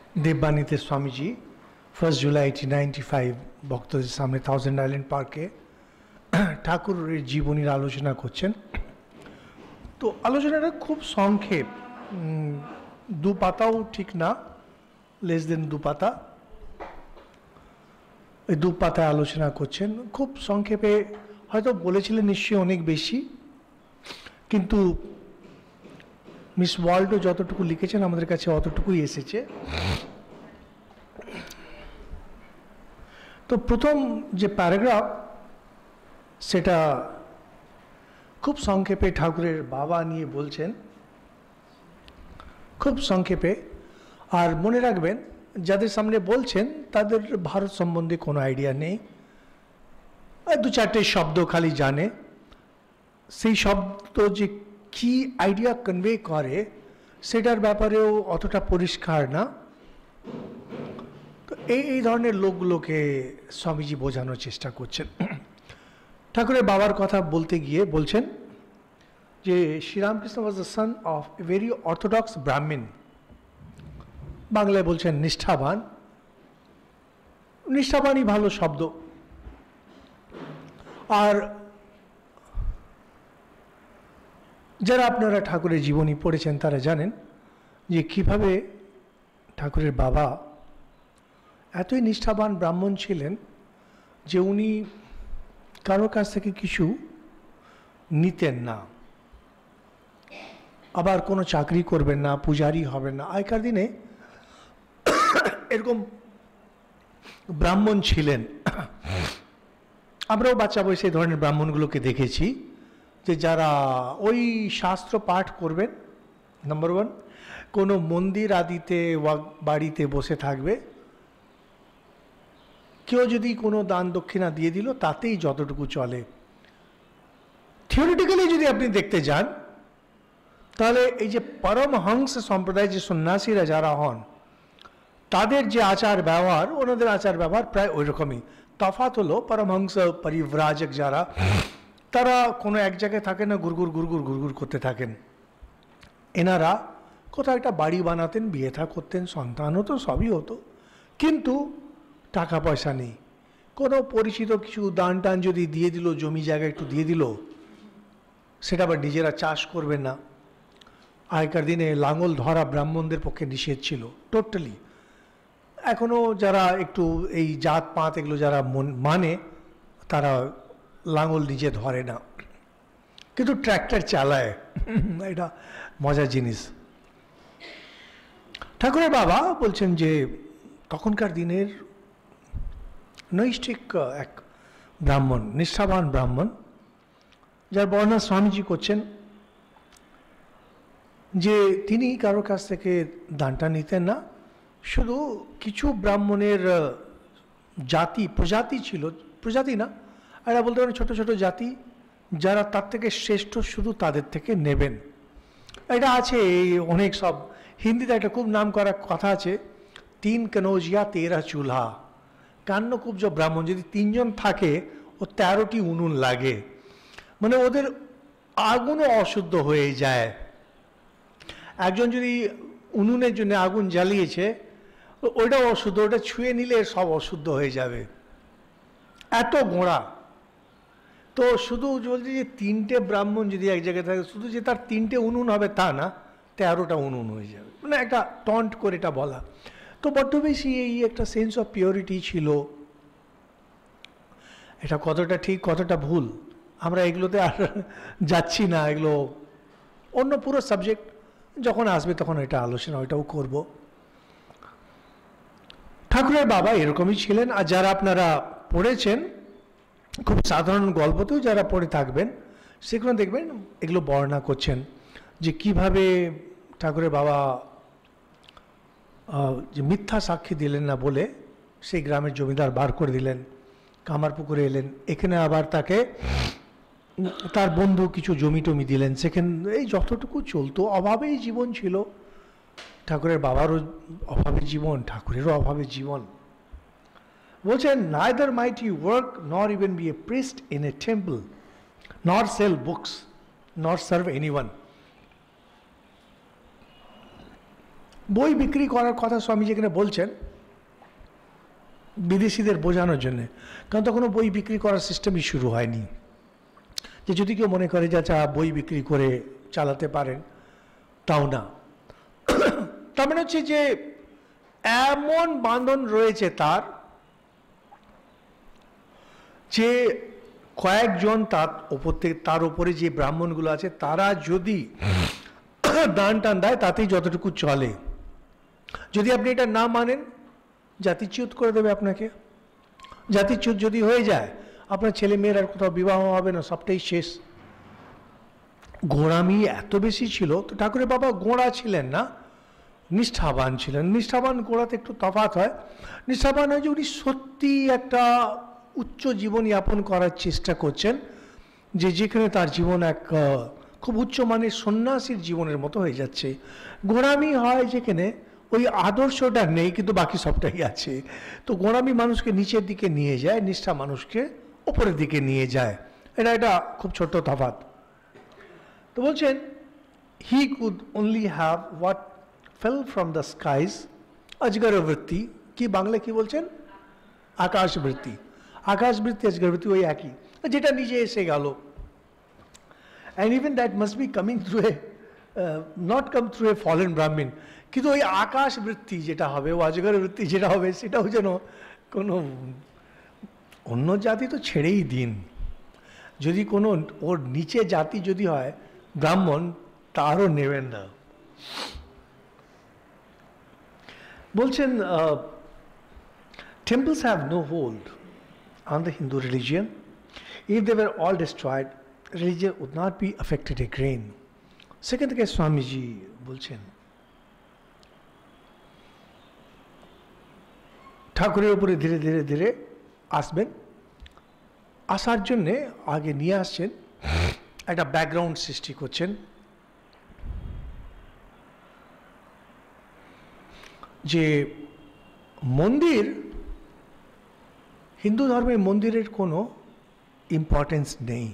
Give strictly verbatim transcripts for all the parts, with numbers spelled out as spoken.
देव बानी थे Swami ji first July eighteen ninety five भक्तদের सामने थाउजेंड आइलैंड पार्के ठाकुरेर जीवनीर आलोचना करছেন। तो आलोचनाটা खूब संक्षेप, दो पाताओ ठीक ना, लेस देन दो पाता, এই দু পাতায় আলোচনা করছেন। খুব সংক্ষেপে হয়তো বলেছিলেন নিশ্চয়ই অনেক বেশি, কিন্তু মিস ওয়ার্ল্ডও যতটুকু লিখেছেন আমাদের কাছে অতটুকুই এসেছে। তো প্রথম যে প্যারাগ্রাফ সেটা খুব সংক্ষেপে ঠাকুরের বাবা নিয়ে বলছেন, খুব সংক্ষেপে। আর মনে রাখবেন যাদের সামনে বলছেন তাদের ভারত সম্বন্ধে কোনো আইডিয়া নেই, দু চারটে শব্দ খালি জানে, সেই শব্দ যে কি আইডিয়া কনভে করে সেটার ব্যাপারেও অতটা পরিষ্কার না। তো এই এই ধরনের লোকগুলোকে স্বামীজি বোঝানোর চেষ্টা করছেন। ঠাকুরের বাবার কথা বলতে গিয়ে বলছেন যে Sri Ramakrishna was the son of a very orthodox Brahmin, বাংলায় বলছেন নিষ্ঠাবান। নিষ্ঠাবানই ভালো শব্দ। আর যারা আপনারা ঠাকুরের জীবনী পড়েছেন তারা জানেন যে কিভাবে ঠাকুরের বাবা এতই নিষ্ঠাবান ব্রাহ্মণ ছিলেন যে উনি কারোর কাছ থেকে কিছু নিতেন না, আবার কোনো চাকরি করবেন না, পূজারি হবেন না। আগেকার দিনে এরকম ব্রাহ্মণ ছিলেন। আমরাও বাচ্চা বয়সে এই ধরনের ব্রাহ্মণগুলোকে দেখেছি যে যারা ওই শাস্ত্র পাঠ করবেন, নাম্বার ওয়ান, কোনো মন্দির আদিতে বাড়িতে বসে থাকবে, কেউ যদি কোনো দান দক্ষিণা দিয়ে দিল তাতেই যতটুকু চলে। থিওরিটিক্যালি যদি আপনি দেখতে যান তাহলে এই যে পরমহংস সম্প্রদায় যে সন্ন্যাসীরা যারা হন তাদের যে আচার ব্যবহার, ওনাদের আচার ব্যবহার প্রায় ওই রকমই। তফাৎ হলো পরমহংস পরিব্রাজক যারা, তারা কোনো এক জায়গায় থাকে না, গুড়গুড় গুড়গুড় গুড়গুড় করতে থাকেন। এনারা কোথাও একটা বাড়ি বানাতেন, বিয়ে থা করতেন, সন্তান হতো, সবই হতো, কিন্তু টাকা পয়সা নেই। কোনো পরিচিত কিছু দান টান যদি দিয়ে দিল, জমি জায়গা একটু দিয়ে দিল, সেটা আবার নিজেরা চাষ করবেন না। আগেকার দিনে লাঙল ধরা ব্রাহ্মণদের পক্ষে নিষেধ ছিল টোটালি। এখনও যারা একটু এই জাত পাত এগুলো যারা মানে তারা লাঙল নিজে ধরে না, কিন্তু ট্র্যাক্টর চালায়, এটা মজার জিনিস। ঠাকুরের বাবা বলছেন যে তখনকার দিনের নৈষ্ঠিক এক ব্রাহ্মণ, নিষ্ঠাবান ব্রাহ্মণ, যার বর্ণনা স্বামীজি করছেন যে তিনি কারোর কাছ থেকে দানটা নিতেন না। শুধু কিছু ব্রাহ্মণের জাতি প্রজাতি ছিল, প্রজাতি না, এরা বলতে পারেন ছোটো ছোটো জাতি, যারা তার থেকে শ্রেষ্ঠ শুধু তাদের থেকে নেবেন। এটা আছে এই অনেক সব, হিন্দিতে একটা খুব নাম করা কথা আছে, তিন কনৌজিয়া তেরা চুলহা। কান্নকুব্জ ব্রাহ্মণ যদি তিনজন থাকে ও তেরোটি উনুন লাগে, মানে ওদের আগুনও অশুদ্ধ হয়ে যায়। একজন যদি উনুনের জন্য আগুন জ্বালিয়েছে, ওইটাও অশুদ্ধ, ওটা ছুঁয়ে নিলে সব অশুদ্ধ হয়ে যাবে, এত গোঁড়া। তো শুধু বলছি যে তিনটে ব্রাহ্মণ যদি এক জায়গায় থাকে, শুধু যে তার তিনটে উনুন হবে তা না, তেরোটা উনুন হয়ে যাবে, মানে একটা টন্ট করে এটা বলা। তো বড্ড বেশি এই একটা সেন্স অফ পিওরিটি ছিল। এটা কতটা ঠিক কতটা ভুল আমরা এগুলোতে আর যাচ্ছি না, এগুলো অন্য পুরো সাবজেক্ট, যখন আসবে তখন এটা আলোচনা ওইটাও করব। ঠাকুরের বাবা এরকমই ছিলেন। আর যারা আপনারা পড়েছেন, খুব সাধারণ গল্পতেও যারা পড়ে থাকবেন, সেগুলো দেখবেন এগুলো বর্ণনা করছেন যে কিভাবে ঠাকুরের বাবা যে মিথ্যা সাক্ষী দিলেন না বলে সেই গ্রামের জমিদার বার করে দিলেন, কামারপুকুরে এলেন, এখানে আবার তাকে তার বন্ধু কিছু জমি টমি দিলেন, সেখানে এই যতটুকু চলতো, অভাবেই জীবন ছিল। ঠাকুরের বাবারও অভাবের জীবন, ঠাকুরেরও অভাবের জীবন। বলছেন, neither might you work nor even be a priest in a temple, nor sell books, nor serve anyone. বই বিক্রি করার কথা স্বামীজি এখানে বলছেন বিদেশিদের বোঝানোর জন্যে, কারণ তখনও বই বিক্রি করার সিস্টেমই শুরু হয়নি। যে যদি কেউ মনে করে যে আচ্ছা বই বিক্রি করে চালাতে পারেন, তাও না। তার মানে হচ্ছে যে এমন বাঁধন রয়েছে তার, যে কয়েকজন তার ওপর থেকে, তার উপরে যে ব্রাহ্মণগুলো আছে তারা যদি দান টান দেয় তাতেই যতটুকু চলে। যদি আপনি এটা না মানেন, জাতিচ্যুত করে দেবে আপনাকে। জাতিচ্যুত যদি হয়ে যায়, আপনার ছেলে মেয়ের আর কোথাও বিবাহ হবে না, সবটাই শেষ। গোঁড়ামি এত বেশি ছিল, তো ঠাকুরের বাবা গোঁড়া ছিলেন না, নিষ্ঠাবান ছিলেন। নিষ্ঠাবান গোঁড়াতে একটু তফাৎ হয়। নিষ্ঠাবান হয় যে উনি সত্যি একটা উচ্চ জীবন যাপন করার চেষ্টা করছেন, যে যেখানে তার জীবন এক খুব উচ্চমানের সন্ন্যাসীর জীবনের মতো হয়ে যাচ্ছে। গোঁড়ামি হয় যেখানে ওই আদর্শটা নেই, কিন্তু বাকি সবটাই আছে। তো গোঁড়ামি মানুষকে নিচের দিকে নিয়ে যায়, নিষ্ঠা মানুষকে ওপরের দিকে নিয়ে যায়। এটা এটা খুব ছোট্ট তফাৎ। তো বলছেন he could only have what fell from the skies, অজগর বৃত্তি। কি বাংলা কি বলছেন? আকাশ বৃত্তি। আকাশ বৃত্তি, অজগর বৃত্তি ওই একই, যেটা নিজে এসে গেল। And even that must be coming through a not come through a fallen Brahmin. কিন্তু ওই আকাশ বৃত্তি যেটা হবে, ও অজগর বৃত্তি যেটা হবে, সেটাও যেন কোনো অন্য জাতি তো ছেড়েই দিন, যদি কোনো ওর নিচে জাতি যদি হয় ব্রাহ্মণ, তারও নেবেন না। বলছেন temples have no hold on the Hindu religion. If they were all destroyed, religion would not be affected a grain. সেখান থেকে স্বামীজি বলছেন ঠাকুরের উপরে ধীরে ধীরে ধীরে আসবেন। আসার জন্যে আগে নিয়ে আসছেন, একটা ব্যাকগ্রাউন্ড সৃষ্টি করছেন, যে মন্দির, হিন্দু ধর্মে মন্দিরের কোনো ইম্পর্টেন্স নেই।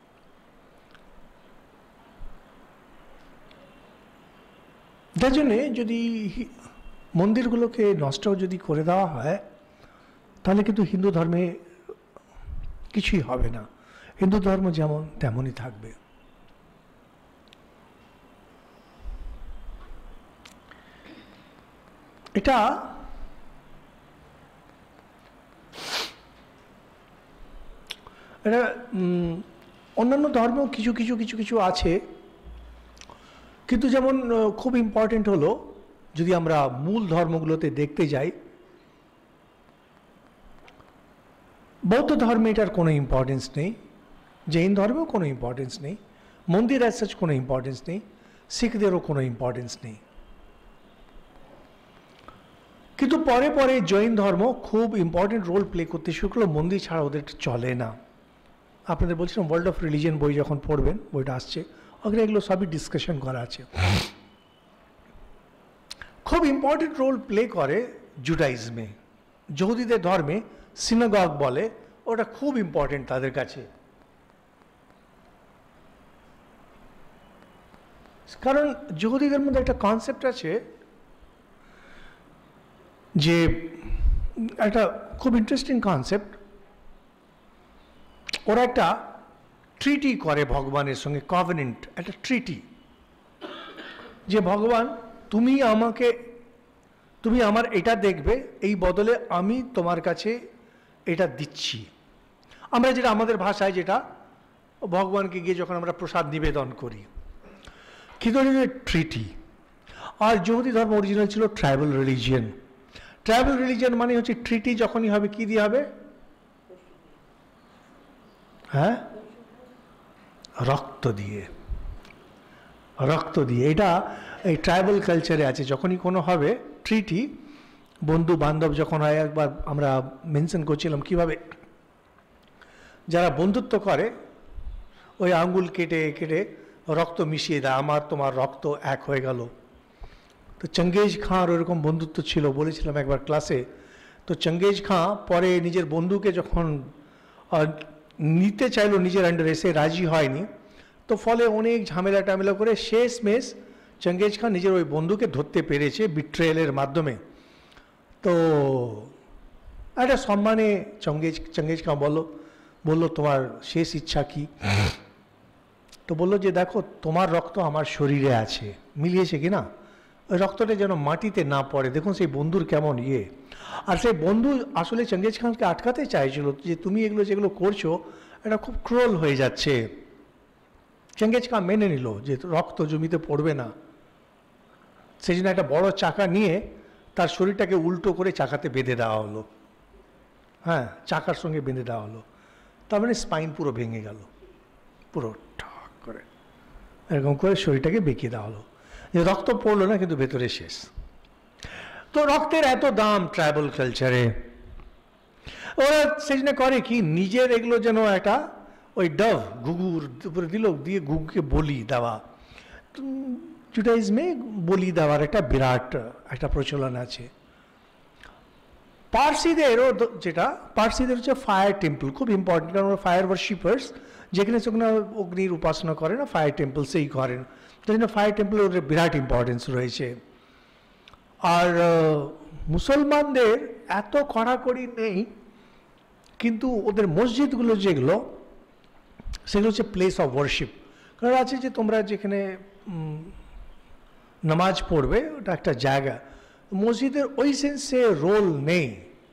যার জন্যে যদি মন্দিরগুলোকে নষ্ট যদি করে দেওয়া হয়, তাহলে কিন্তু হিন্দু ধর্মে কিছুই হবে না, হিন্দু ধর্ম যেমন তেমনই থাকবে। এটা এটা অন্যান্য ধর্মেও কিছু কিছু কিছু কিছু আছে, কিন্তু যেমন খুব ইম্পর্টেন্ট হলো, যদি আমরা মূল ধর্মগুলোতে দেখতে যাই, বৌদ্ধ ধর্মে এটার কোনো ইম্পর্টেন্স নেই, জৈন ধর্মেও কোনো ইম্পর্টেন্স নেই, মন্দির অ্যাজ সাচ কোনো ইম্পর্টেন্স নেই, শিখদেরও কোনো ইম্পর্টেন্স নেই। কিন্তু পরে পরে জৈন ধর্ম খুব ইম্পর্টেন্ট রোল প্লে করতে শুরু করলো, মন্দির ছাড়া ওদের চলে না। আপনাদের বলছিলাম ওয়ার্ল্ড অফ রিলিজিয়ন বই যখন পড়বেন, বইটা আসছে, ওখানে এগুলো সবই ডিসকাশন করা আছে। খুব ইম্পর্টেন্ট রোল প্লে করে জুডাইজমে, যহুদিদের ধর্মে সিনাগগ বলে, ওটা খুব ইম্পর্টেন্ট তাদের কাছে। কারণ যহুদিদের মধ্যে একটা কনসেপ্ট আছে, যে একটা খুব ইন্টারেস্টিং কনসেপ্ট, ওরা একটা ট্রিটি করে ভগবানের সঙ্গে, কভেনেন্ট, একটা ট্রিটি, যে ভগবান তুমি আমাকে, তুমি আমার এটা দেখবে, এই বদলে আমি তোমার কাছে এটা দিচ্ছি। আমরা যেটা আমাদের ভাষায় যেটা ভগবানকে গিয়ে যখন আমরা প্রসাদ নিবেদন করি, কিন্তু ট্রিটি। আর যহুদি ধর্ম অরিজিনাল ছিল ট্রাইবাল রিলিজিয়ন। ট্রাইবাল রিলিজিয়ন মানে হচ্ছে ট্রিটি যখনই হবে কি দিয়ে হবে? হ্যাঁ, রক্ত দিয়ে, রক্ত দিয়ে। এটা এই ট্রাইবাল কালচারে আছে, যখনই কোনো হবে ট্রিটি, বন্ধু বান্ধব যখন হয়, একবার আমরা মেনশন করছিলাম কিভাবে যারা বন্ধুত্ব করে ওই আঙ্গুল কেটে কেটে রক্ত মিশিয়ে দেয়, আমার তোমার রক্ত এক হয়ে গেল। তো চঙ্গেজ খাঁর ওরকম বন্ধুত্ব ছিল, বলেছিলাম একবার ক্লাসে। তো চঙ্গেজ খাঁ পরে নিজের বন্ধুকে যখন নিতে চাইলো নিজের আন্ডারে, সে রাজি হয়নি, তো ফলে অনেক ঝামেলা টামেলা করে শেষমেশ চেঙ্গিজ খান নিজের ওই বন্ধুকে ধরতে পেরেছে বিট্রেয়ালের মাধ্যমে। তো একটা সম্মানে চেঙ্গিজ চেঙ্গিজ খান বললো বললো তোমার শেষ ইচ্ছা কি? তো বললো যে দেখো তোমার রক্ত আমার শরীরে আছে, মিলিয়েছে কি না, ওই রক্তটা যেন মাটিতে না পড়ে। দেখুন সেই বন্ধুর কেমন ইয়ে। আর সেই বন্ধু আসলে চেঙ্গিজ খানকে আটকাতে চাইছিল যে তুমি এগুলো যেগুলো করছো এটা খুব ক্রুয়েল হয়ে যাচ্ছে। চেঙ্গিজ খান মেনে নিল যে রক্ত জমিতে পড়বে না, সেই জন্য একটা বড় চাকা নিয়ে তার শরীরটাকে উল্টো করে চাকাতে বেঁধে দেওয়া হলো। হ্যাঁ, চাকার সঙ্গে বেঁধে দেওয়া হলো। তার মানে স্পাইন পুরো ভেঙে গেল, পুরো ঠাক করে এরকম করে শরীরটাকে বেঁকিয়ে দেওয়া হলো, যে রক্ত পড়লো না কিন্তু ভেতরে শেষ। তো রক্তের এত দাম ট্রাইবাল কালচারে। ওরা সেই জন্য করে কি, নিজের এগুলো যেন একটা ওই ডভ ঘুঘুর উপরে দিল, দিয়ে ঘুঘুকে বলি দেওয়া। জুডাইজমে বলি দেওয়ার একটা বিরাট একটা প্রচলন আছে। পার্সিদেরও যেটা, পার্সিদের হচ্ছে ফায়ার টেম্পল খুব ইম্পর্টেন্ট, কারণ ওরা ফায়ার ওয়ার্শিপার্স, যেখানে সেখানে অগ্নির উপাসনা করে না, ফায়ার টেম্পলসেই করেন। তাই জন্য ফায়ার টেম্পল ওদের বিরাট ইম্পর্টেন্স রয়েছে। আর মুসলমানদের এত কড়াকড়ি নেই, কিন্তু ওদের মসজিদগুলো যেগুলো সেগুলো হচ্ছে প্লেস অফ ওয়ার্শিপ। কারণ আছে যে তোমরা যেখানে নামাজ পড়বে ওটা একটা জায়গা, মসজিদের ওই সেন্সে রোল নেই।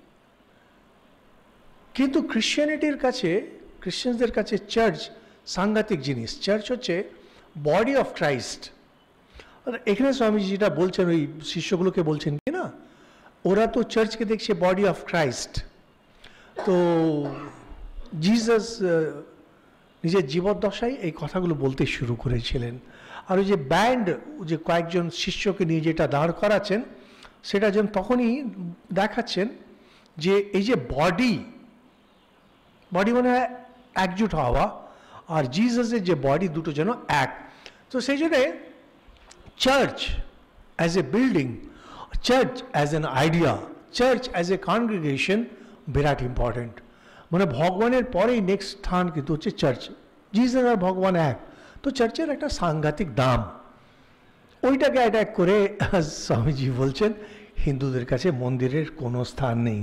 কিন্তু খ্রিশ্চানিটির কাছে, খ্রিশ্চানদের কাছে চার্চ সাংঘাতিক জিনিস। চার্চ হচ্ছে বডি অফ ক্রাইস্ট। এখানে স্বামীজি যেটা বলছেন, ওই শিষ্যগুলোকে বলছেন কি না, ওরা তো চার্চকে দেখছে বডি অফ ক্রাইস্ট। তো জিসাস নিজের জীবদ্দশায় এই কথাগুলো বলতে শুরু করেছিলেন। আর ওই যে ব্যান্ড, যে কয়েকজন শিষ্যকে নিয়ে যেটা দাঁড় করাচ্ছেন, সেটা যেন তখনই দেখাচ্ছেন যে এই যে বডি, বডি মানে একজুট হওয়া, আর জিসাসের যে বডি, দুটো যেন এক। তো সেই জন্যে church as a building, church as an idea, church as a congregation বিরাট ইম্পর্টেন্ট। মানে ভগবানের পরেই নেক্সট স্থান কিন্তু হচ্ছে চার্চ। জিসাস আর ভগবান এক, তো চার্চের একটা সাংঘাতিক দাম। ওইটাকে অ্যাটাক করে স্বামীজি বলছেন হিন্দুদের কাছে মন্দিরের কোনো স্থান নেই।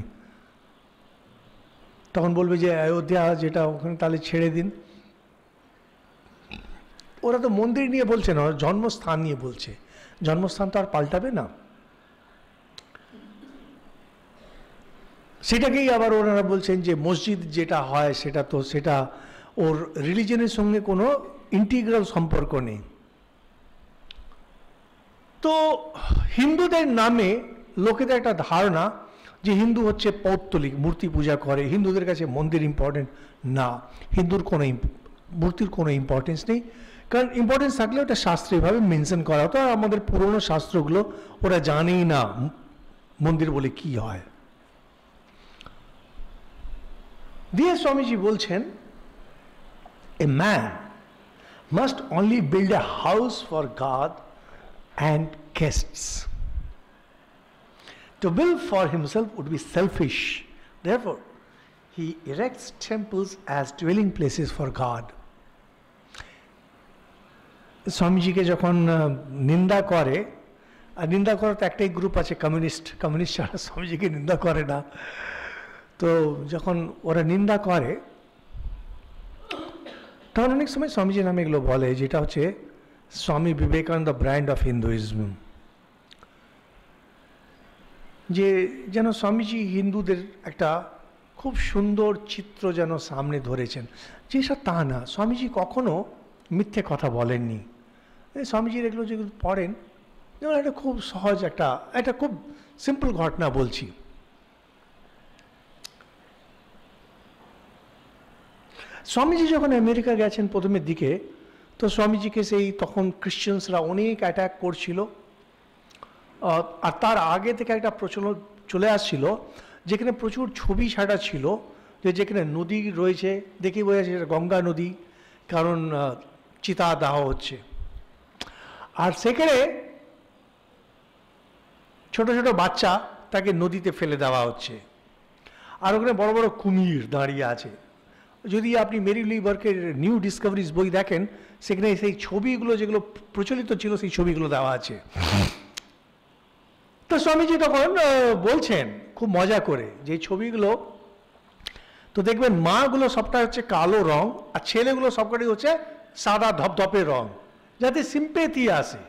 তখন বলবে যে অযোধ্যা যেটা, ওখানে তাহলে ছেড়ে দিন। ওরা তো মন্দির নিয়ে বলছে না, জন্মস্থান নিয়ে বলছে। জন্মস্থান তো আর পাল্টাবে না। সেটাকেই আবার ওনারা বলছেন যে মসজিদ যেটা হয় সেটা তো সেটা ওর রিলিজনের সঙ্গে কোনো ইন্টিগ্রাল সম্পর্ক নেই। তো হিন্দুদের নামে লোকেদের একটা ধারণা যে হিন্দু হচ্ছে পৌত্তলিক, মূর্তি পূজা করে, হিন্দুদের কাছে মন্দির ইম্পর্টেন্ট না। হিন্দুর কোনো মূর্তির কোনো ইম্পর্টেন্স নেই, কারণ ইম্পর্টেন্স থাকলে ওটা শাস্ত্রীয়ভাবে মেনশন করা হতো। আর আমাদের পুরনো শাস্ত্রগুলো ওরা জানেই না মন্দির বলে কি হয়। দিয়ে স্বামীজি বলছেন, a man must only build a house for God and guests. To build for himself would be selfish. Therefore, he erects temples as dwelling places for God. স্বামীজিকে যখন নিন্দা করে, আর নিন্দা করার তো একটাই গ্রুপ আছে, কমিউনিস্ট। কমিউনিস্ট ছাড়া স্বামীজিকে নিন্দা করে না। তো যখন ওরা নিন্দা করে, তখন অনেক সময় স্বামীজি নামে এগুলো বলে, যেটা হচ্ছে Swami Vivekananda brand of Hinduism. যে যেন স্বামীজি হিন্দুদের একটা খুব সুন্দর চিত্র যেন সামনে ধরেছেন, যেটা তা না। স্বামীজি কখনো মিথ্যে কথা বলেননি। স্বামীজির এগুলো যেগুলো পড়েন, যেমন একটা খুব সহজ একটা একটা খুব সিম্পল ঘটনা বলছি। স্বামীজি যখন আমেরিকা গেছেন প্রথমের দিকে, তো স্বামীজিকে সেই তখন খ্রিশ্চানসরা অনেক অ্যাটাক করছিল। আর তার আগে থেকে একটা প্রচলন চলে আসছিল, যেখানে প্রচুর ছবি ছাড়া ছিল, যে যেখানে নদী রয়েছে, দেখে বোঝা যাচ্ছে এটা গঙ্গা নদী, কারণ চিতা দাহ হচ্ছে। আর সেখানে ছোট ছোট বাচ্চা তাকে নদীতে ফেলে দেওয়া হচ্ছে। আর ওখানে বড় বড় কুমির দাঁড়িয়ে আছে, যদি আপনি মেরি লুই বার্কের নিউ ডিসকভারিজ বই দেখেন, সেখানে সেই ছবিগুলো যেগুলো প্রচলিত ছিল সেই ছবিগুলো দেওয়া আছে। তো স্বামীজি তখন বলছেন খুব মজা করে যে ছবিগুলো, তো দেখবেন মাগুলো সবটা হচ্ছে কালো রং আর ছেলেগুলো সবকটাই হচ্ছে সাদা ধপধপের রং, যাতে সিম্পেথি আসে।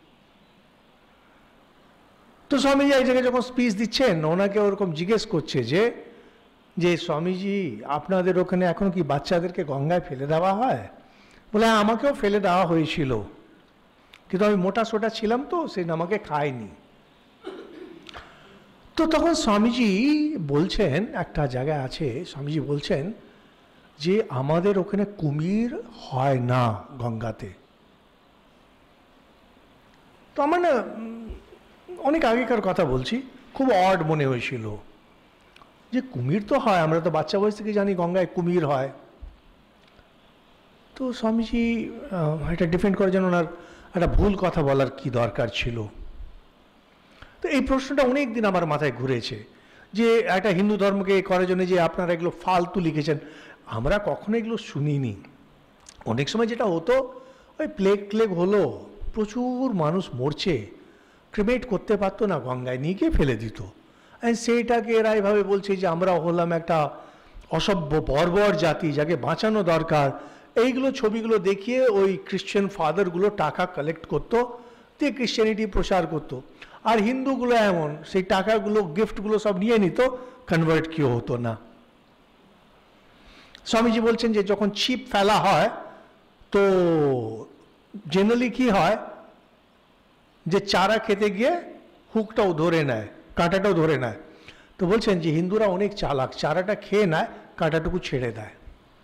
তো স্বামীজি এই জায়গায় যখন স্পিচ দিচ্ছেন, ওনাকে ওরকম জিজ্ঞেস করছে যে যে স্বামীজি আপনাদের ওখানে এখন কি বাচ্চাদেরকে গঙ্গায় ফেলে দেওয়া হয়? বলে হ্যাঁ, আমাকেও ফেলে দেওয়া হয়েছিল, কিন্তু আমি মোটা সোটা ছিলাম তো সেই আমাকে খায়নি। তো তখন স্বামীজি বলছেন, একটা জায়গায় আছে স্বামীজি বলছেন যে আমাদের ওখানে কুমির হয় না গঙ্গাতে। তো আমার না অনেক আগেকার কথা বলছি, খুব অড মনে হয়েছিল যে কুমির তো হয়, আমরা তো বাচ্চা বয়স থেকে জানি গঙ্গায় কুমির হয়। তো স্বামীজি এটা ডিফেন্ড করার জন্য ওনার একটা ভুল কথা বলার কি দরকার ছিল? তো এই প্রশ্নটা অনেক দিন আমার মাথায় ঘুরেছে যে একটা হিন্দু ধর্মকে করার জন্য যে আপনারা এগুলো ফালতু লিখেছেন, আমরা কখনো এগুলো শুনিনি। অনেক সময় যেটা হতো, ওই প্লেগ প্লেগ হলো, প্রচুর মানুষ মরছে, ক্রিমেট করতে পারতো না, গঙ্গায় নিয়ে গিয়ে ফেলে দিত। সেইটাকে এরা এভাবে বলছে যে আমরা হলাম একটা অসভ্য বর্বর জাতি, যাকে বাঁচানো দরকার। এইগুলো ছবিগুলো দেখিয়ে ওই খ্রিশ্চান ফাদারগুলো টাকা কালেক্ট করতো, দিয়ে ক্রিশ্চিয়ানিটি প্রসার করতো। আর হিন্দুগুলো এমন, সেই টাকাগুলো গিফটগুলো সব নিয়ে নিত, কনভার্ট কেউ হতো না। স্বামীজি বলছেন যে যখন ছিপ ফেলা হয় তো জেনারেলি কি হয় যে চারা খেতে গিয়ে হুকটাও ধরে নেয়, কাঁটাটাও ধরে নেয়। তো বলছেন যে হিন্দুরা অনেক চালাক, চারাটা খেয়ে নেয়, কাঁটাটুকু ছেড়ে দেয়।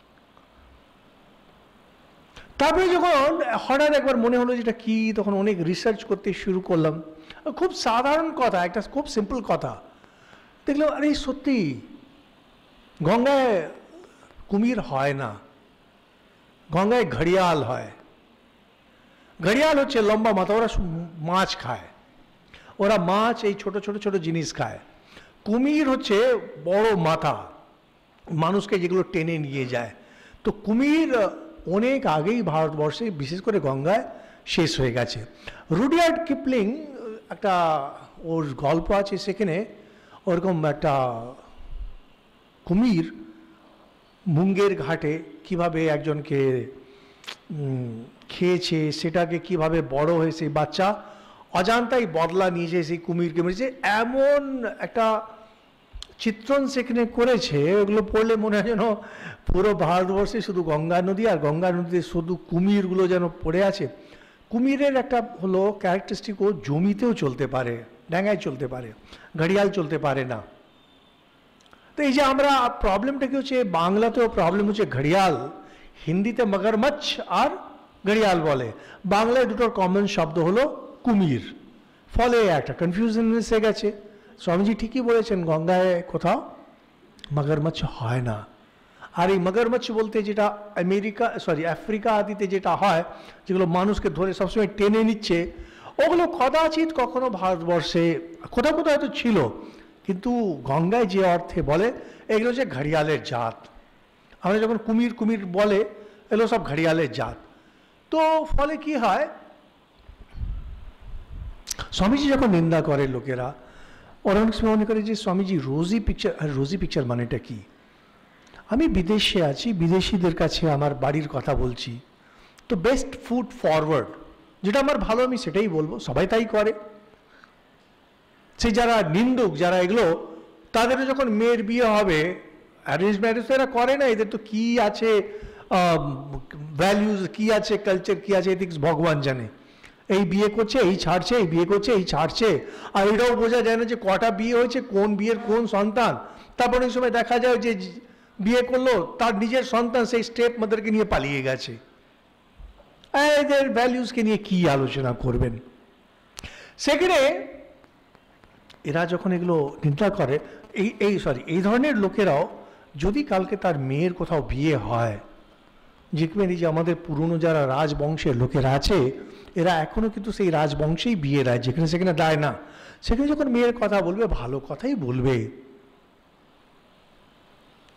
তারপরে যখন হঠাৎ একবার মনে হলো যেটা কি, তখন অনেক রিসার্চ করতে শুরু করলাম। খুব সাধারণ কথা, একটা খুব সিম্পল কথা দেখলাম, আরে সত্যি গঙ্গায় কুমির হয় না, গঙ্গায় ঘড়িয়াল হয়। ঘড়িয়াল হচ্ছে লম্বা মাথা, ওরা মাছ খায়, ওরা মাছ এই ছোট ছোট ছোট জিনিস খায়। কুমির হচ্ছে বড় মাথা, মানুষকে যেগুলো টেনে নিয়ে যায়। তো কুমির অনেক আগেই ভারতবর্ষে, বিশেষ করে গঙ্গায় শেষ হয়ে গেছে। রুডিয়ার্ড কিপলিং একটা ওর গল্প আছে, সেখানে ওরকম একটা কুমির মুঙ্গের ঘাটে কিভাবে একজনকে খেয়েছে, সেটাকে কিভাবে বড় হয়ে সেই বাচ্চা অজান্তাই বদলা নিয়েছে, সেই কুমিরকে মেরেছে, এমন একটা চিত্রণ সেখানে করেছে। ওগুলো পড়লে মনে হয় যেন পুরো ভারতবর্ষে শুধু গঙ্গা নদী, আর গঙ্গা নদীতে শুধু কুমিরগুলো যেন পড়ে আছে। কুমিরের একটা হলো ক্যারেক্টারিস্টিক, ও জমিতেও চলতে পারে, ডাঙায় চলতে পারে, ঘড়িয়াল চলতে পারে না। তো এই যে আমরা প্রবলেমটা কি হচ্ছে, বাংলাতেও প্রবলেম হচ্ছে ঘড়িয়াল, হিন্দিতে মগরমাছ আর ঘড়িয়াল বলে, বাংলায় দুটোর কমন শব্দ হলো কুমির, ফলে একটা কনফিউশন এসে গেছে। স্বামীজি ঠিকই বলেছেন, গঙ্গায় কোথাও মগরমাছ হয় না। আর এই মগরমাছ বলতে যেটা আমেরিকা সরি আফ্রিকা আদিতে যেটা হয়, যেগুলো মানুষকে ধরে সবসময় টেনে নিচ্ছে, ওগুলো কদাচিৎ কখনো ভারতবর্ষে কোথাও কোথাও হয়তো ছিল, কিন্তু গঙ্গায় যে অর্থে বলে এগুলো হচ্ছে ঘড়িয়ালের জাত। আমরা যখন কুমির কুমির বলে, এগুলো সব ঘড়িয়ালের জাত। তো ফলে কি হয়, স্বামীজি যখন নিন্দা করে লোকেরা, ওরা অনেক সময় মনে করে যে স্বামীজি রোজি পিকচার, আর রোজি পিকচার মানেটা কি? আমি বিদেশে আছি, বিদেশিদের কাছে আমার বাড়ির কথা বলছি, তো বেস্ট ফুট ফরওয়ার্ড, যেটা আমার ভালো আমি সেটাই বলবো, সবাই তাই করে। সেই যারা নিন্দুক, যারা এগুলো, তাদেরও যখন মেয়ের বিয়ে হবে, অ্যারেঞ্জ ম্যারেজ তো এরা করে না, এদের তো কি আছে ভ্যালিউজ, কি আছে কালচার, কি আছে এথিক্স ভগবান জানে। এই বিয়ে করছে, এই ছাড়ছে, এই বিয়ে করছে, এই ছাড়ছে, আর এটাও বোঝা যায় না যে কটা বিয়ে হয়েছে, কোন বিয়ের কোন সন্তান। তারপর এই সময় দেখা যায় যে বিয়ে করলো, তার নিজের সন্তান সেই স্টেপ মাদারকে নিয়ে পালিয়ে গেছে। এদের ভ্যালিউজকে নিয়ে কি আলোচনা করবেন? সেখানে এরা যখন এগুলো নিন্দা করে, এই এই সরি এই ধরনের লোকেরাও যদি কালকে তার মেয়ের কোথাও বিয়ে হয়, যেখানে যে আমাদের পুরনো যারা রাজবংশের লোকেরা আছে, এরা এখনো কিন্তু সেই রাজবংশেই বিয়ে দেয়, যেখানে সেখানে দেয় না। সেখানে যখন মেয়ের কথা বলবে, ভালো কথাই বলবে।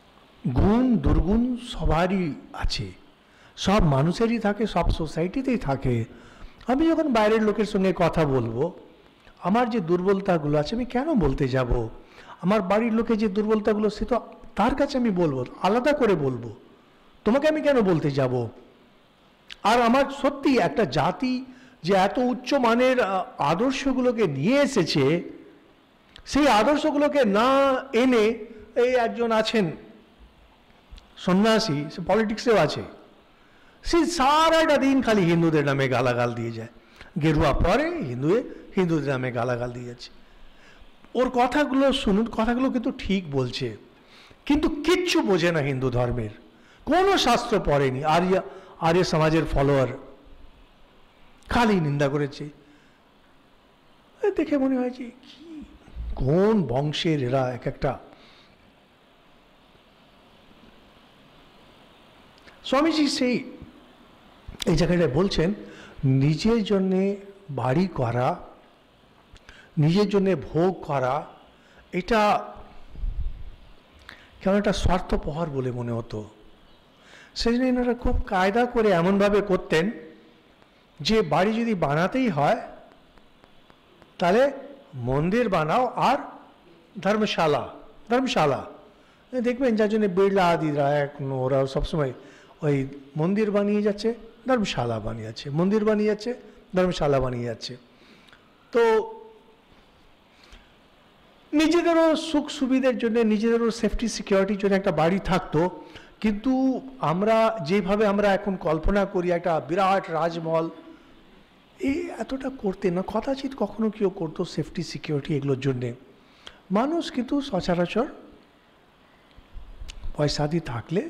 গুণ দুর্গুণ সবারই আছে, সব মানুষেরই থাকে, সব সোসাইটিতেই থাকে। আমি যখন বাইরের লোকের সঙ্গে কথা বলবো, আমার যে দুর্বলতাগুলো আছে আমি কেন বলতে যাব? আমার বাড়ির লোকে যে দুর্বলতাগুলো সে তো তার কাছে আমি বলবো, আলাদা করে বলবো, তোমাকে আমি কেন বলতে যাব? আর আমার সত্যি একটা জাতি যে এত উচ্চ মানের আদর্শগুলোকে নিয়ে এসেছে, সেই আদর্শগুলোকে না এনে এই একজন আছেন সন্ন্যাসী, সে পলিটিক্সেও আছে, সে সারাটা দিন খালি হিন্দুদের নামে গালাগাল দিয়ে যায়, গেরুয়া পরে হিন্দু হিন্দুদের নামে গালাগাল দিয়ে যাচ্ছে। ওর কথাগুলো শুনুন, কথাগুলো কিন্তু ঠিক বলছে, কিন্তু কিচ্ছু বোঝে না হিন্দু ধর্মের, কোনো শাস্ত্র পড়েনি, আর্য আর্য সমাজের ফলোয়ার, খালি নিন্দা করেছে। দেখে মনে হয়েছে কি কোন বংশের এরা এক একটা। স্বামীজি সেই এই জায়গাটায় বলছেন, নিজের জন্যে বাড়ি করা, নিজের জন্যে ভোগ করা, এটা কেমন একটা স্বার্থপর বলে মনে হতো। সেই জন্য এনারা খুব কায়দা করে এমনভাবে করতেন যে বাড়ি যদি বানাতেই হয় তাহলে মন্দির বানাও আর ধর্মশালা, ধর্মশালা দেখবেন যার জন্য বিড়লা আদিরা এখন ওরা সবসময় ওই মন্দির বানিয়ে যাচ্ছে, ধর্মশালা বানিয়ে যাচ্ছে, মন্দির বানিয়ে যাচ্ছে, ধর্মশালা বানিয়ে যাচ্ছে। তো নিজেদেরও সুখ সুবিধার জন্য, নিজেদেরও সেফটি সিকিউরিটির জন্য একটা বাড়ি থাকতো, কিন্তু আমরা যেভাবে আমরা এখন কল্পনা করি একটা বিরাট রাজমহল, এই এতটা করতে না, কদাচিৎ কখনো কেউ করতো সেফটি সিকিউরিটি এগুলোর জন্যে। মানুষ কিন্তু সচরাচর পয়সা দিয়ে থাকলে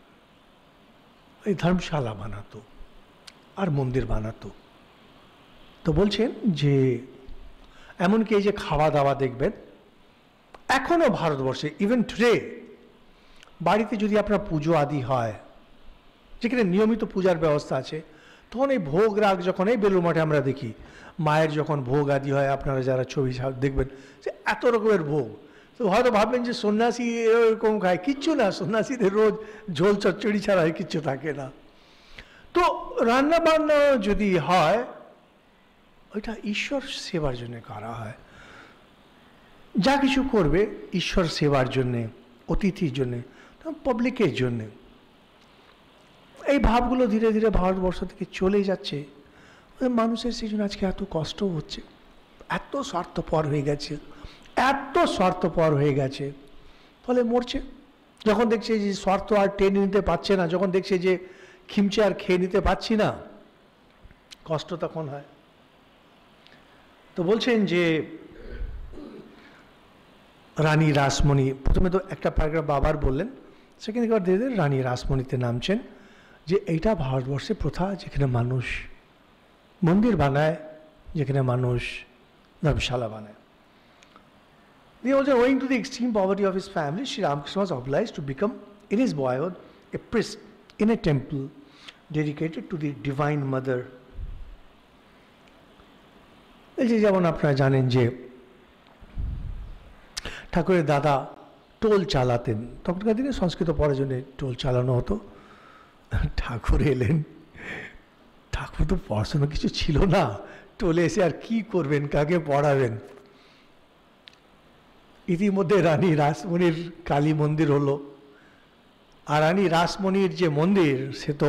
এই ধর্মশালা বানাতো আর মন্দির বানাতো। তো বলছেন যে এমনকি এই যে খাওয়া দাওয়া দেখবেন এখনও ভারতবর্ষে, ইভেন টুডে, বাড়িতে যদি আপনার পুজো আদি হয়, যেখানে নিয়মিত পূজার ব্যবস্থা আছে, তখন এই ভোগ রাগ যখন এই বেলুর মাঠে আমরা দেখি মায়ের যখন ভোগ আদি হয়, আপনারা যারা ছবি দেখবেন যে এত রকমের ভোগ, তো হয়তো ভাববেন যে সন্ন্যাসী এরকম খায়, কিচ্ছু না, সন্ন্যাসীদের রোজ ঝোল চচ্চড়ি ছাড়া কিচ্ছু থাকে না। তো রান্না বান্না যদি হয় ওইটা ঈশ্বর সেবার জন্য করা হয়, যা কিছু করবে ঈশ্বর সেবার জন্যে, অতিথির জন্যে, পাবলিকের জন্যে। এই ভাবগুলো ধীরে ধীরে ভারতবর্ষ থেকে চলে যাচ্ছে, মানুষের সেই জন্য আজকে এত কষ্ট হচ্ছে, এত স্বার্থপর হয়ে গেছে, এত স্বার্থপর হয়ে গেছে, ফলে মরছে। যখন দেখছে যে স্বার্থ আর টেনে নিতে পারছে না, যখন দেখছে যে খিমচে আর খেয়ে নিতে পারছি না, কষ্ট তখন হয়। তো বলছেন যে রানী রাসমণি, প্রথমে তো একটা প্যারাগ্রাফ বাবার বললেন, সেখানে একবার ধীরে ধীরে রানী রাসমণিতে নামছেন, যে এইটা ভারতবর্ষের প্রথা, যেখানে মানুষ মন্দির বানায়, যেখানে মানুষ ধর্মশালা বানায়। They also, owing to the extreme poverty of his family, Sri Ramakrishna was obliged to become, in his boyhood, a priest in a temple dedicated to the Divine Mother. এই যে যেমন আপনারা জানেন যে ঠাকুরের দাদা টোল চালাতেন, তখনকার দিনে সংস্কৃত পড়ার জন্য টোল চালানো হতো। ঠাকুর এলেন, ঠাকুর তো পড়াশোনা কিছু ছিল না, টোলে এসে আর কি করবেন, কাকে পড়াবেন। ইতিমধ্যে রানী রাসমণির কালী মন্দির হলো, আর রানী রাসমণির যে মন্দির সে তো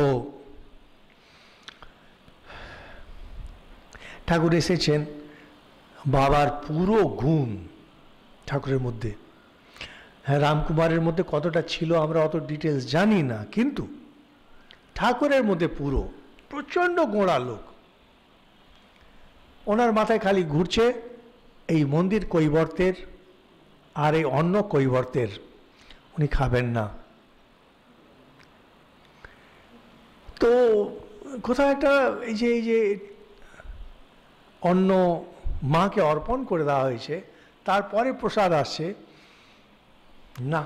ঠাকুর এসেছেন, বাবার পুরো গুণ ঠাকুরের মধ্যে। হ্যাঁ, রামকুমারের মধ্যে কতটা ছিল আমরা অত ডিটেলস জানি না, কিন্তু ঠাকুরের মধ্যে পুরো প্রচণ্ড গোঁড়া লোক, ওনার মাথায় খালি ঘুরছে এই মন্দির কৈবর্তের আর এই অন্ন কৈবর্তের, উনি খাবেন না। তো কোথাও একটা এই যে এই যে অন্ন মাকে অর্পণ করে দেওয়া হয়েছে, তারপরে প্রসাদ আসছে না।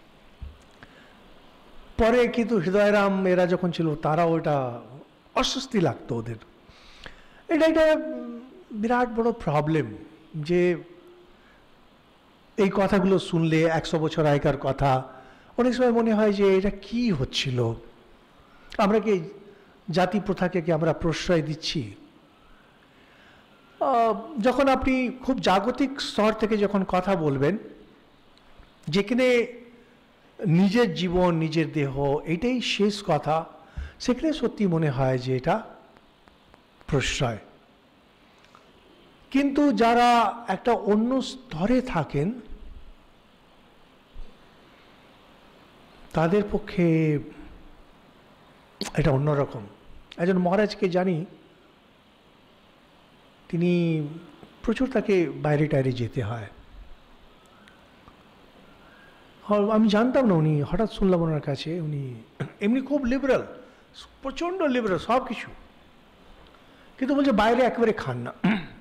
পরে কিন্তু হৃদয়রাম এরা যখন ছিল তারা ওটা অস্বস্তি লাগতো ওদের। এটা একটা বিরাট বড় প্রবলেম যে এই কথাগুলো শুনলে একশো বছর আগেকার কথা, অনেক সময় মনে হয় যে এটা কি হচ্ছিল, আমরা কি জাতি প্রথাকে কি আমরা প্রশ্রয় দিচ্ছি? যখন আপনি খুব জাগতিক স্তর থেকে যখন কথা বলবেন, যেখানে নিজের জীবন নিজের দেহ এটাই শেষ কথা, সেখানে সত্যি মনে হয় যে এটা প্রশ্রয়। কিন্তু যারা একটা অন্য স্তরে থাকেন তাদের পক্ষে এটা অন্যরকম। একজন মহারাজকে জানি, তিনি প্রচুর, তাকে বাইরে টাইরে যেতে হয়। আমি জানতাম না, উনি হঠাৎ শুনলাম ওনার কাছে, উনি এমনি খুব লিবারাল, প্রচণ্ড লিবারাল সব কিছু, কিন্তু বলছে বাইরে একেবারে খান না।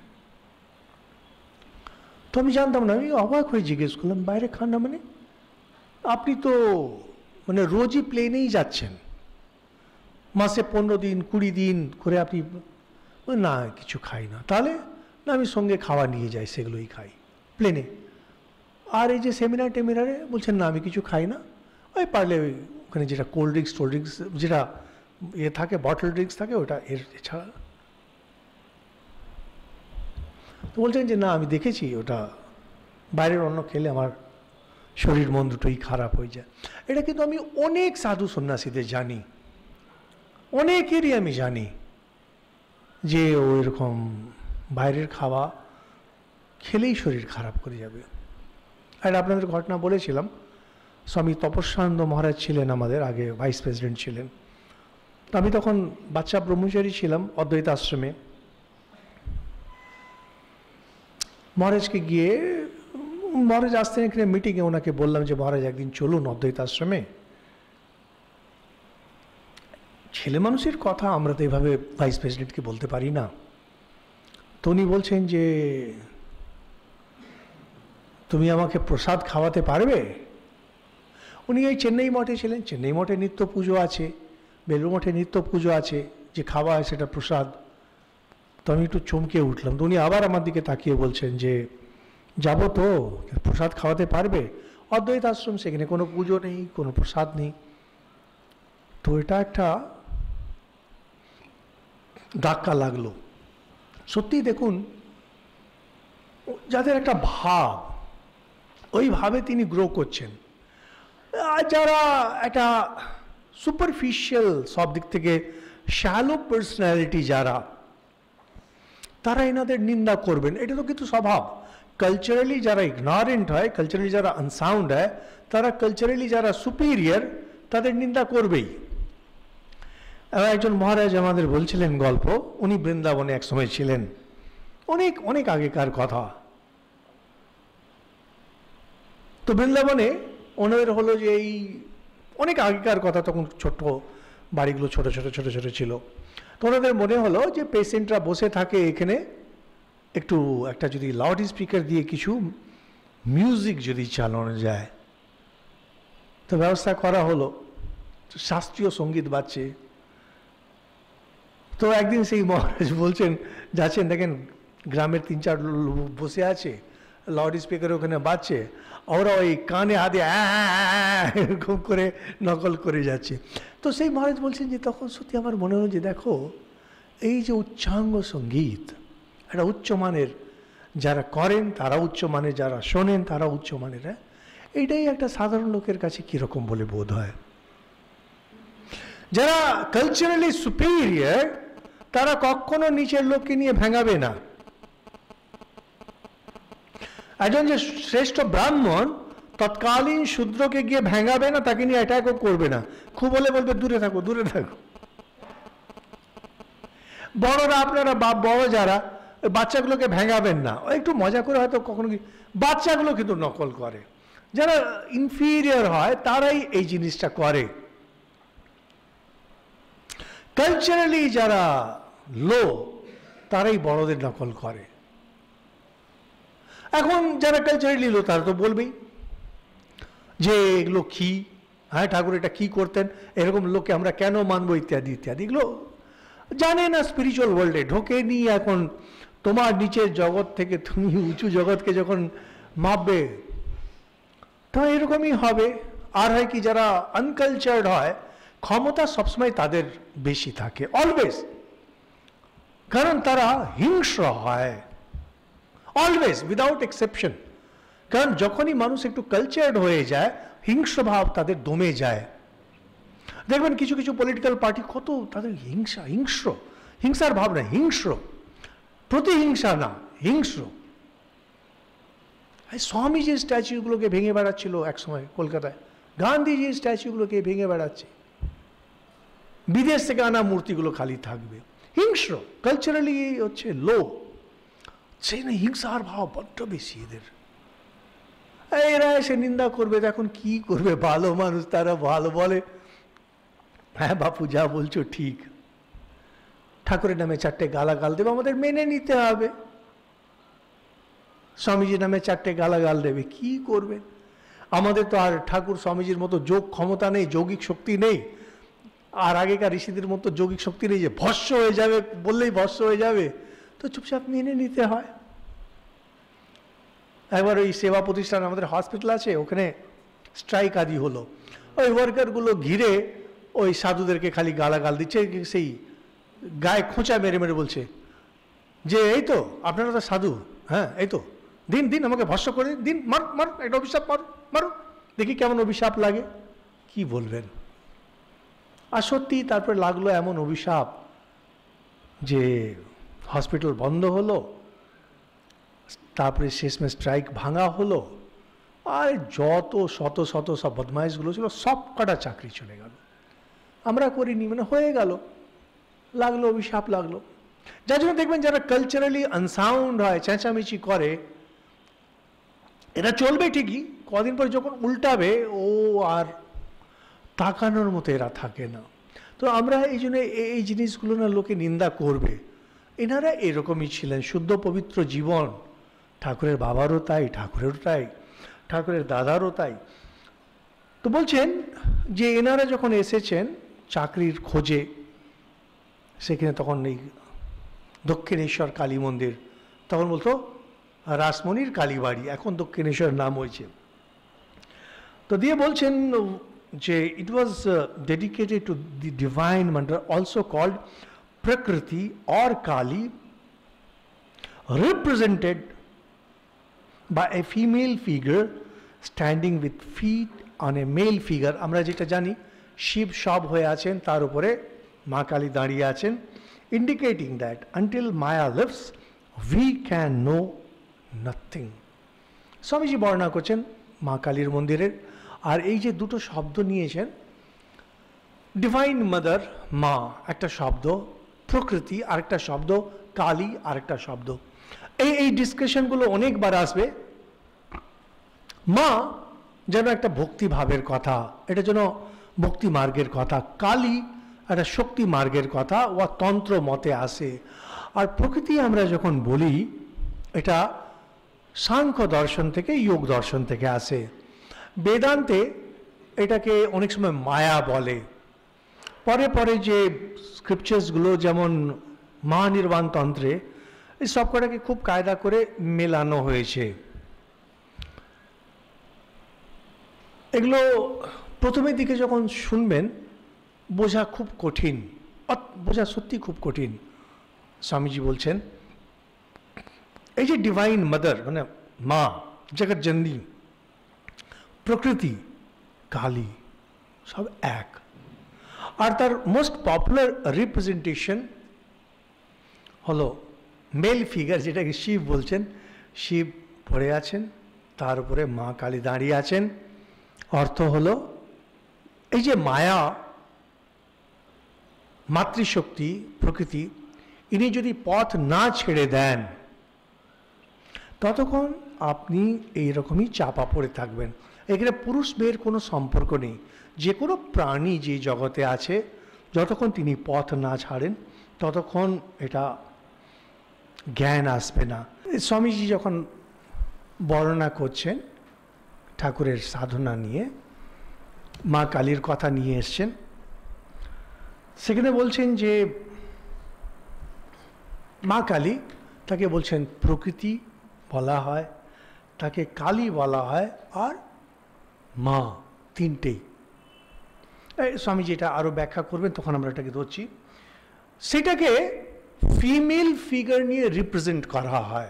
তো আমি জানতাম না, আমি অবাক হয়ে জিজ্ঞেস করলাম, বাইরে খান না মানে? আপনি তো মানে রোজই প্লেনেই যাচ্ছেন, মাসে পনেরো দিন কুড়ি দিন করে আপনি। না কিছু খাই না। তাহলে না, আমি সঙ্গে খাওয়া নিয়ে যাই, সেগুলোই খাই প্লেনে। আর এই যে সেমিনার টেমিনারে বলছেন না আমি কিছু খাই না, ওই পারলে ওই ওখানে যেটা কোল্ড ড্রিঙ্কস টোল্ড ড্রিঙ্কস যেটা এ থাকে, বটল ড্রিঙ্কস থাকে, ওটা এর এছাড়া। তো বলছেন যে না আমি দেখেছি ওটা বাইরের অন্য খেলে আমার শরীর মন দুটোই খারাপ হয়ে যায়। এটা কিন্তু আমি অনেক সাধু সন্ন্যাসীদের জানি, অনেকেরই আমি জানি যে ওই রকম বাইরের খাওয়া খেলেই শরীর খারাপ করে যাবে। আর আপনাদের ঘটনা বলেছিলাম, স্বামী তপস্যানন্দ মহারাজ ছিলেন আমাদের আগে, ভাইস প্রেসিডেন্ট ছিলেন। তো আমি তখন বাচ্চা ব্রহ্মচারী ছিলাম অদ্বৈত আশ্রমে। মহারাজকে গিয়ে, মহারাজ আসতেন এখানে মিটিংয়ে, ওনাকে বললাম যে মহারাজ একদিন চলুন অদ্বৈত আশ্রমে। ছেলে মানুষের কথা আমরা তো এইভাবে ভাইস প্রেসিডেন্টকে বলতে পারি না। তো উনি বলছেন যে তুমি আমাকে প্রসাদ খাওয়াতে পারবে? উনি এই চেন্নাই মঠে ছিলেন, চেন্নাই মঠে নিত্য পুজো আছে, বেলুর মঠে নিত্য পুজো আছে, যে খাওয়া হয় সেটা প্রসাদ। তো আমি একটু চমকে উঠলাম। তো উনি আবার আমার দিকে তাকিয়ে বলছেন যে যাব তো, প্রসাদ খাওয়াতে পারবে? অদ্বৈত আশ্রম, সেখানে কোনো পুজো নেই, কোনো প্রসাদ নেই। তো এটা একটা ধাক্কা লাগলো। সত্যি দেখুন, যাদের একটা ভাব, ওই ভাবে তিনি গ্রো করছেন। আর যারা একটা সুপারফিশিয়াল, সব দিক থেকে শ্যালো পার্সোনালিটি যারা, তারা এনাদের নিন্দা করবেন, এটা তো কিন্তু স্বভাব। কালচারালি যারা ইগনোরেন্ট হয়, কালচারালি যারা আনসাউন্ড হয়, তারা কালচারালি যারা সুপিরিয়র, তাদের নিন্দা করবেই। একজন মহারাজ আমাদের বলছিলেন গল্প, উনি বৃন্দাবনে এক সময় ছিলেন, অনেক অনেক আগেকার কথা। তো বৃন্দাবনে ওনাদের হলো যে এই অনেক আগেকার কথা, তখন ছোট্ট বাড়িগুলো ছোট ছোট ছোট ছোট ছিল। তো ওনাদের মনে হলো যে পেশেন্টরা বসে থাকে এখানে, একটু একটা যদি লাউড স্পিকার দিয়ে কিছু মিউজিক যদি চালানো যায়। তো ব্যবস্থা করা হলো, শাস্ত্রীয় সঙ্গীত বাজছে। তো একদিন সেই মহারাজ বলছেন, যাচ্ছেন, দেখেন গ্রামের তিন চার লোক বসে আছে, লাউড স্পিকার ওখানে বাজছে, ওরা ওই কানে হাতে এরকম করে নকল করে যাচ্ছে। তো সেই মহারাজ বলছেন যে তখন সত্যি আমার মনে হলো যে দেখো, এই যে উচ্চাঙ্গ সঙ্গীত, একটা উচ্চমানের, যারা করেন তারা উচ্চমানের, যারা শোনেন তারা উচ্চমানের, হ্যাঁ, এইটাই একটা সাধারণ লোকের কাছে কীরকম বলে বোধ হয়। যারা কালচারালি সুপিরিয়র, তারা কখনো নিচের লোককে নিয়ে ভেঙাবে না। একজন যে শ্রেষ্ঠ ব্রাহ্মণ তৎকালীন শূদ্রকে গিয়ে ভেঙাবে না, তাকে নিয়ে অ্যাটাকও করবে না, খুব হলে বলবে দূরে থাকো দূরে থাকো। বড়রা, আপনারা বড় যারা, বাচ্চাগুলোকে ভেঙাবেন না, একটু মজা করে হয়তো কখনো কি, বাচ্চাগুলো কিন্তু নকল করে। যারা ইনফিরিয়র হয় তারাই এই জিনিসটা করে। কালচারালি যারা লো, তারাই বড়দের নকল করে। এখন যারা কালচারালি লো, তারা তো বলবেই যে এগুলো কি, হ্যাঁ ঠাকুর এটা কি করতেন, এরকম লোককে আমরা কেন মানবো, ইত্যাদি ইত্যাদি। এগুলো জানে না, স্পিরিচুয়াল ওয়ার্ল্ডে ঢোকে নি। এখন তোমার নিচের জগৎ থেকে তুমি উঁচু জগৎকে যখন মাপবে, তো এরকমই হবে। আর হয় কি যারা আনকালচার্ড হয় ক্ষমতা সবসময় তাদের বেশি থাকে, অলওয়েজ, কারণ তারা হিংস্র হয়, অলওয়েজ উইদাউট এক্সেপশন। কারণ যখনই মানুষ একটু কালচার্ড হয়ে যায় হিংস্র ভাব তাদের দমে যায়। দেখবেন কিছু কিছু পলিটিক্যাল পার্টি কত তাদের হিংসা, হিংস্র, হিংসার ভাব না, হিংস্র, প্রতিহিংসা না, হিংস্র। স্বামীজির স্ট্যাচুগুলোকে ভেঙে বেড়াচ্ছিল একসময় কলকাতায়, গান্ধীজির স্ট্যাচুগুলোকে ভেঙে বেড়াচ্ছে, বিদেশ থেকে আনা মূর্তিগুলো খালি থাকবে। হিংস্র, কালচারালি হচ্ছে লো, সেই না হিংসার ভাব বড্ড বেশি এদের। এরা এসে নিন্দা করবে, এখন কি করবে, ভালো মানুষ তারা ভালো বলে, হ্যাঁ বাপু যা বলছো ঠিক, ঠাকুরের নামে চারটে গালাগাল দেবে, আমাদের মেনে নিতে হবে। স্বামীজির নামে চারটে গালাগাল দেবে, কি করবে? আমাদের তো আর ঠাকুর স্বামীজির মতো যোগ ক্ষমতা নেই, যৌগিক শক্তি নেই, আর আগেকার ঋষিদের মতো যৌগিক শক্তি নেই যে ভস্য হয়ে যাবে বললেই ভস্য হয়ে যাবে, তো চুপচাপ মেনে নিতে হয়। একবার ওই সেবা প্রতিষ্ঠান আমাদের হসপিটাল আছে, ওখানে স্ট্রাইক আদি হলো, ওই ওয়ার্কারগুলো ঘিরে ওই সাধুদেরকে খালি গালাগাল দিচ্ছে, সেই গায়ে খোঁচা মেরে মেরে বলছে যে এই তো আপনারা তো সাধু, হ্যাঁ এই তো দিন দিন আমাকে ভস্য করে দিন, মার মার একটা অভিশাপ মারো মারো, দেখি কেমন অভিশাপ লাগে। কি বলবেন? আর সত্যি তারপরে লাগলো এমন অভিশাপ যে হসপিটাল বন্ধ হলো, তারপরে শেষমে স্ট্রাইক ভাঙা হলো, আর যত শত শত সব বদমাইশগুলো ছিল সব কটা চাকরি চলে গেল। আমরা করিনি, মানে হয়ে গেল, লাগলো অভিশাপ লাগলো। যার জন্য দেখবেন যারা কালচারালি আনসাউন্ড হয়, চেঁচামেচি করে, এরা চলবে ঠিকই, কদিন পর যখন উল্টাবে ও আর তাকানোর মতো এরা থাকে না। তো আমরা এই জন্য এই জিনিসগুলো না লোকে নিন্দা করবে। এনারা এরকমই ছিলেন, শুদ্ধ পবিত্র জীবন, ঠাকুরের বাবারও তাই, ঠাকুরেরও তাই, ঠাকুরের দাদারও তাই। তো বলছেন যে এনারা যখন এসেছেন চাকরির খোঁজে, সেখানে তখন এই দক্ষিণেশ্বর কালী মন্দির, তখন বলতো রাসমণির কালীবাড়ি, এখন দক্ষিণেশ্বর নাম হয়েছে। তো দিয়ে বলছেন যে it was dedicated to the Divine Mother, also called Prakriti or Kali, represented by a female figure standing with feet on a male figure। আমরা যেটা জানি শিব সব হয়ে আছেন, তার উপরে মা কালী দাঁড়িয়ে আছেন, indicating that until Maya lives we can know nothing। Swamiji বর্ণনা করছেন মা কালীর মন্দিরের। আর এই যে দুটো শব্দ নিয়েছেন, ডিভাইন মাদার মা একটা শব্দ, প্রকৃতি আরেকটা শব্দ, কালী আরেকটা শব্দ। এই এই ডিসকাশনগুলো অনেকবার আসবে। মা যেন একটা ভক্তি ভাবের কথা, এটা যেন ভক্তি মার্গের কথা, কালী একটা শক্তি মার্গের কথা, ও তন্ত্র মতে আসে। আর প্রকৃতি আমরা যখন বলি এটা সাংখ্য দর্শন থেকে, যোগ দর্শন থেকে আসে। বেদান্তে এটাকে অনেক সময় মায়া বলে। পরে পরে যে স্ক্রিপচার্সগুলো যেমন মহানির্বাণ তন্ত্রে, এই সব কটাকে খুব কায়দা করে মেলানো হয়েছে। এগুলো প্রথমের দিকে যখন শুনবেন বোঝা খুব কঠিন, বোঝা সত্যি খুব কঠিন। স্বামীজি বলছেন এই যে ডিভাইন মাদার মানে মা জগৎজননী, প্রকৃতি কালী, সব এক। আর তার মোস্ট পপুলার রিপ্রেজেন্টেশন হলো মেল ফিগার, যেটাকে শিব বলছেন। শিব পড়ে আছেন, তার উপরে মা কালী দাঁড়িয়ে আছেন। অর্থ হলো এই যে মায়া, মাতৃশক্তি প্রকৃতি, ইনি যদি পথ না ছেড়ে দেন ততক্ষণ আপনি এইরকমই চাপা পড়ে থাকবেন। এখানে পুরুষ মেয়ের কোনো সম্পর্ক নেই। যে কোনো প্রাণী যে জগতে আছে, যতক্ষণ তিনি পথ না ছাড়েন ততক্ষণ এটা জ্ঞান আসবে না। স্বামীজি যখন বর্ণনা করছেন ঠাকুরের সাধনা নিয়ে, মা কালীর কথা নিয়ে এসছেন, সেখানে বলছেন যে মা কালী, তাকে বলছেন প্রকৃতি বলা হয়, তাকে কালী বলা হয়, আর মা তিনটেই। স্বামীজি এটা আরও ব্যাখ্যা করবেন, তখন আমরা এটাকে ধরছি। সেটাকে ফিমেল ফিগার নিয়ে রিপ্রেজেন্ট করা হয়।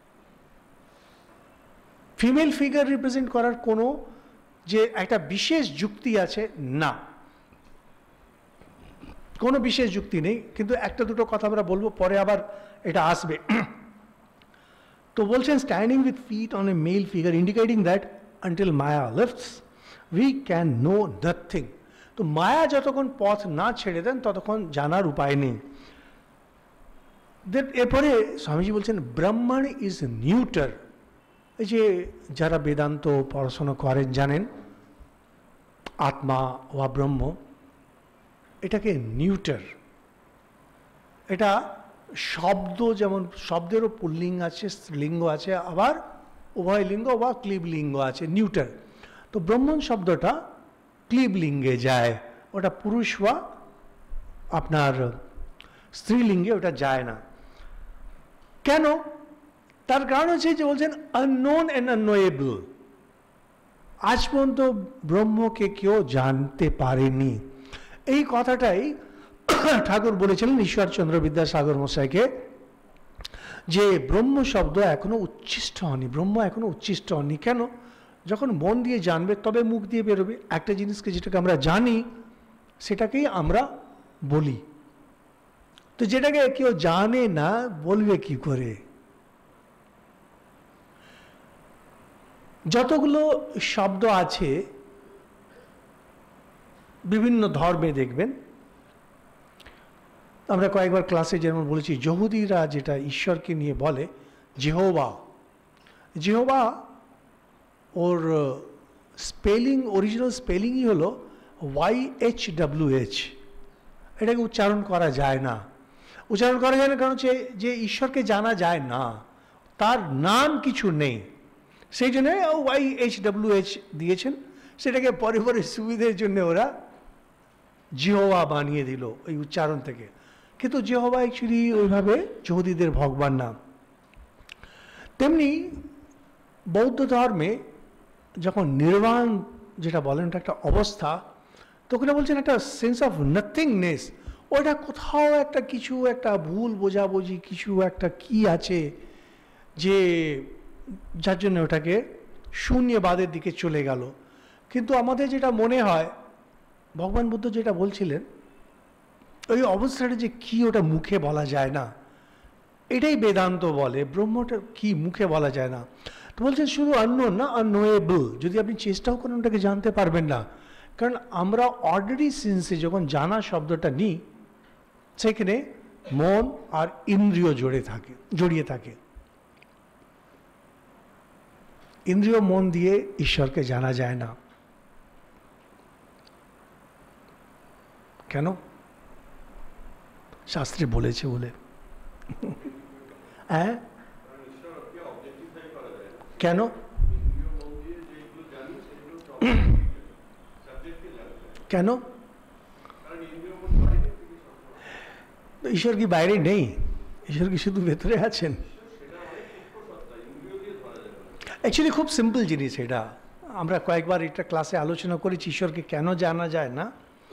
ফিমেল ফিগার রিপ্রেজেন্ট করার কোনো যে একটা বিশেষ যুক্তি আছে, না, কোনো বিশেষ যুক্তি নেই। কিন্তু একটা দুটো কথা আমরা বলবো, পরে আবার এটা আসবে। তো বলছেন, standing with feet on a male figure indicating that until Maya lifts we can know nothing. তো মায়া যতক্ষণ পথ না ছেড়ে দেন ততক্ষণ জানার উপায় নেই। এরপরে স্বামীজি বলছেন, ব্রহ্মণ ইজ নিউটার। এই যে যারা বেদান্ত পড়াশোনা করেন জানেন, আত্মা বা ব্রহ্ম এটাকে নিউটার। এটা শব্দ, যেমন শব্দেরও পুল্লিঙ্গ আছে, স্ত্রীলিঙ্গ আছে, আবার উভয় লিঙ্গ বা ক্লীবলিঙ্গ আছে, নিউটার। তো ব্রহ্মণ শব্দটা ক্লীবলিঙ্গে যায়, ওটা পুরুষ বা আপনার স্ত্রীলিঙ্গে ওটা যায় না। কেন? তার কারণ হচ্ছে যে বলছেন আননোন অ্যান্ড আননোয়েবল। আজ পর্যন্ত ব্রহ্মকে কেউ জানতে পারেনি। এই কথাটাই ঠাকুর বলেছিলেন ঈশ্বরচন্দ্র বিদ্যাসাগর মশাইকে, যে ব্রহ্ম শব্দ এখনো উচ্ছিষ্ট হয়নি, ব্রহ্ম এখনো উচ্ছিষ্ট হয়নি। কেন? যখন মন দিয়ে জানবে তবে মুখ দিয়ে বেরোবে। একটা জিনিসকে যেটাকে আমরা জানি সেটাকেই আমরা বলি। তো যেটাকে কেউ জানে না বলবে কি করে? যতগুলো শব্দ আছে বিভিন্ন ধর্মে দেখবেন, আমরা কয়েকবার ক্লাসে যেমন বলেছি, যহুদিরা যেটা ঈশ্বরকে নিয়ে বলে জেহোবা, জেহোবা ওর স্পেলিং, অরিজিনাল স্পেলিংই হলো ওয়াই এইচ ডাব্লিউ এইচ। এটাকে উচ্চারণ করা যায় না। উচ্চারণ করা যায় না কারণ হচ্ছে যে ঈশ্বরকে জানা যায় না, তার নাম কিছু নেই, সেই জন্য ওয়াই এইচ ডাব্লিউ এইচ দিয়েছেন। সেটাকে পরে পরে সুবিধের জন্য ওরা জিহোবা বানিয়ে দিল ওই উচ্চারণ থেকে। কিন্তু জিহোবা অ্যাকচুয়ালি ওইভাবে যহুদিদের ভগবান নাম। তেমনি বৌদ্ধ ধর্মে যখন নির্বাণ যেটা বলেন, এটা একটা অবস্থা, তো ওখানে বলছেন একটা সেন্স অফ নাথিংনেস। ওটা কোথাও একটা কিছু একটা ভুল বোঝাবুঝি কিছু একটা কি আছে যে যার জন্য ওটাকে শূন্যবাদের দিকে চলে গেল। কিন্তু আমাদের যেটা মনে হয় ভগবান বুদ্ধ যেটা বলছিলেন, ওই অবস্থাটা যে কি ওটা মুখে বলা যায় না, এটাই বেদান্ত বলে। ব্রহ্মটা কি মুখে বলা যায় না। তো বলছেন শুধু আননোন না, আননোয়েবল। যদি আপনি চেষ্টাও করেন ওটাকে জানতে পারবেন না, কারণ আমরা অর্ডিনারি সেন্সে যখন জানা শব্দটা নিই সেখানে মন আর ইন্দ্রিয় জড়ে থাকে, জড়িয়ে থাকে। ইন্দ্রিয় মন দিয়ে ঈশ্বরকে জানা যায় না। কেন? শাস্ত্রে বলেছে বলে। হ্যাঁ, কেন? কেন? ঈশ্বর কি বাইরে নেই? ঈশ্বর কি শুধু ভেতরে আছেন? অ্যাকচুয়ালি খুব সিম্পল জিনিস এটা। আমরা কয়েকবার এটা ক্লাসে আলোচনা করেছি, ঈশ্বরকে কেন জানা যায় না।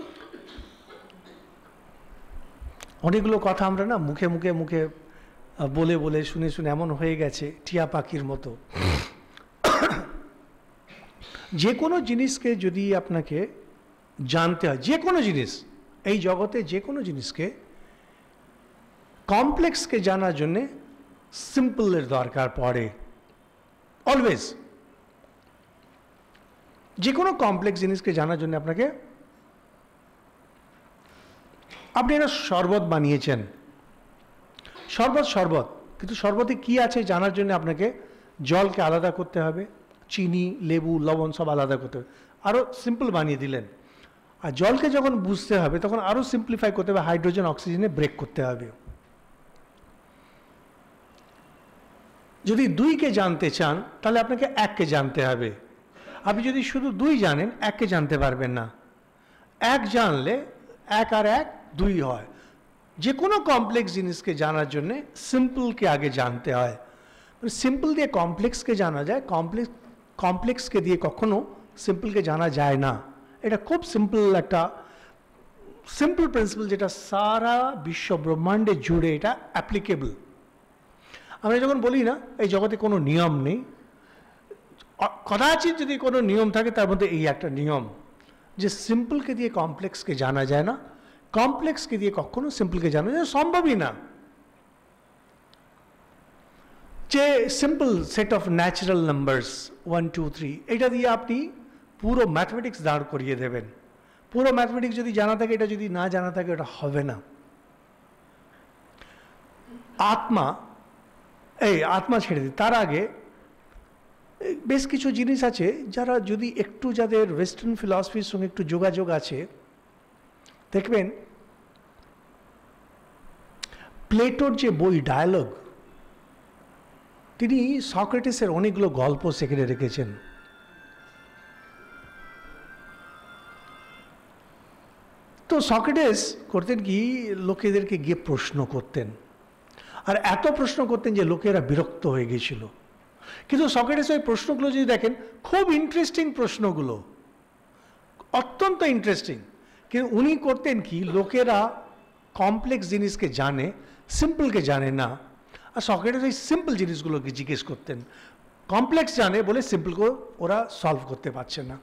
অনেকগুলো কথা আমরা না মুখে মুখে মুখে বলে বলে শুনে শুনে এমন হয়ে গেছে টিয়া পাখির মতো। যে কোনো জিনিসকে যদি আপনাকে জানতে হয়, যে কোনো জিনিস এই জগতে যে কোনো জিনিসকে কমপ্লেক্সকে জানার জন্যে সিম্পলের দরকার পড়ে অলওয়েজ। যে কোনো কমপ্লেক্স জিনিসকে জানার জন্য আপনাকে, আপনি একটা শরবত বানিয়েছেন, শরবত শরবত কিন্তু শরবতে কি আছে জানার জন্য আপনাকে জলকে আলাদা করতে হবে, চিনি লেবু লবণ সব আলাদা করতে হবে, আরও সিম্পল বানিয়ে দিলেন। আর জলকে যখন বুঝতে হবে তখন আরও সিম্পলিফাই করতে হবে, হাইড্রোজেন অক্সিজেনে ব্রেক করতে হবে। যদি দুইকে জানতে চান তাহলে আপনাকে এককে জানতে হবে। আপনি যদি শুধু দুই জানেন এককে জানতে পারবেন না। এক জানলে এক আর এক দুই হয়। যে কোনো কমপ্লেক্স জিনিসকে জানার জন্য সিম্পলকে আগে জানতে হয়। সিম্পল দিয়ে কমপ্লেক্সকে জানা যায়, কমপ্লেক্স কমপ্লেক্সকে দিয়ে কখনো সিম্পলকে জানা যায় না। এটা খুব সিম্পল একটা সিম্পল প্রিন্সিপাল, যেটা সারা বিশ্ব ব্রহ্মাণ্ডে জুড়ে এটা অ্যাপ্লিকেবল। আমরা যখন বলি না এই জগতে কোনো নিয়ম নেই, কদাচিৎ যদি কোনো নিয়ম থাকে তার মধ্যে এই একটা নিয়ম, যে সিম্পলকে দিয়ে কমপ্লেক্সকে জানা যায় না, কমপ্লেক্সকে দিয়ে কখনো সিম্পলকে জানা যায় সম্ভবই না। যে simple set of natural numbers one two three, এটা দিয়ে আপনি পুরো ম্যাথমেটিক্স দাঁড় করিয়ে দেবেন। পুরো ম্যাথমেটিক্স যদি জানা থাকে, এটা যদি না জানা থাকে ওটা হবে না। আত্মা, এই আত্মা ছেড়ে দিই, তার আগে বেশ কিছু জিনিস আছে যারা যদি একটু, যাদের ওয়েস্টার্ন ফিলসফির সঙ্গে একটু যোগাযোগ আছে, দেখবেন প্লেটোর যে বই ডায়ালগ, তিনি সক্রেটিসের অনেকগুলো গল্প সেখানে রেখেছেন। তো সক্রেটিস করতেন কি, লোকেদেরকে গিয়ে প্রশ্ন করতেন, আর এত প্রশ্ন করতেন যে লোকেরা বিরক্ত হয়ে গেছিল। কিন্তু সক্রেটিস ওই প্রশ্নগুলো যদি দেখেন, খুব ইন্টারেস্টিং প্রশ্নগুলো, অত্যন্ত ইন্টারেস্টিং। কিন্তু উনি করতেন কি, লোকেরা কমপ্লেক্স জিনিসকে জানে, সিম্পলকে জানে না। আর সক্রেটিস ওই সিম্পল জিনিসগুলোকে জিজ্ঞেস করতেন, কমপ্লেক্স জানে বলে সিম্পলকে ওরা সলভ করতে পারছে না।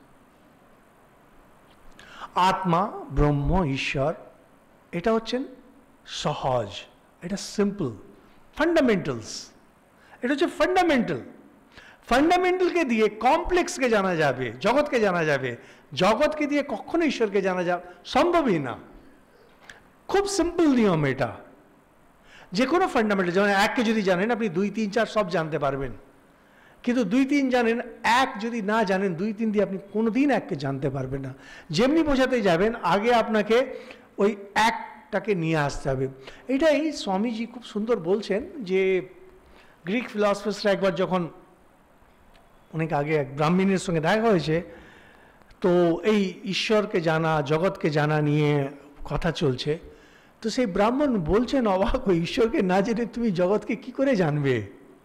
আত্মা, ব্রহ্ম, ঈশ্বর, এটা হচ্ছেন সহজ, এটা সিম্পল, ফান্ডামেন্টালস, এটা হচ্ছে ফান্ডামেন্টাল। ফান্ডামেন্টালকে দিয়ে কমপ্লেক্সকে জানা যাবে, জগৎকে জানা যাবে। জগৎকে দিয়ে কখনো ঈশ্বরকে জানা যাবে সম্ভবই না। খুব সিম্পল নিয়ম এটা। যে কোনো ফান্ডামেন্টাল, যেমন এককে যদি জানেন আপনি দুই তিন চার সব জানতে পারবেন, কিন্তু দুই তিন জানেন, এক যদি না জানেন দুই তিন দিয়ে আপনি কোনোদিন এককে জানতে পারবেন না। যেমনি বোঝাতে যাবেন, আগে আপনাকে ওই একটাকে নিয়ে আসতে হবে। এটাই স্বামীজি খুব সুন্দর বলছেন, যে গ্রিক ফিলসফার্সরা একবার যখন অনেক আগে এক ব্রাহ্মণের সঙ্গে দেখা হয়েছে, তো এই ঈশ্বরকে জানা, জগৎকে জানা নিয়ে কথা চলছে, তো সেই ব্রাহ্মণ বলছেন অবাক হয়ে, ঈশ্বরকে না জেনে তুমি জগৎকে কি করে জানবে?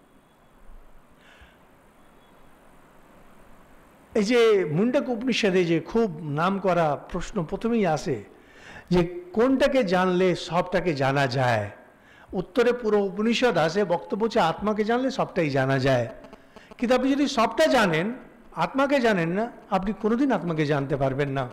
এই যে মুন্ডক উপনিষদে যে খুব নাম করা প্রশ্ন প্রথমেই আসে, যে কোনটাকে জানলে সবটাকে জানা যায়। উত্তরে পুরো উপনিষদ আসে, বক্তব্য হচ্ছে আত্মাকে জানলে সবটাই জানা যায়। কিন্তু আপনি যদি সবটা জানেন, আত্মাকে জানেন না, আপনি কোনোদিন আত্মাকে জানতে পারবেন না।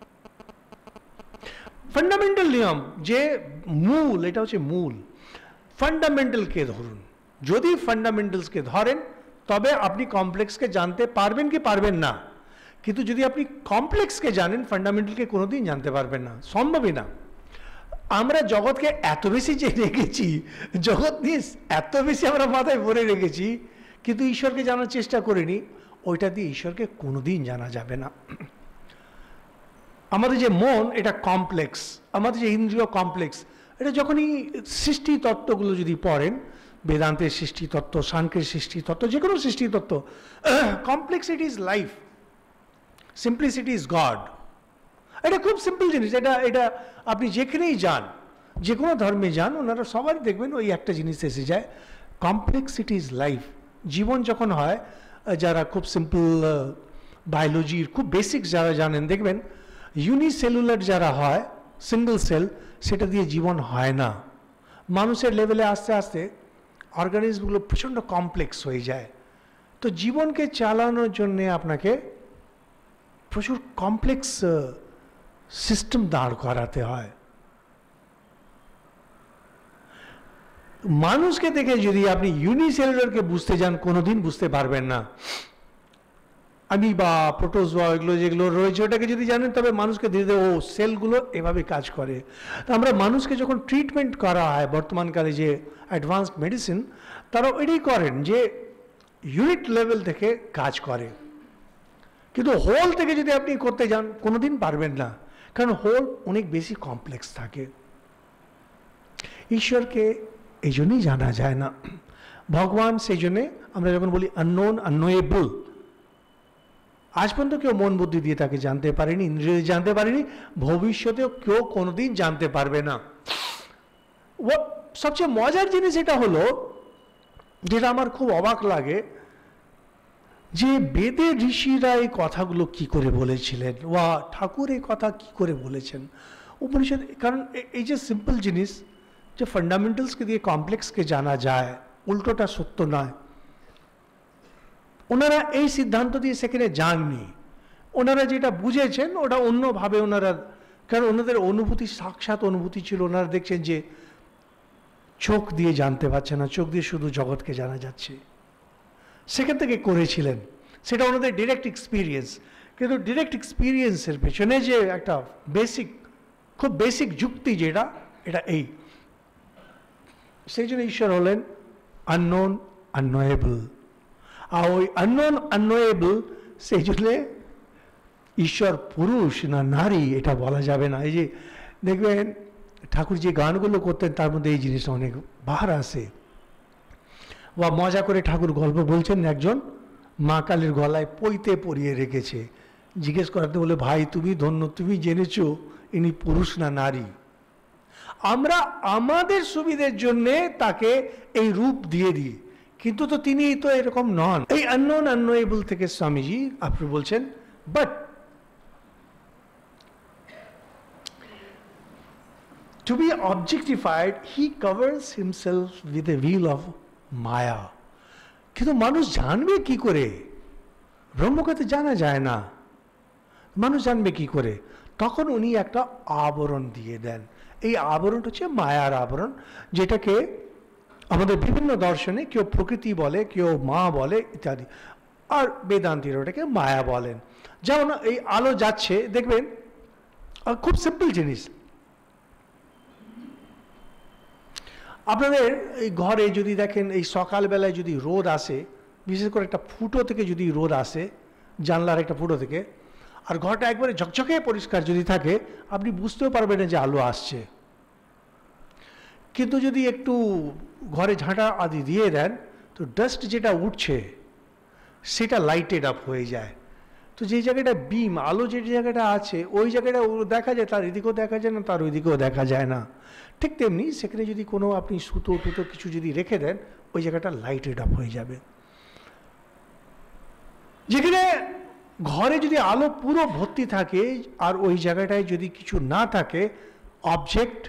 ফান্ডামেন্টাল নিয়ম, যে মূল, এটা হচ্ছে মূল। ফান্ডামেন্টালকে ধরুন, যদি ফান্ডামেন্টালসকে ধরেন তবে আপনি কমপ্লেক্সকে জানতে পারবেন কি পারবেন না। কিন্তু যদি আপনি কমপ্লেক্সকে জানেন, ফান্ডামেন্টালকে কোনোদিন জানতে পারবেন না, সম্ভবই না। আমরা জগৎকে এত বেশি জেনে রেখেছি, জগৎ নিয়ে এত বেশি আমরা মাথায় ভরে রেখেছি, কিন্তু ঈশ্বরকে জানার চেষ্টা করিনি। ওইটা দিয়ে ঈশ্বরকে কোনোদিন জানা যাবে না। আমাদের যে মন, এটা কমপ্লেক্স, আমাদের যে ইন্দ্রিয় কমপ্লেক্স। এটা যখনই সৃষ্টি তত্ত্বগুলো যদি পড়েন, বেদান্তের সৃষ্টি তত্ত্ব, সাংখ্যের সৃষ্টি তত্ত্ব, যে কোনো সৃষ্টি তত্ত্ব, complexity is life, simplicity is God. এটা খুব সিম্পল জিনিস। এটা এটা আপনি যেখানেই যান, যে কোনো ধর্মে যান, ওনারা সবাই দেখবেন ওই একটা জিনিস এসে যায়, কমপ্লেক্সিটি ইজ লাইফ। জীবন যখন হয়, যারা খুব সিম্পল বায়োলজির খুব বেসিক যারা জানেন, দেখবেন ইউনিসেলুলার যারা হয়, সিঙ্গল সেল, সেটা দিয়ে জীবন হয় না। মানুষের লেভেলে আস্তে আস্তে অর্গানিজমগুলো প্রচণ্ড কমপ্লেক্স হয়ে যায়। তো জীবনকে চালানোর জন্যে আপনাকে প্রচুর কমপ্লেক্স সিস্টেম দাঁড় করাতে হয়। মানুষকে দেখে যদি আপনি ইউনিসেলুলারকে বুঝতে যান, কোনোদিন বুঝতে পারবেন না। আমি বা প্রোটোজোয়া এগুলো যেগুলো রয়েছে, ওটাকে যদি জানেন তবে মানুষকে ধীরে ধীরে ও সেলগুলো এভাবে কাজ করে। তো আমরা মানুষকে যখন ট্রিটমেন্ট করা হয়, বর্তমানকালে যে অ্যাডভান্সড মেডিসিন, তারা এটাই করেন যে ইউনিট লেভেল থেকে কাজ করে। কিন্তু হোল থেকে যদি আপনি করতে যান, কোনোদিন পারবেন না, কারণ হোল অনেক বেশি কমপ্লেক্স থাকে। ঈশ্বরকে এই জন্যই জানা যায় না। ভগবান সেই জন্যে আমরা যখন বলি আননোন, আননোয়েবল, আজ পর্যন্ত কেউ মন বুদ্ধি দিয়ে তাকে জানতে পারেনি, ইন্দ্রিয় দিয়ে জানতে পারেনি, ভবিষ্যতেও কেউ কোনোদিন জানতে পারবে না। ও সবচেয়ে মজার জিনিস এটা হলো, যেটা আমার খুব অবাক লাগে, যে বেদের ঋষিরা এই কথাগুলো কি করে বলেছিলেন, বা ঠাকুর এই কথা কি করে বলেছেন উপনিষদ। কারণ এই যে সিম্পল জিনিস, যে ফান্ডামেন্টালসকে দিয়ে কমপ্লেক্সকে জানা যায়, উল্টোটা সত্য নয়। ওনারা এই সিদ্ধান্ত দিয়ে সেখানে যাননি, ওনারা যেটা বুঝেছেন ওটা অন্যভাবে ওনারা, কারণ ওনাদের অনুভূতি সাক্ষাৎ অনুভূতি ছিল। ওনারা দেখছেন যে চোখ দিয়ে জানতে পারছে না, চোখ দিয়ে শুধু জগৎকে জানা যাচ্ছে, সেখান থেকে করেছিলেন। সেটা ওনাদের ডিরেক্ট এক্সপিরিয়েন্স। কিন্তু ডিরেক্ট এক্সপিরিয়েন্সের পেছনে যে একটা বেসিক, খুব বেসিক যুক্তি যেটা, এটা এই, সেই জন্য ঈশ্বর হলেন আননোন আননোয়েবল। আর ওই আননোন আননোয়েবল, সেই জন্যে ঈশ্বর পুরুষ না নারী এটা বলা যাবে না। এই যে দেখবেন ঠাকুর যে গানগুলো করতেন তার মধ্যে এই জিনিসটা অনেক বাহার আসে। বা মজা করে ঠাকুর গল্প বলছেন, একজন মা কালীর গলায় পইতে পরিয়ে রেখেছে, জিজ্ঞেস করাতে বলে, ভাই তুমি ধন্য, তুমি জেনেছো ইনি পুরুষ না নারী। আমরা আমাদের সুবিধের জন্যে তাকে এই রূপ দিয়ে দিই, কিন্তু তো তিনি তো এরকম নন। এই আননোন আননোয়েবল থেকে স্বামীজি আপনি বলছেন, but to be objectified, he covers himself with a veil of maya. কিন্তু মানুষ জানবে কি করে? ব্রহ্মকে তো জানা যায় না, মানুষ জানবে কি করে? তখন উনি একটা আবরণ দিয়ে দেন। এই আবরণটা হচ্ছে মায়ার আবরণ, যেটাকে আমাদের বিভিন্ন দর্শনে কেউ প্রকৃতি বলে, কেউ মা বলে ইত্যাদি, আর বেদান্তীরা ওটাকে মায়া বলেন। যেমন এই আলো যাচ্ছে দেখবেন, খুব সিম্পল জিনিস, আপনাদের এই ঘরে যদি দেখেন এই সকালবেলায় যদি রোদ আসে, বিশেষ করে একটা ফুটো থেকে যদি রোদ আসে, জানলার একটা ফুটো থেকে, আর ঘরটা একবারে ঝকঝকে পরিষ্কার যদি থাকে, আপনি বুঝতেও পারবেন না যে আলো আসছে। কিন্তু যদি একটু ঘরে ঝাঁটা আদি দিয়ে দেন, তো ডাস্ট যেটা উঠছে সেটা লাইটেড আপ হয়ে যায়। তো যে জায়গাটা বিম, আলো যে জায়গাটা আছে ওই জায়গাটা দেখা যায়, তার এদিকেও দেখা যায় না, তার ওইদিকেও দেখা যায় না। ঠিক তেমনি সেখানে যদি কোনো আপনি সুতো টুতো কিছু যদি রেখে দেন, ওই জায়গাটা লাইটেড আপ হয়ে যাবে। যেখানে ঘরে যদি আলো পুরো ভর্তি থাকে আর ওই জায়গাটায় যদি কিছু না থাকে, অবজেক্ট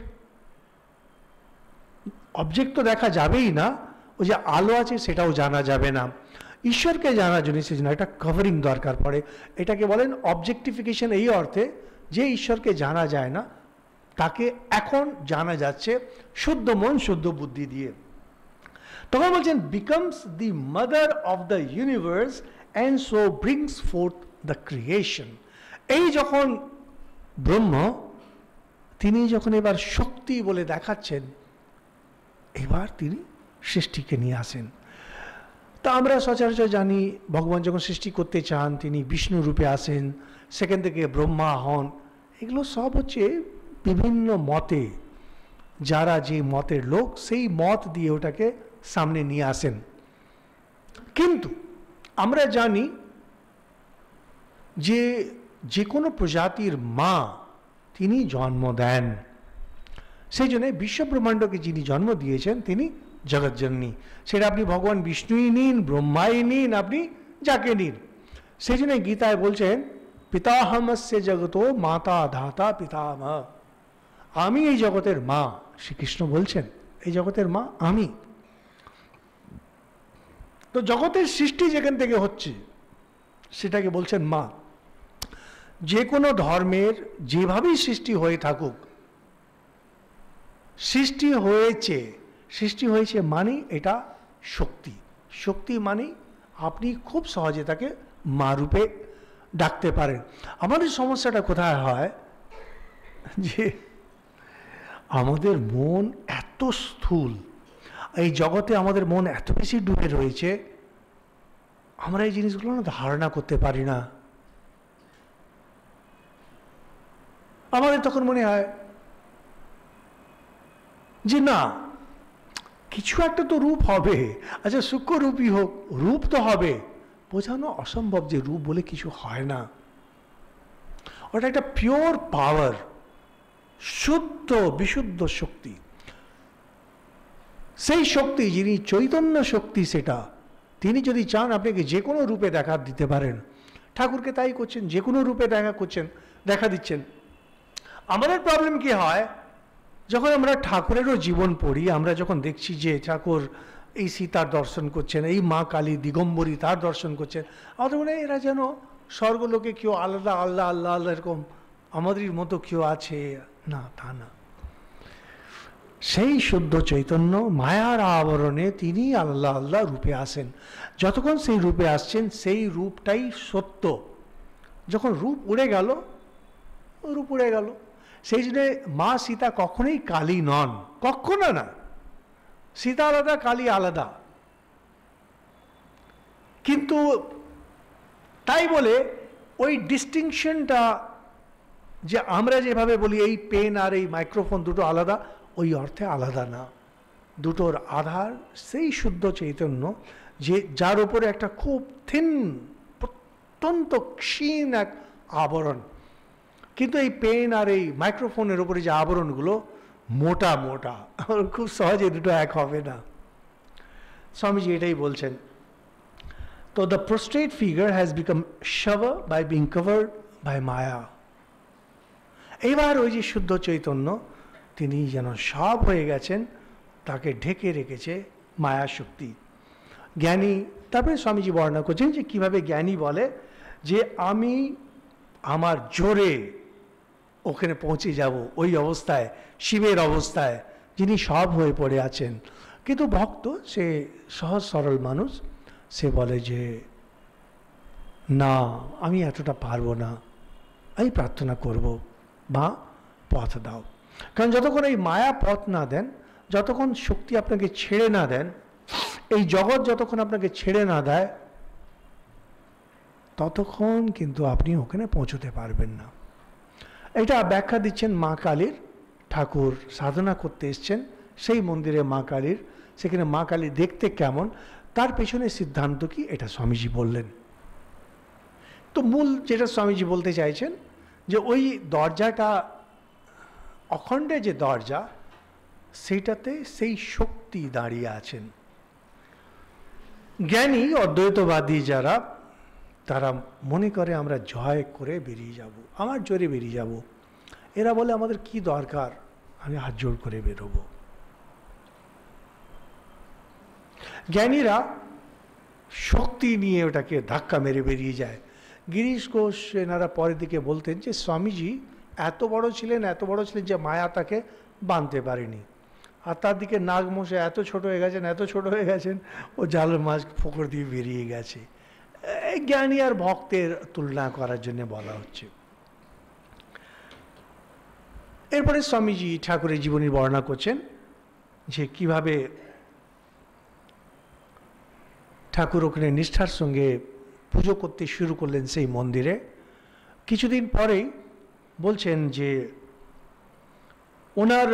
অবজেক্ট তো দেখা যাবেই না, ওই যে আলো আছে সেটাও জানা যাবে না। ঈশ্বরকে জানার জন্য সেজন্য একটা কভারিং দরকার পড়ে। এটাকে বলেন অবজেক্টিফিকেশন, এই অর্থে যে ঈশ্বরকে জানা যায় না তাকে এখন জানা যাচ্ছে শুদ্ধ মন শুদ্ধ বুদ্ধি দিয়ে। তখন বলছেন becomes the mother of the universe and so brings forth the creation. এই যখন ব্রহ্ম, তিনি যখন এবার শক্তি বলে দেখাচ্ছেন, এবার তিনি সৃষ্টিকে নিয়ে আসেন। তা আমরা সচরাচর জানি ভগবান যখন সৃষ্টি করতে চান তিনি বিষ্ণু রূপে আসেন, সেখান থেকে ব্রহ্মা হন। এগুলো সব হচ্ছে বিভিন্ন মতে, যারা যে মতের লোক সেই মত দিয়ে ওটাকে সামনে নিয়ে আসেন। কিন্তু আমরা জানি যে যে কোনো প্রজাতির মা তিনি জন্ম দেন, সেই জন্য বিশ্বব্রহ্মাণ্ডকে যিনি জন্ম দিয়েছেন তিনি জগৎজননী। সেটা আপনি ভগবান বিষ্ণুই নিন, ব্রহ্মাই নিন, আপনি যাকে নিন। সেই জন্য গীতায় বলছেন পিতাহমস্য জগতো মাতা ধাতা পিতামহ, আমি এই জগতের মা। শ্রীকৃষ্ণ বলছেন এই জগতের মা আমি। তো জগতের সৃষ্টি যেখান থেকে হচ্ছে সেটাকে বলছেন মা। যে কোনো ধর্মের যেভাবেই সৃষ্টি হয়ে থাকুক, সৃষ্টি হয়েছে, সৃষ্টি হয়েছে মানে এটা শক্তি। শক্তি মানে আপনি খুব সহজে তাকে মা রূপে ডাকতে পারেন। আমাদের সমস্যাটা কোথায় হয়, যে আমাদের মন এত স্থূল, এই জগতে আমাদের মন এত বেশি ডুবে রয়েছে, আমরা এই জিনিসগুলো না ধারণা করতে পারি না। আমাদের তখন মনে হয় যে না, কিছু একটা তো রূপ হবে, আচ্ছা সূক্ষ্ম রূপই হোক, রূপ তো হবে। বোঝানো অসম্ভব যে রূপ বলে কিছু হয় না। ওটা একটা পিওর পাওয়ার, শুদ্ধ বিশুদ্ধ শক্তি। সেই শক্তি যিনি চৈতন্য শক্তি, সেটা তিনি যদি চান আপনাকে যে কোনো রূপে দেখা দিতে পারেন। ঠাকুরকে তাই করছেন, যে কোনো রূপে দেখা করছেন, দেখা দিচ্ছেন। আমাদের প্রবলেম কি হয়, যখন আমরা ঠাকুরেরও জীবন পড়ি, আমরা যখন দেখছি যে ঠাকুর এই সীতার দর্শন করছেন, এই মা কালী দিগম্বরী তার দর্শন করছেন, আমাদের মনে হয় এরা যেন স্বর্গলোকে কেউ আলাদা আল্লাহ আল্লাহ আল্লাহ এরকম আমাদের মতো কেউ আছে। না, তা না। সেই শুদ্ধ চৈতন্য মায়ার আবরণে তিনি আল্লাহ আল্লাহ রূপে আসেন। যতক্ষণ সেই রূপে আসছেন সেই রূপটাই সত্য। যখন রূপ উড়ে গেল, রূপ উড়ে গেল। সেই জন্যে মা সীতা কখনোই কালী নন, কখনো না। সীতা আলাদা, কালী আলাদা। কিন্তু তাই বলে ওই ডিস্টিংশনটা যে আমরা যেভাবে বলি এই পেন আর এই মাইক্রোফোন দুটো আলাদা, ওই অর্থে আলাদা না। দুটোর আধার সেই শুদ্ধ চৈতন্য, যে যার উপরে একটা খুব থিন, অত্যন্ত ক্ষীণ এক আবরণ। কিন্তু এই পেন আর এই মাইক্রোফোনের উপরে যে আবরণগুলো মোটা মোটা, খুব সহজে দুটো এক হবে না। স্বামীজি এটাই বলছেন। তো the prostrate figure has become shower by being covered by maya. এইবার ওই যে শুদ্ধ চৈতন্য, তিনি যেন সব হয়ে গেছেন, তাকে ঢেকে রেখেছে মায়া শক্তি। জ্ঞানী, তারপরে স্বামীজি বর্ণনা করছেন যে কিভাবে জ্ঞানী বলে যে আমি আমার জোরে ওখানে পৌঁছে যাব, ওই অবস্থায়, শিবের অবস্থায় যিনি সব হয়ে পড়ে আছেন। কিন্তু ভক্ত, সে সহজ সরল মানুষ, সে বলে যে না, আমি এতটা পারবো না, আমি প্রার্থনা করব, বা পথ দাও। কারণ যতক্ষণ এই মায়া পথ না দেন, যতক্ষণ শক্তি আপনাকে ছেড়ে না দেন, এই জগৎ যতক্ষণ আপনাকে ছেড়ে না দেয়, ততক্ষণ কিন্তু আপনি ওখানে পৌঁছতে পারবেন না। এটা ব্যাখ্যা দিচ্ছেন মা কালীর। ঠাকুর সাধনা করতে এসছেন সেই মন্দিরে মা কালীর, সেখানে মা কালী দেখতে কেমন, তার পেছনে সিদ্ধান্ত কি, এটা স্বামীজি বললেন। তো মূল যেটা স্বামীজি বলতে চাইছেন, যে ওই দরজাটা, অখণ্ডে যে দরজা, সেইটাতে সেই শক্তি দাঁড়িয়ে আছেন। জ্ঞানী অদ্বৈতবাদী যারা, তারা মনে করে আমরা জয় করে বেরিয়ে যাব, আমার জোরে বেরিয়ে যাব। এরা বলে আমাদের কি দরকার, আমি হাত জোর করে বেরোবো। জ্ঞানীরা শক্তি নিয়ে ওটাকে ধাক্কা মেরে বেরিয়ে যায়। গিরিশ ঘোষ এনারা পরের দিকে বলতেন যে স্বামীজি এত বড় ছিলেন, এত বড় ছিলেন যে মায়া তাকে বাঁধতে পারেনি। আর তার দিকে নাগমশাই এত ছোট হয়ে গেছেন, এত ছোট হয়ে গেছেন, ও জালের মাছ ফোকর দিয়ে বেরিয়ে গেছে। এই জ্ঞানী আর ভক্তের তুলনা করার জন্য বলা হচ্ছে। এরপরে স্বামীজি ঠাকুরের জীবনী বর্ণনা করছেন যে কিভাবে ঠাকুর ওখানে নিষ্ঠার সঙ্গে পুজো করতে শুরু করলেন সেই মন্দিরে। কিছুদিন পরেই বলছেন যে ওনার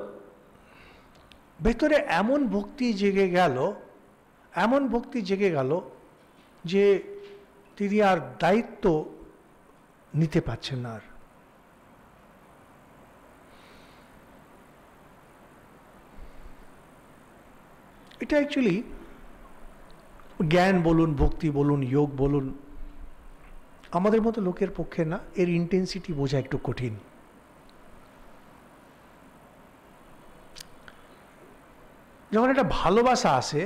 ভেতরে এমন ভক্তি জেগে গেল, এমন ভক্তি জেগে গেল যে তিনি আর দায়িত্ব নিতে পারছেন না। আর এটা অ্যাকচুয়ালি জ্ঞান বলুন, ভক্তি বলুন, যোগ বলুন, আমাদের মতো লোকের পক্ষে না, এর ইন্টেন্সিটি বোঝা একটু কঠিন। যখন একটা ভালোবাসা আসে,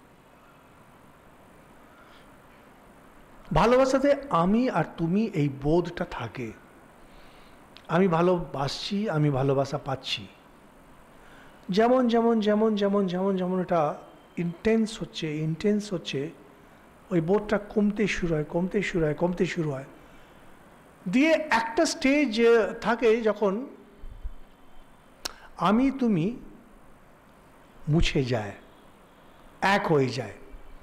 ভালোবাসাতে আমি আর তুমি এই বোধটা থাকে, আমি ভালোবাসছি, আমি ভালোবাসা পাচ্ছি। যেমন যেমন যেমন যেমন যেমন যেমন এটা ইন্টেন্স হচ্ছে ইন্টেন্স হচ্ছে ওই বোধটা কমতে শুরু হয়, কমতে শুরু হয়, কমতে শুরু হয়, দিয়ে একটা স্টেজ থাকে যখন আমি তুমি মুছে যায়, এক হয়ে যায়।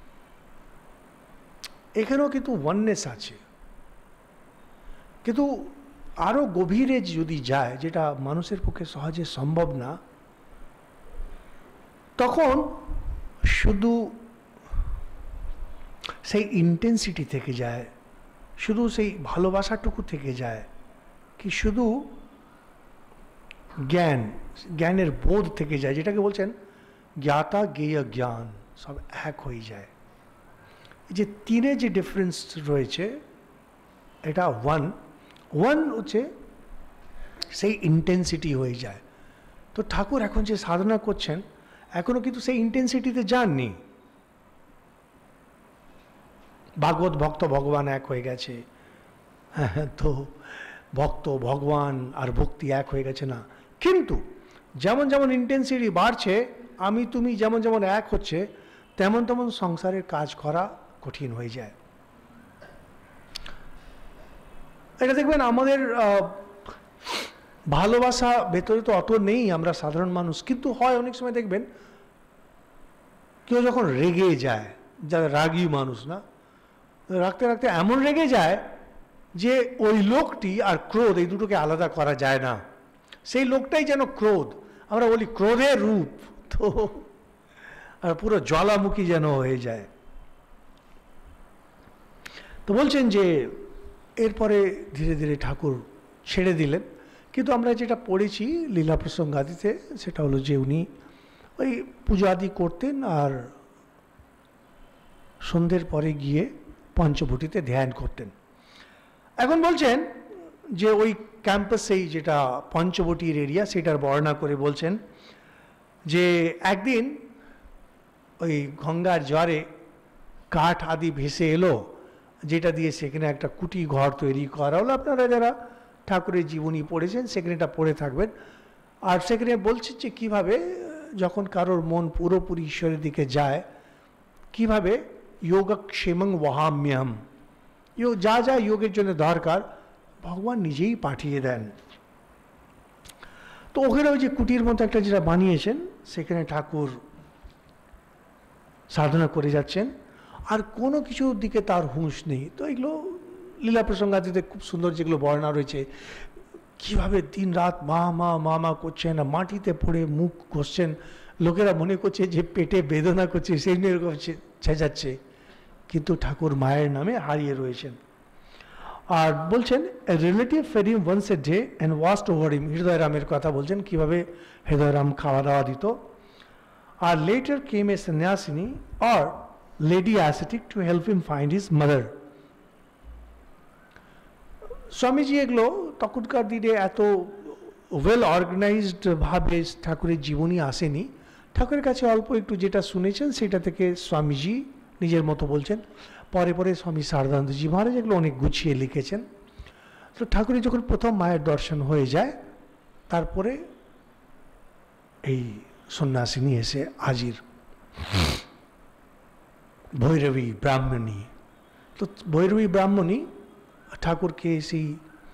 এখানেও কিন্তু ওয়াননেস আছে, কিন্তু আরও গভীরে যদি যায়, যেটা মানুষের পক্ষে সহজে সম্ভব না, তখন শুধু সেই ইন্টেন্সিটি থেকে যায়, শুধু সেই ভালোবাসাটুকু থেকে যায়, কি শুধু জ্ঞান, জ্ঞানের বোধ থেকে যায়, যেটাকে বলছেন জ্ঞাতা জ্ঞেয় জ্ঞান, সব এক হয়ে যায়। যে তিনে যে ডিফারেন্স রয়েছে এটা ওয়ান ওয়ান হচ্ছে সেই ইন্টেন্সিটি হয়ে যায়। তো ঠাকুর এখন যে সাধনা করছেন এখনো কিন্তু সেই ইন্টেন্সিটিতে যাননি। ভাগবত ভক্ত ভগবান এক হয়ে গেছে, হ্যাঁ, তো ভক্ত ভগবান আর ভক্তি এক হয়ে গেছে না, কিন্তু যেমন যেমন ইন্টেন্সিটি বাড়ছে, আমি তুমি যেমন যেমন এক হচ্ছে, তেমন তেমন সংসারের কাজ করা কঠিন হয়ে যায়। এটা দেখবেন আমাদের ভালোবাসা ভেতরে তো অত নেই, আমরা সাধারণ মানুষ, কিন্তু হয় অনেক সময় দেখবেন কেউ যখন রেগে যায়, যারা রাগী মানুষ না, রাখতে রাখতে এমন রেগে যায় যে ওই লোকটি আর ক্রোধ এই দুটোকে আলাদা করা যায় না, সেই লোকটাই যেন ক্রোধ, আমরা বলি ক্রোধের রূপ, তো আর পুরো জ্বালামুখী যেন হয়ে যায়। তো বলছেন যে এরপরে ধীরে ধীরে ঠাকুর ছেড়ে দিলেন, কিন্তু আমরা যেটা পড়েছি লীলা প্রসঙ্গাদিতে সেটা হলো যে উনি ওই পুজো আদি করতেন আর সন্ধ্যের পরে গিয়ে পঞ্চবটিতে ধ্যান করতেন। এখন বলছেন যে ওই ক্যাম্পাসেই যেটা পঞ্চবটির এরিয়া সেটার বর্ণনা করে বলছেন যে একদিন ওই গঙ্গার জোয়ারে কাঠ আদি ভেসে এলো, যেটা দিয়ে সেখানে একটা কুটি ঘর তৈরি করা হলো। আপনারা যারা ঠাকুরের জীবনী পড়েছেন সেখানে এটা পড়ে থাকবেন। আর সেখানে বলছেন যে কীভাবে যখন কারোর মন পুরোপুরি ঈশ্বরের দিকে যায়, কীভাবে যোগক্ষেমং ওহাম্যহম, যা যা যোগের জন্য দরকার ভগবান নিজেই পাঠিয়ে দেন। তো ওখানে ওই যে কুটির মতো একটা যেটা বানিয়েছেন সেখানে ঠাকুর সাধনা করে যাচ্ছেন, আর কোনো কিছুর দিকে তার হুঁশ নেই। তো এগুলো লীলা প্রসঙ্গাদিতে খুব সুন্দর যেগুলো বর্ণনা রয়েছে, কীভাবে দিন রাত মা মা মা মা করছেন, মাটিতে পড়ে মুখ ঘষছেন, লোকেরা মনে করছে যে পেটে বেদনা করছে, সেই নিয়ে এরকম ছেঁচাচ্ছে, কিন্তু ঠাকুর মায়ের নামে হারিয়ে রয়েছেন। আর বলছেন a relative fed him once a day and watched over him, হৃদয়রামের কথা বলছেন কীভাবে হৃদয়রাম খাওয়া দাওয়া দিত। আর later came a sannyasini or lady ascetic to help him find his mother. Swamiji এগুলো তখনকার দিনে এত ওয়েল অর্গানাইজড ভাবে ঠাকুরের জীবনী আসেনি, ঠাকুরের কাছে অল্প একটু যেটা শুনেছেন সেটা থেকে স্বামীজি নিজের মতো বলছেন। পরে পরে স্বামী শারদানন্দজি মহারাজ এগুলো অনেক গুছিয়ে লিখেছেন। তো ঠাকুরের যখন প্রথম মায়ের দর্শন হয়ে যায়, তারপরে এই সন্ন্যাসিনী এসে হাজির, ভৈরবী ব্রাহ্মণী। তো ভৈরবী ব্রাহ্মণী ঠাকুরকে সেই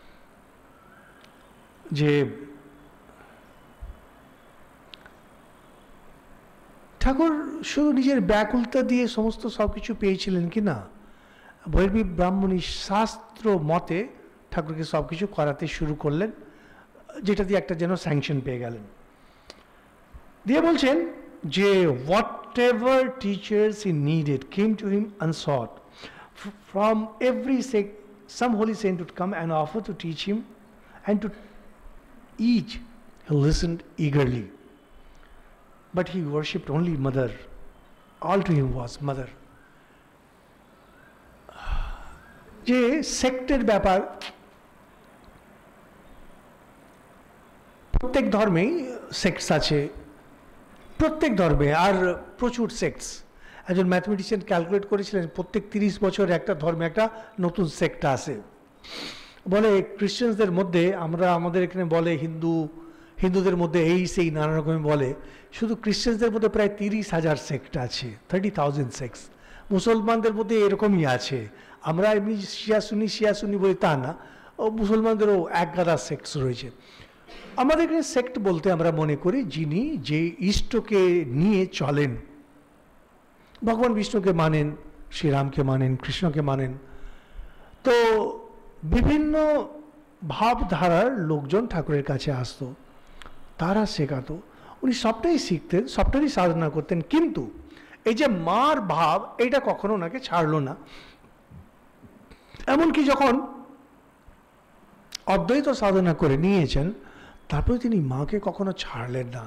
যে ঠাকুর শুধু নিজের ব্যাকুলতা দিয়ে সমস্ত সব কিছু পেয়েছিলেন কি না, ভৈরবী ব্রাহ্মণী শাস্ত্র মতে ঠাকুরকে সব কিছু করাতে শুরু করলেন, যেটা দিয়ে একটা যেন স্যাংশন পেয়ে গেলেন। দিয়ে বলছেন যে whatever teachers he needed came to him unsought. From every sect, some holy saint would come and offer to teach him, and to each he listened eagerly. But he worshipped only Mother. All to him was Mother. যে সেক্টের ব্যাপার, প্রত্যেক ধর্মেই সেক্টস আছে, প্রত্যেক ধর্মে আর প্রচুর সেক্টস। একজন mathematician calculate করেছিলেন প্রত্যেক তিরিশ বছর একটা ধর্মে একটা নতুন সেক্ট আসে। বলে খ্রিশ্চানদের মধ্যে, আমরা আমাদের এখানে বলে হিন্দু, হিন্দুদের মধ্যে এই সেই নানা রকমের বলে, শুধু খ্রিশ্চানদের মধ্যে প্রায় তিরিশ হাজার সেক্ট আছে, থার্টি থাউজেন্ড সেক্টস। মুসলমানদের মধ্যে এরকমই আছে, আমরা এমনি শিয়া সুনি শিয়া সুনি বলি তা না, ও মুসলমানদেরও এক গাদা সেক্টস রয়েছে। আমাদের এখানে সেক্ট বলতে আমরা মনে করি যিনি যে ইষ্টকে নিয়ে চলেন, ভগবান বিষ্ণুকে মানেন, শ্রীরামকে মানেন, কৃষ্ণকে মানেন। তো বিভিন্ন ভাবধারার লোকজন ঠাকুরের কাছে আসতো, তারা শেখাতো, উনি সবটাই শিখতেন, সবটারই সাধনা করতেন, কিন্তু এই যে মার ভাব এটা কখনো ওনাকে ছাড়লো না। এমনকি যখন অদ্বৈত সাধনা করে নিয়েছেন, তারপরে তিনি মাকে কখনো ছাড়লেন না।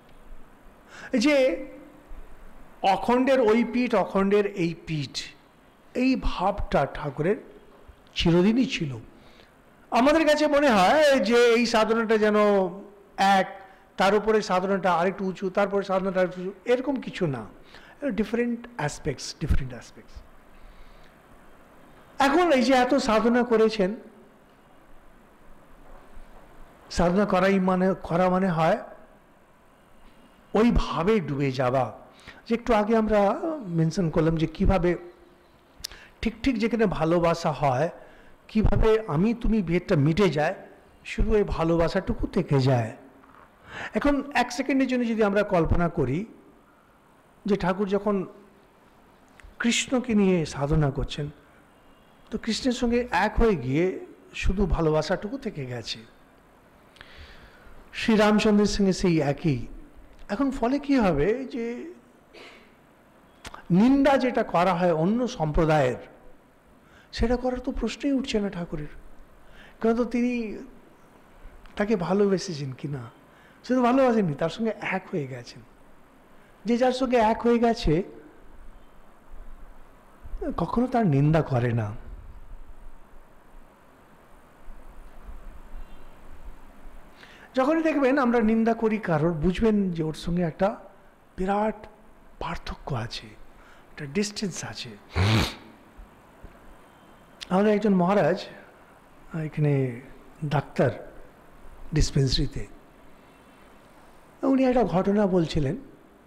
এই যে অখণ্ডের ওই পিঠ, অখণ্ডের এই পিঠ, এই ভাবটা ঠাকুরের চিরদিনই ছিল। আমাদের কাছে মনে হয় যে এই সাধনাটা যেন এক, তার উপরে সাধনাটা আরেকটু উঁচু, তারপরে সাধনাটা আরেকটু উঁচু, এরকম কিছু না, ডিফারেন্ট অ্যাসপেক্টস, ডিফারেন্ট অ্যাসপেক্টস। এখন এই যে এত সাধনা করেছেন, সাধনা করাই মানে করা মানে হয় ওইভাবে ডুবে যাওয়া, যে একটু আগে আমরা মেনশন করলাম যে কিভাবে ঠিক ঠিক যেখানে ভালোবাসা হয়, কিভাবে আমি তুমি ভেদটা মিটে যায়, শুধু এই ভালোবাসাটুকু থেকে যায়। এখন এক সেকেন্ডের জন্য যদি আমরা কল্পনা করি যে ঠাকুর যখন কৃষ্ণকে নিয়ে সাধনা করছেন, তো কৃষ্ণের সঙ্গে এক হয়ে গিয়ে শুধু ভালোবাসাটুকু থেকে গেছে, শ্রীরামচন্দ্রের সঙ্গে সেই একই। এখন ফলে কি হবে যে নিন্দা যেটা করা হয় অন্য সম্প্রদায়ের, সেটা করার তো প্রশ্নই উঠছে না ঠাকুরের, কারণ তো তিনি তাকে ভালোবেসেছেন কিনা, শুধু ভালোবাসেননি, তার সঙ্গে এক হয়ে গেছেন। যে যার সঙ্গে এক হয়ে গেছে কখনো তার নিন্দা করে না। যখনই দেখবেন আমরা নিন্দা করি কারোর, বুঝবেন যে ওর সঙ্গে একটা বিরাট পার্থক্য আছে, একটা ডিস্টেন্স আছে। আমাদের একজন মহারাজ এখানে ডাক্তার ডিসপেন্সারিতে, উনি একটা ঘটনা বলছিলেন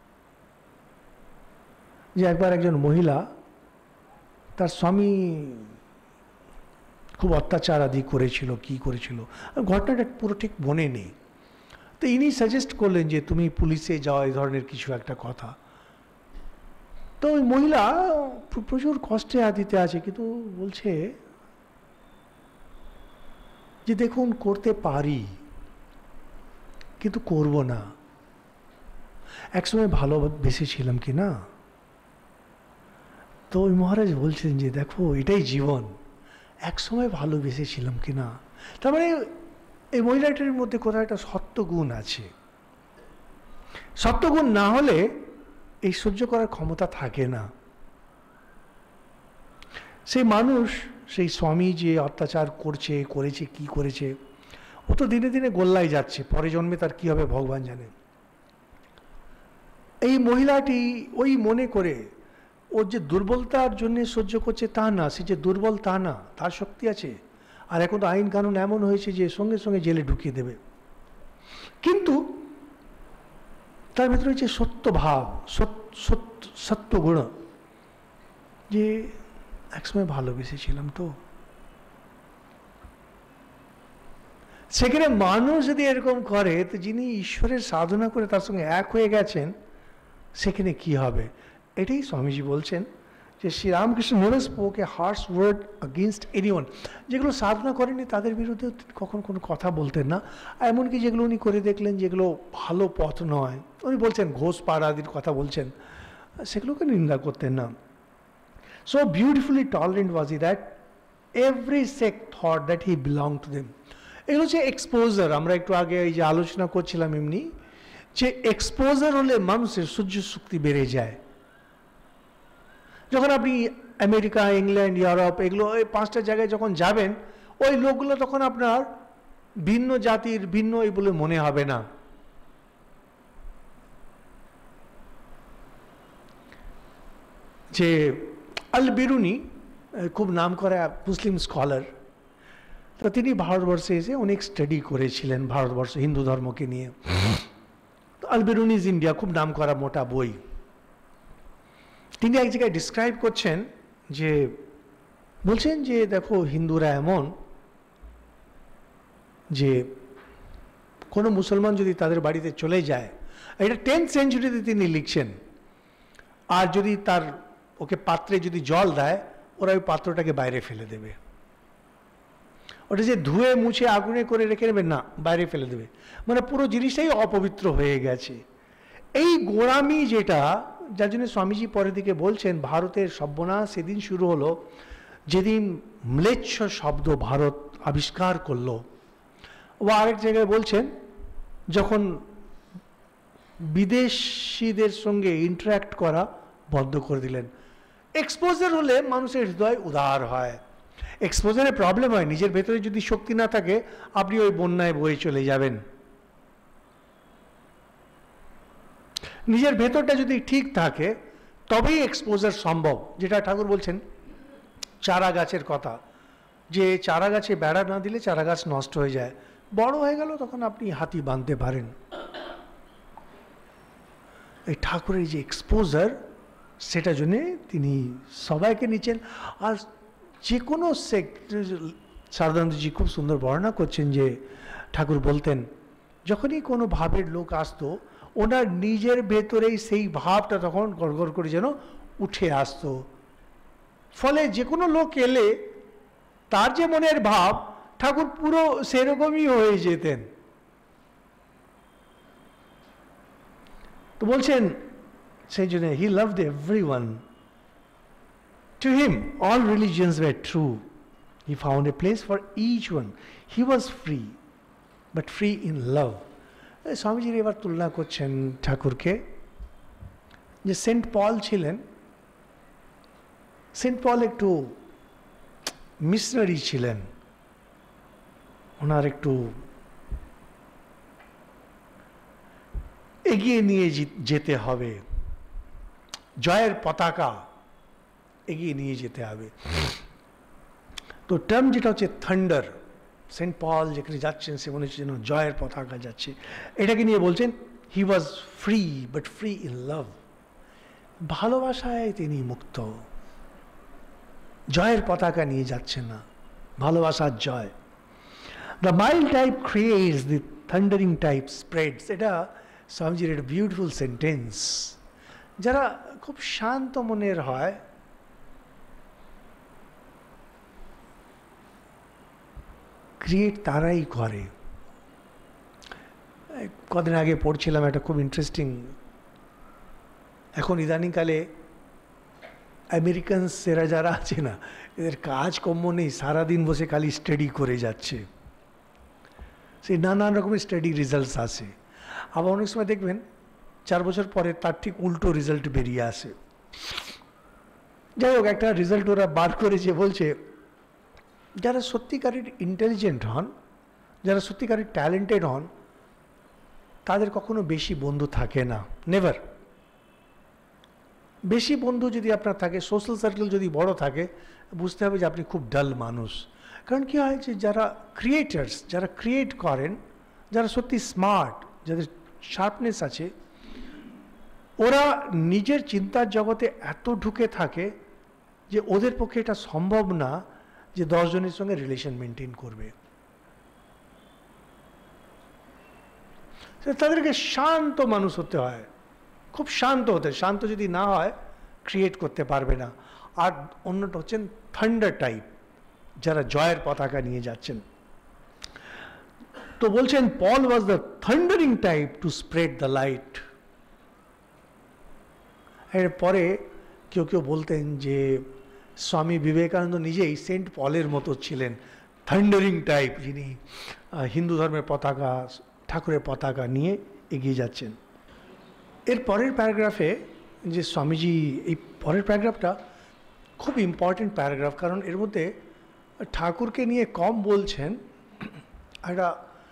যে একবার একজন মহিলা, তার স্বামী খুব অত্যাচার আদি করেছিল, কি করেছিল ঘটনাটা পুরো ঠিক মনে নেই। তো ইনি সাজেস্ট করলেন যে তুমি পুলিশে যাও, এই ধরনের কিছু একটা কথা। তো ওই মহিলা প্রচুর কষ্টে আদিতে আছে, কিন্তু বলছে যে দেখুন করতে পারি কিন্তু করব না, একসময় ভালোবেসেছিলাম কি না। তো ওই মহারাজ বলছেন যে দেখো এটাই জীবন, একসময় ভালোবেসেছিলাম কি না। তার মানে এই মহিলাটার মধ্যে কোথাও একটা সত্যগুণ আছে, সত্যগুণ না হলে এই সহ্য করার ক্ষমতা থাকে না। সেই মানুষ, সেই স্বামী যে অত্যাচার করছে, করেছে, কি করেছে, ও তো দিনে দিনে গোল্লায় যাচ্ছে, পরে জন্মে তার কি হবে ভগবান জানে। এই মহিলাটি ওই মনে করে ওর যে দুর্বলতার জন্য সহ্য করছে তা না, সে যে দুর্বল তা না, তার শক্তি আছে। আর এখন তো আইন কানুন এমন হয়েছে যে সঙ্গে সঙ্গে জেলে ঢুকিয়ে দেবে, কিন্তু তার ভেতরে হচ্ছে সত্য ভাব, সত্য গুণ, যে একসময় ভালোবেসেছিলাম। তো সেখানে মানুষ যদি এরকম করে, তো যিনি ঈশ্বরের সাধনা করে তার সঙ্গে এক হয়ে গেছেন, সেখানে কি হবে। এটাই স্বামীজি বলছেন যে Sri Ramakrishna never spoke a harsh word against anyone. যেগুলো সাধনা করেনি তাদের বিরুদ্ধে কখন কোনো কথা বলতেন না, এমনকি যেগুলো উনি করে দেখলেন যেগুলো ভালো পথ নয়, উনি বলছেন ঘোষ পাড় আদির কথা বলছেন, সেগুলোকে নিন্দা করতেন না। So beautifully tolerant was he that every sect thought that he belong to them. এগুলো হচ্ছে এক্সপোজার। আমরা একটু আগে এই যে আলোচনা করছিলাম এমনি, যে এক্সপোজার হলে মানুষের সহ্য শক্তি বেড়ে যায়। যখন আপনি আমেরিকা, ইংল্যান্ড, ইউরোপ, এগুলো এই পাঁচটা জায়গায় যখন যাবেন, ওই লোকগুলো তখন আপনার ভিন্ন জাতির, ভিন্ন এই বলে মনে হবে না। যে আল বিরুনি খুব নাম করা মুসলিম স্কলার, তো তিনি ভারতবর্ষে এসে অনেক স্টাডি করেছিলেন ভারতবর্ষ হিন্দু ধর্মকে নিয়ে। আল বিরুনি ইজ ইন্ডিয়া খুব নাম করা মোটা বই। তিনি এক জায়গায় ডিসক্রাইব করছেন যে, বলছেন যে দেখো হিন্দুরা এমন যে কোনো মুসলমান যদি তাদের বাড়িতে চলে যায়, এটা টেন্থ সেঞ্চুরিতে তিনি লিখছেন, আর যদি তার ওকে পাত্রে যদি জল দেয়, ওরা ওই পাত্রটাকে বাইরে ফেলে দেবে। ওটা যে ধুয়ে মুছে আগুনে করে রেখে নেবেন না, বাইরে ফেলে দেবে। মানে পুরো জিনিসটাই অপবিত্র হয়ে গেছে। এই গোড়ামি যেটা, যার জন্য স্বামীজি পরের দিকে বলছেন ভারতের সর্বনাশ সেদিন শুরু হলো যেদিন ম্লেচ্ছ শব্দ ভারত আবিষ্কার করলো। ও আরেক জায়গায় বলছেন যখন বিদেশিদের সঙ্গে ইন্টারাক্ট করা বন্ধ করে দিলেন। এক্সপোজার হলে মানুষের হৃদয় উদার হয়। এক্সপোজারে প্রবলেম হয়, নিজের ভেতরে যদি শক্তি না থাকে আপনি ওই বন্যায় বয়ে চলে যাবেন। নিজের ভেতরটা যদি ঠিক থাকে তবেই এক্সপোজার সম্ভব। যেটা ঠাকুর বলছেন চারা গাছের কথা, যে চারা গাছে বেড়া না দিলে চারা গাছ নষ্ট হয়ে যায়, বড় হয়ে গেল তখন আপনি হাতি বাঁধতে পারেন। এই ঠাকুরের যে এক্সপোজার, সেটা জন্যে তিনি সবাইকে নিচ্ছেন। আর যে কোনো সেক্টর, সারদানন্দজি খুব সুন্দর বর্ণনা করছেন যে ঠাকুর বলতেন যখনই কোনো ভাবের লোক আসতো, ওনার নিজের ভেতরেই সেই ভাবটা তখন গড়গড় করে যেন উঠে আসতো। ফলে যে কোনো লোক এলে তার যে মনের ভাব, ঠাকুর পুরো সেরকমই হয়ে যেতেন। তো বলছেন সেই জন্য he loved everyone. To him, all religions were true. He found a place for each one. He was free, but free in love. স্বামীজির এবার তুলনা করছেন ঠাকুরকে, যে সেন্ট পল ছিলেন। সেন্ট পল একটু মিশনারি ছিলেন, ওনার একটু এগিয়ে নিয়ে যেতে হবে, জয়ের পতাকা এগিয়ে নিয়ে যেতে হবে। তো টার্ম যেটা হচ্ছে থান্ডার, সেন্ট পল যেখানে যাচ্ছেন সে মনে হচ্ছে যেন জয়ের পতাকা যাচ্ছে। এটাকে নিয়ে বলছেন he was free but free in love. ভালোবাসায় তিনি মুক্ত, জয়ের পতাকা নিয়ে যাচ্ছেন না, ভালোবাসার জয়। The mild type creates, the thundering type spreads. এটা স্বামীজির একটা বিউটিফুল সেন্টেন্স। যারা খুব শান্ত মনের হয়, ক্রিয়েট তারাই করে। কদিন আগে পড়ছিলাম একটা খুব ইন্টারেস্টিং, এখন ইদানিংকালে আমেরিকানস এরা যারা আছে না, এদের কাজকর্ম নেই, সারাদিন বসে খালি স্টাডি করে যাচ্ছে, সেই নানান রকমের স্টাডি রেজাল্টস আসে। আবার অনেক সময় দেখবেন চার বছর পরে তার ঠিক উল্টো রেজাল্ট বেরিয়ে আসে। যাই হোক, একটা রেজাল্ট ওরা বার করেছে, বলছে যারা সত্যিকারের ইন্টেলিজেন্ট হন, যারা সত্যিকারের ট্যালেন্টেড হন, তাদের কখনো বেশি বন্ধু থাকে না, নেভার। বেশি বন্ধু যদি আপনার থাকে, সোশ্যাল সার্কেল যদি বড় থাকে, বুঝতে হবে যে আপনি খুব ডাল মানুষ। কারণ কী হয় যে যারা ক্রিয়েটার্স, যারা ক্রিয়েট করেন, যারা সত্যি স্মার্ট, যাদের শার্পনেস আছে, ওরা নিজের চিন্তার জগতে এত ঢুকে থাকে যে ওদের পক্ষে এটা সম্ভব না যে দশজনের সঙ্গে রিলেশন মেনটেন করবে। তাদেরকে শান্ত মানুষ হতে হয়, খুব শান্ত হতে। শান্ত যদি না হয় ক্রিয়েট করতে পারবে না। আর অন্যটা হচ্ছেন থান্ডার টাইপ, যারা জয়ের পতাকা নিয়ে যাচ্ছেন। তো বলছেন Paul was the thundering type to spread the light. এরপরে কেউ কেউ বলতেন যে স্বামী বিবেকানন্দ নিজেই সেন্ট পলের মতো ছিলেন, থান্ডারিং টাইপ, যিনি হিন্দু ধর্মের পতাকা, ঠাকুরের পতাকা নিয়ে এগিয়ে যাচ্ছেন। এর পরের প্যারাগ্রাফে যে স্বামীজি, এই পরের প্যারাগ্রাফটা খুব ইম্পর্টেন্ট প্যারাগ্রাফ, কারণ এর মধ্যে ঠাকুরকে নিয়ে কম বলছেন, একটা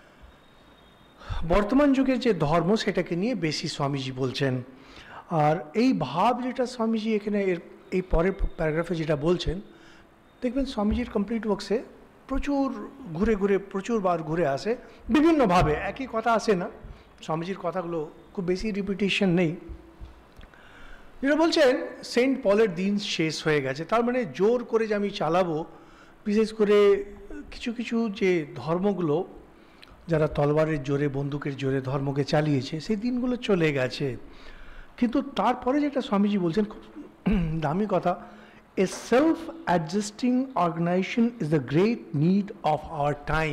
বর্তমান যুগের যে ধর্ম সেটাকে নিয়ে বেশি স্বামীজি বলছেন। আর এই ভাব যেটা স্বামীজি এখানে এর এই পরের প্যারাগ্রাফে যেটা বলছেন, দেখবেন স্বামীজির কমপ্লিট ওয়ার্কসে প্রচুর ঘুরে ঘুরে প্রচুর বার ঘুরে আসে, বিভিন্নভাবে একই কথা আসে না, স্বামীজির কথাগুলো খুব বেশি রিপিটেশন নেই। যেটা বলছেন সেন্ট পলের দিন শেষ হয়ে গেছে, তার মানে জোর করে যে আমি চালাবো, বিশেষ করে কিছু কিছু যে ধর্মগুলো যারা তলবারের জোরে, বন্দুকের জোরে ধর্মকে চালিয়েছে, সেই দিনগুলো চলে গেছে। কিন্তু তারপরে যেটা স্বামীজি বলছেন, খুব দামি কথা, a self adjusting organization is the great need of our time.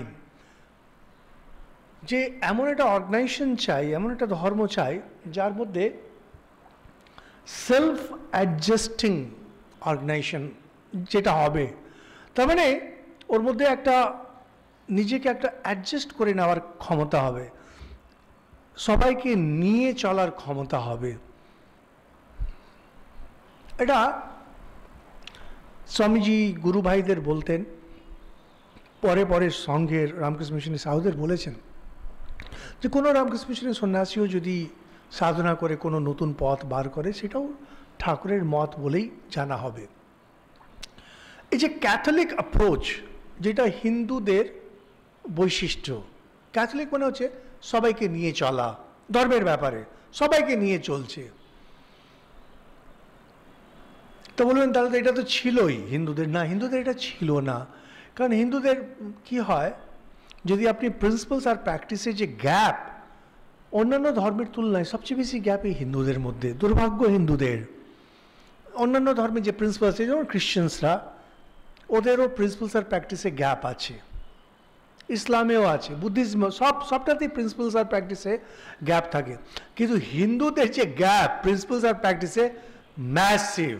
যে এমন একটা অর্গানাইজেশন চাই, এমন একটা ধর্ম চাই যার মধ্যে সেলফ অ্যাডজাস্টিং অর্গানাইজেশন যেটা হবে, তার মানে ওর মধ্যে একটা নিজেকে একটা অ্যাডজাস্ট করে নেওয়ার ক্ষমতা হবে, সবাইকে নিয়ে চলার ক্ষমতা হবে। এটা স্বামীজি গুরু ভাইদের বলতেন, পরে পরে সংঘের রামকৃষ্ণ মিশনের সাধুদের বলেছেন যে কোনো রামকৃষ্ণ মিশনের সন্ন্যাসীও যদি সাধনা করে কোনো নতুন পথ বার করে সেটাও ঠাকুরের মত বলেই জানা হবে। এই যে ক্যাথলিক অ্যাপ্রোচ, যেটা হিন্দুদের বৈশিষ্ট্য, ক্যাথলিক মানে হচ্ছে সবাইকে নিয়ে চলা, ধর্মের ব্যাপারে সবাইকে নিয়ে চলছে। তো বলবেন তাহলে তো এটা তো ছিলই হিন্দুদের। না, হিন্দুদের এটা ছিল না। কারণ হিন্দুদের কি হয়, যদি আপনি প্রিন্সিপালস আর প্র্যাকটিসে যে গ্যাপ অন্যান্য ধর্মের তুলনায় সবচেয়ে বেশি গ্যাপ এই হিন্দুদের মধ্যে। দুর্ভাগ্য হিন্দুদের। অন্যান্য ধর্মের যে প্রিন্সিপাল আছে, যেমন খ্রিশ্চানসরা, ওদেরও প্রিন্সিপালস আর প্র্যাকটিসে গ্যাপ আছে, ইসলামেও আছে, বুদ্ধিজম, সব সবটাতেই প্রিন্সিপালস আর প্র্যাকটিসে গ্যাপ থাকে। কিন্তু হিন্দুদের যে গ্যাপ প্রিন্সিপালস আর প্র্যাকটিসে ম্যাসিভ,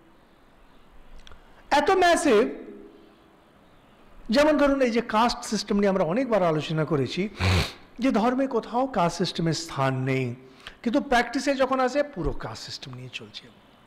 এত ম্যাসিভ, যেমন ধরুন এই যে কাস্ট সিস্টেম নিয়ে আমরা অনেকবার আলোচনা করেছি, যে ধর্মে কোথাও কাস্ট সিস্টেমের স্থান নেই, কিন্তু প্র্যাকটিসে যখন আসে পুরো কাস্ট সিস্টেম নিয়ে চলছে।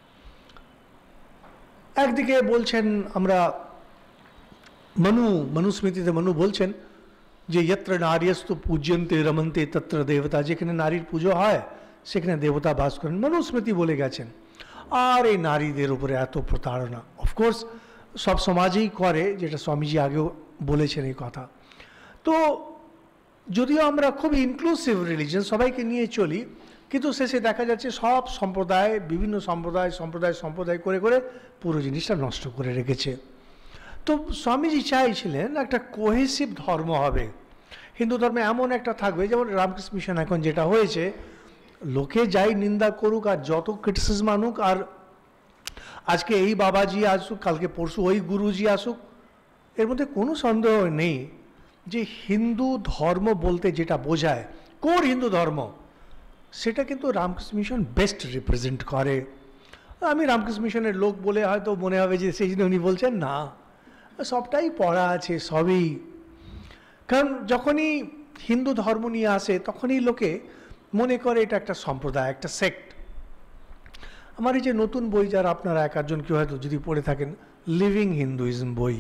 একদিকে বলছেন আমরা মনু মনুস্মৃতিতে মনু বলছেন যে যত্র নারীস্তু পূজ্যন্তে রমন্তে তত্র দেবতা, যেখানে নারীর পুজো হয় সেখানে দেবতা বাস করেন, মনুস্মৃতি বলে গেছেন। আর এই নারীদের উপরে এত প্রতারণা অফকোর্স সব সমাজেই করে, যেটা স্বামীজি আগেও বলেছেন এই কথা। তো যদিও আমরা খুব ইনক্লুসিভ রিলিজিয়ন, সবাইকে নিয়ে চলি, কিন্তু শেষে দেখা যাচ্ছে সব সম্প্রদায়, বিভিন্ন সম্প্রদায় সম্প্রদায় সম্প্রদায় করে করে পুরো জিনিসটা নষ্ট করে রেখেছে। তো স্বামীজি চাইছিলেন একটা কোহেসিভ ধর্ম হবে, হিন্দু ধর্মে এমন একটা থাকবে, যেমন রামকৃষ্ণ মিশন এখন যেটা হয়েছে, লোকে যাই নিন্দা করুক আর যত ক্রিটিসিজম আনুক, আর আজকে এই বাবাজি আসুক, কালকে পরশু ওই গুরুজি আসুক, এর মধ্যে কোনো সন্দেহ নেই যে হিন্দু ধর্ম বলতে যেটা বোঝায়, কোর হিন্দু ধর্ম, সেটা কিন্তু রামকৃষ্ণ মিশন বেস্ট রিপ্রেজেন্ট করে। আমি রামকৃষ্ণ মিশনের লোক বলে হয়তো মনে হবে যে সেই জন্য উনি বলছেন, না, সবটাই পড়া আছে সবই। কারণ যখনই হিন্দু ধর্ম নিয়ে আসে তখনই লোকে মনে করে এটা একটা সম্প্রদায়, একটা সেক্ট। আমার এই যে নতুন বই, যারা আপনারা এক আধজন কেউ হয়তো যদি পড়ে থাকেন, লিভিং হিন্দুইজম বই,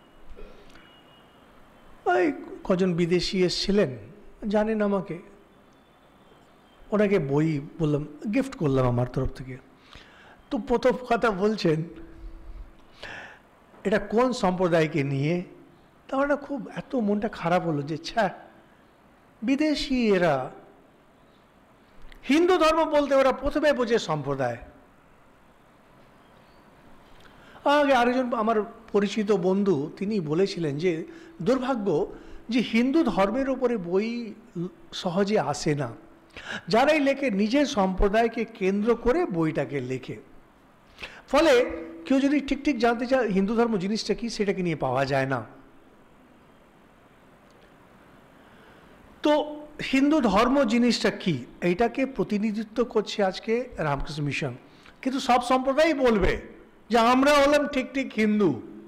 ওই কজন বিদেশি এসেছিলেন, জানেন আমাকে, ওনাকে বই বললাম, গিফট করলাম আমার তরফ থেকে। তো প্রথম কথা বলছেন এটা কোন সম্প্রদায়কে নিয়ে, তাহলে না খুব এত মনটা খারাপ হলো যে ছ্যা, বিদেশি এরা, হিন্দু ধর্ম বলতে ওরা প্রথমে বোঝে সম্প্রদায়। আগে আরেকজন আমার পরিচিত বন্ধু তিনি বলেছিলেন যে দুর্ভাগ্য যে হিন্দু ধর্মের উপরে বই সহজে আসে না, যারাই লেখে নিজের সম্প্রদায়কে কেন্দ্র করে বইটাকে লেখে, ফলে কেউ যদি ঠিক ঠিক জানতে চায় হিন্দু ধর্ম জিনিসটা কি, সেটাকে নিয়ে পাওয়া যায় না। তো হিন্দু ধর্ম জিনিসটা কি, এইটাকে প্রতিনিধিত্ব করছে আজকে রামকৃষ্ণ মিশন। কিন্তু সব সম্প্রদায় বলবে যে আমরা হলাম ঠিক ঠিক হিন্দু।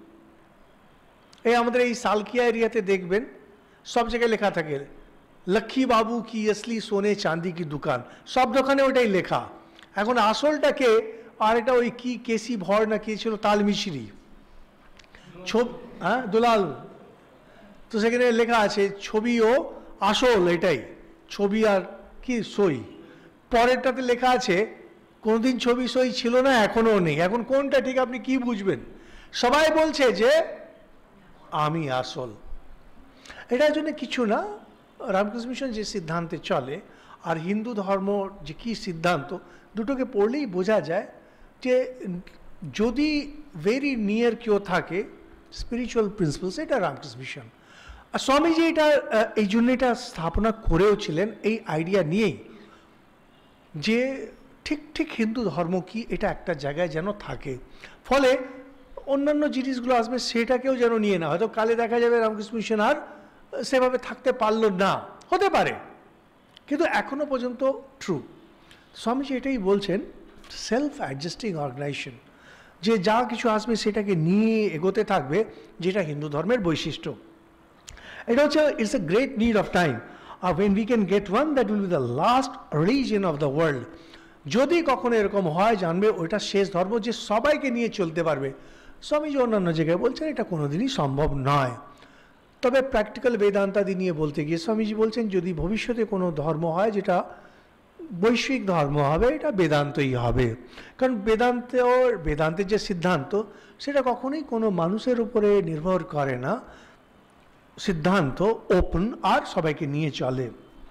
এই আমাদের এই সালকিয়া এরিয়াতে দেখবেন সব জায়গায় লেখা থাকে লক্ষ্মী বাবু কি असली সোনে চাঁদি কি দোকান, সব দোকানে ওটাই লেখা। এখন আসলটাকে, আর এটা ওই কি কেসি ভর না কি ছিল, তাল মিশরি, ছবি, হ্যাঁ দুলাল, তো সেখানে লেখা আছে ছবি ও আসল, এটাই ছবি আর কি সই। পরেরটাতে লেখা আছে কোনোদিন ছবি সই ছিল না, এখনো নেই। এখন কোনটা ঠিক আপনি কি বুঝবেন? সবাই বলছে যে আমি আসল। এটার জন্য কিছু না, রামকৃষ্ণ মিশন যে সিদ্ধান্তে চলে আর হিন্দু ধর্ম যে কী সিদ্ধান্ত, দুটোকে পড়লেই বোঝা যায় যে যদি ভেরি নিয়ার কেউ থাকে স্পিরিচুয়াল প্রিন্সিপালস, এটা রামকৃষ্ণ মিশন। আর স্বামীজি এটা এই জন্য এটা স্থাপনা করেও ছিলেন এই আইডিয়া নিয়েই যে ঠিক ঠিক হিন্দু ধর্ম কি এটা একটা জায়গায় যেন থাকে, ফলে অন্যান্য জিনিসগুলো আসবে সেটাকেও যেন নিয়ে না, হয়তো কালে দেখা যাবে রামকৃষ্ণ মিশন আর সেভাবে থাকতে পারলো না, হতে পারে, কিন্তু এখনো পর্যন্ত ট্রু। স্বামীজি এটাই বলছেন, সেলফ অ্যাডজাস্টিং অর্গানাইজেশন, যে যা কিছু আসবে সেটাকে নিয়ে এগোতে থাকবে, যেটা হিন্দু ধর্মের বৈশিষ্ট্য। এটা হচ্ছে it's a great need of time, আর when we can get one that will be the last religion of the world. যদি কখনো এরকম হয় জানবে ওইটা শেষ ধর্ম যে সবাইকে নিয়ে চলতে পারবে, স্বামীজি অন্যান্য জায়গায় বলছেন এটা কোনোদিনই সম্ভব নয়। তবে প্র্যাকটিক্যাল বেদান্তাদি নিয়ে বলতে গিয়ে স্বামীজি বলছেন যদি ভবিষ্যতে কোনো ধর্ম হয় যেটা বৈশ্বিক ধর্ম হবে, এটা বেদান্তই হবে। কারণ বেদান্ত বেদান্তের যে সিদ্ধান্ত সেটা কখনোই কোনো মানুষের উপরে নির্ভর করে না, সিদ্ধান্ত ওপেন আর সবাইকে নিয়ে চলে।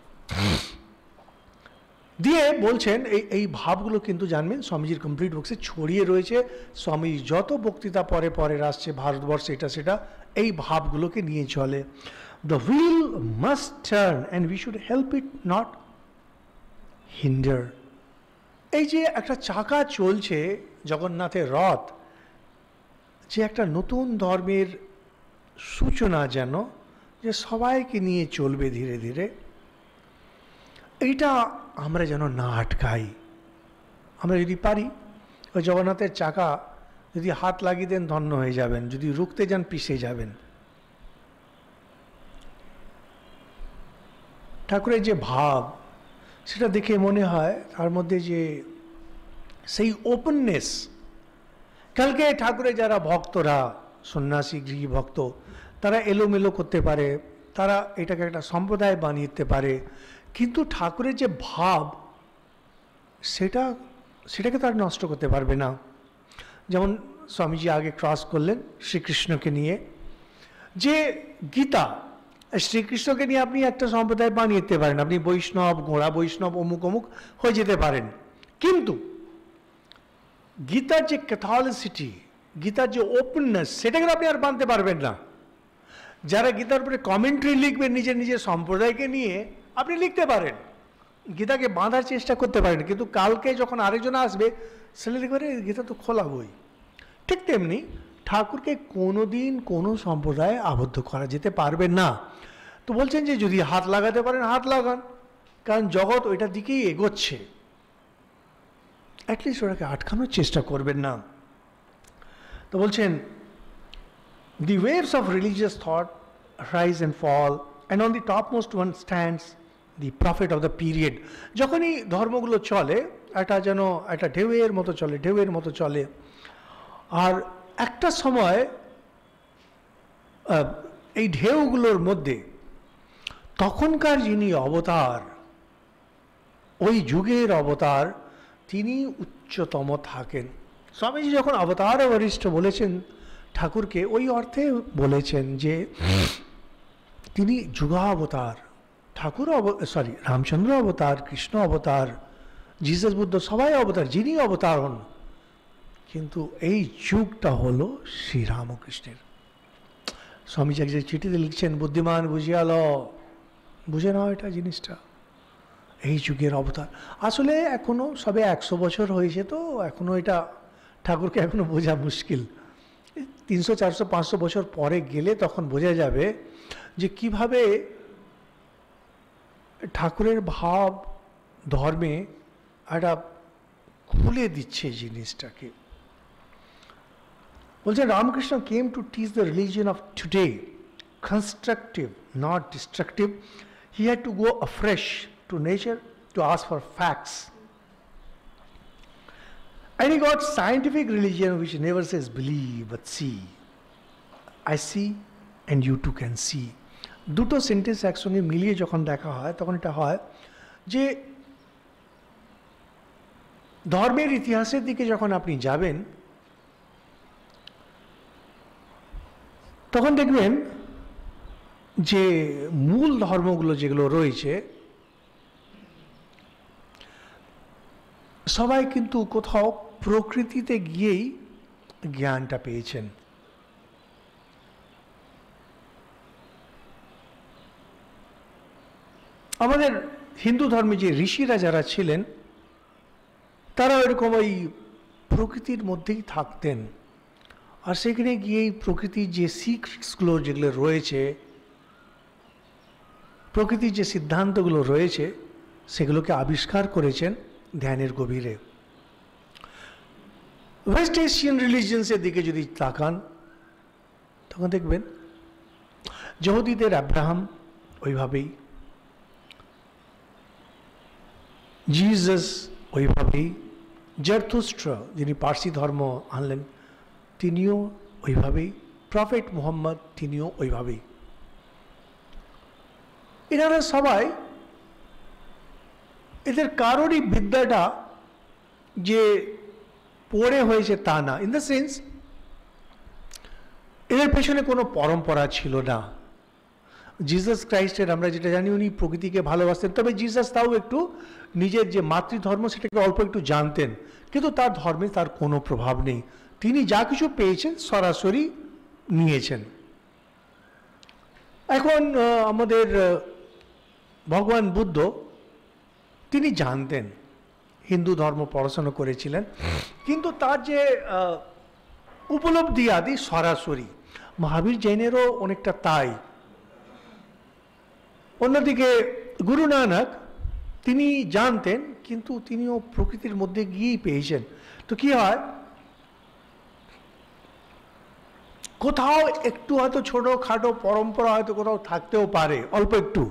দিয়ে বলছেন এই এই ভাবগুলো কিন্তু জানবেন স্বামীজির কমপ্লিট বুকসে ছড়িয়ে রয়েছে। স্বামীজি যত বক্তৃতা পরে পরে আসছে ভারতবর্ষে এটা সেটা এই ভাবগুলোকে নিয়ে চলে। The wheel must turn and we should help it not hinder. এই যে একটা চাকা চলছে জগন্নাথের রথ, যে একটা নতুন ধর্মের সূচনা যেন, যে সবাইকে নিয়ে চলবে ধীরে ধীরে, এইটা আমরা যেন না আটকাই। আমরা যদি পারি ওই জগন্নাথের চাকা যদি হাত লাগিয়ে দেন ধন্য হয়ে যাবেন, যদি রুখতে যান পিষে যাবেন। ঠাকুরের যে ভাব সেটা দেখে মনে হয় তার মধ্যে যে সেই ওপেননেস। কালকে ঠাকুরের যারা ভক্তরা সন্ন্যাসী গৃহী ভক্ত তারা এলোমেলো করতে পারে, তারা এটাকে একটা সম্প্রদায় বানিয়ে দিতে পারে, কিন্তু ঠাকুরের যে ভাব সেটা সেটাকে তারা নষ্ট করতে পারবে না। যেমন স্বামীজি আগে ক্রস করলেন শ্রীকৃষ্ণকে নিয়ে, যে গীতা শ্রীকৃষ্ণকে নিয়ে আপনি একটা সম্প্রদায় বানিয়ে দিতে পারেন, আপনি বৈষ্ণব গোড়া বৈষ্ণব অমুক অমুক হয়ে যেতে পারেন, কিন্তু গীতার যে ক্যাথলিসিটি, গীতার যে ওপেননেস সেটাকে আপনি আর বানতে পারবেন না। যারা গীতার উপরে কমেন্ট্রি লিখবেন নিজের নিজের সম্প্রদায়কে নিয়ে আপনি লিখতে পারেন, গীতাকে বাঁধার চেষ্টা করতে পারেন, কিন্তু কালকে যখন আরেকজন আসবে সেটা লিখবে গীতা তো খোলা বই। ঠিক তেমনি ঠাকুরকে কোনোদিন কোনো সম্প্রদায়ে আবদ্ধ করা যেতে পারবে না। তো বলছেন যে যদি হাত লাগাতে পারেন হাত লাগান, কারণ জগৎ ওইটার দিকেই এগোচ্ছে, অ্যাটলিস্ট ওটাকে আটকানোর চেষ্টা করবেন না। তো বলছেন the waves of religious thought rise and fall and on the topmost one stands the prophet of the period. যখনই ধর্মগুলো চলে এটা যেন একটা ঢেউয়ের মতো চলে, ঢেউয়ের মতো চলে, আর একটা সময় এই ঢেউগুলোর মধ্যে তখনকার যিনি অবতার, ওই যুগের অবতার, তিনি উচ্চতম থাকেন। স্বামীজি যখন অবতার বরিষ্ঠ বলেছেন ঠাকুরকে, ওই অর্থে বলেছেন যে তিনি যুগাবতার। ঠাকুর সরি রামচন্দ্র অবতার, কৃষ্ণ অবতার, জিসাস বুদ্ধ সবাই অবতার, যিনি অবতার হন, কিন্তু এই যুগটা হলো শ্রী রামকৃষ্ণের। স্বামীজি এক যে চিঠিতে লিখছেন বুদ্ধিমান বুঝিয়া ল, বুঝে নাও এটা জিনিসটা, এই যুগের অবতার। আসলে এখনো সবে একশো বছর হয়েছে, তো এখনো এটা ঠাকুরকে এখনো বোঝা মুশকিল। তিনশো চারশো পাঁচশো বছর পরে গেলে তখন বোঝা যাবে যে কিভাবে ঠাকুরের ভাব ধর্মে একটা খুলে দিচ্ছে জিনিসটাকে। বলছেন Ramakrishna came to teach the religion of today constructive not destructive. He had to go afresh to nature to ask for facts. And he got scientific religion which never says believe but see. I see and you too can see. দুটো sentence একসঙ্গে মিলিয়ে যখন দেখা হয় তখন এটা হয় যে ধর্মের ইতিহাসের দিকে যখন আপনি যাবেন তখন দেখবেন যে মূল ধর্মগুলো যেগুলো রয়েছে সবাই কিন্তু কোথাও প্রকৃতিতে গিয়েই জ্ঞানটা পেয়েছেন। আমাদের হিন্দু ধর্মে যে ঋষিরা যারা ছিলেন তারা ওইরকম ওই প্রকৃতির মধ্যেই থাকতেন, আর সেখানে গিয়েই প্রকৃতির যে সিক্রেটসগুলো যেগুলো রয়েছে, প্রকৃতির যে সিদ্ধান্তগুলো রয়েছে সেগুলোকে আবিষ্কার করেছেন ধ্যানের গভীরে। ওয়েস্ট এশিয়ান রিলিজিয়ন্সের দিকে যদি তাকান তখন দেখবেন যহুদিদের আব্রাহাম ওইভাবেই, জিসাস ওইভাবেই, জারথুস্ট্র যিনি পার্সি ধর্ম আনলেন তিনিও ওইভাবেই, প্রফেট মুহাম্মদ তিনিও ওইভাবেই। এনারা সবাই, এদের কারোরই বিদ্যাটা যে পড়ে হয়েছে তা না, ইন দ্য সেন্স এদের পেছনে কোনো পরম্পরা ছিল না। জিসাস ক্রাইস্টের আমরা যেটা জানি উনি প্রকৃতিকে ভালোবাসতেন, তবে জিসাস তাও একটু নিজের যে মাতৃধর্ম সেটাকে অল্প একটু জানতেন, কিন্তু তার ধর্মে তার কোনো প্রভাব নেই। তিনি যা কিছু পেয়েছেন সরাসরি নিয়েছেন। এখন আমাদের ভগবান বুদ্ধ তিনি জানতেন, হিন্দু ধর্ম পড়াশোনা করেছিলেন, কিন্তু তার যে উপলব্ধি আদি সরাসরি। মহাবীর জৈনেরও অনেকটা তাই। অন্যদিকে গুরু নানক তিনি জানতেন, কিন্তু তিনিও প্রকৃতির মধ্যে গিয়েই পেয়েছেন। তো কি হয়, কোথাও একটু হয়তো ছোটখাটো পরম্পরা হয়তো কোথাও থাকতেও পারে, অল্প একটু।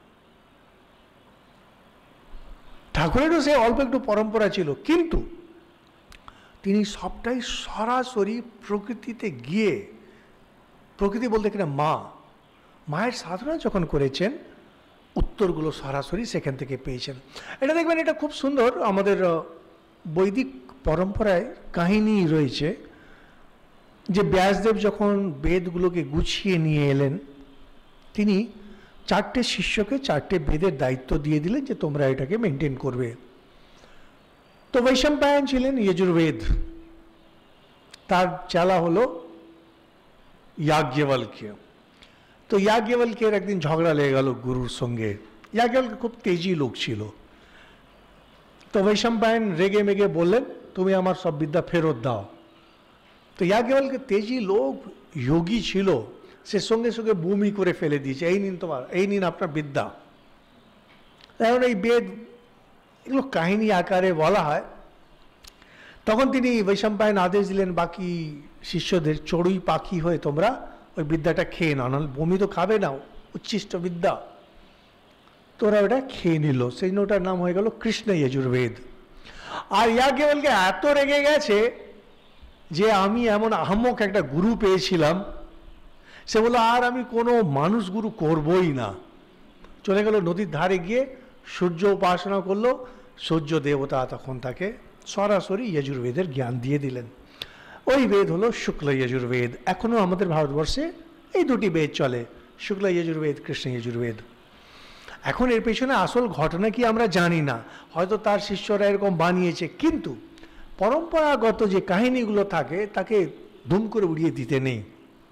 ঠাকুরেরও সে অল্প একটু পরম্পরা ছিল, কিন্তু তিনি সবটাই সরাসরি প্রকৃতিতে গিয়ে, প্রকৃতি বলতে কিনা মা, মায়ের সাধনা যখন করেছেন উত্তরগুলো সরাসরি সেখান থেকে পেয়েছেন। এটা দেখবেন, এটা খুব সুন্দর। আমাদের বৈদিক পরম্পরায় কাহিনী রয়েছে যে ব্যাসদেব যখন বেদগুলোকে গুছিয়ে নিয়ে এলেন, তিনি চারটে শিষ্যকে চারটে বেদের দায়িত্ব দিয়ে দিলেন যে তোমরা এটাকে মেনটেন করবে। তো বৈশম্পায়ন ছিলেন যজুর্বেদ, তার চালা হলো याज्ञवल्क्य। তো याज्ञवल्क्যের একদিন ঝগড়া লেগে গেল গুরুর সঙ্গে। याज्ञवल्क्য খুব তেজি লোক ছিল। তো বৈশম্পায়ন রেগে মেগে বললেন তুমি আমার সব বিদ্যা ফেরত দাও। তো याज्ञवल्क्য তেজি লোক, যোগী ছিল, সে সঙ্গে সঙ্গে বমি করে ফেলে দিয়েছে, এই নিন তোমার, এই নিন আপনার বিদ্যা। এখন এই বেদ এগুলো কাহিনী আকারে বলা হয়। তখন তিনি বৈশম্পায়ন আদেশ দিলেন বাকি শিষ্যদের, চড়ুই পাখি হয়ে তোমরা ওই বিদ্যাটা খেয়ে নাও, নাহলে বমি তো খাবে না, উচ্ছিষ্ট বিদ্যা। তোরা ওটা খেয়ে নিল, সেই জন্য ওটার নাম হয়ে গেল কৃষ্ণ যজুর্বেদ। আর याज्ञवल्क्য এত রেগে গেছে যে আমি এমন আহম্মক একটা গুরু পেয়েছিলাম, সে বলল আর আমি কোনো মানুষ গুরু করবই না। চলে গেল নদীর ধারে গিয়ে সূর্য উপাসনা করলো। সূর্য দেবতা তখন তাকে সরাসরি যজুর্বেদের জ্ঞান দিয়ে দিলেন। ওই বেদ হলো শুক্ল যজুর্বেদ। এখনও আমাদের ভারতবর্ষে এই দুটি বেদ চলে, শুক্ল যজুর্বেদ, কৃষ্ণ যজুর্বেদ। এখন এর পেছনে আসল ঘটনা কি আমরা জানি না, হয়তো তার শিষ্যরা এরকম বানিয়েছে, কিন্তু পরম্পরাগত যে কাহিনীগুলো থাকে তাকে ধুম করে উড়িয়ে দিতে নেই।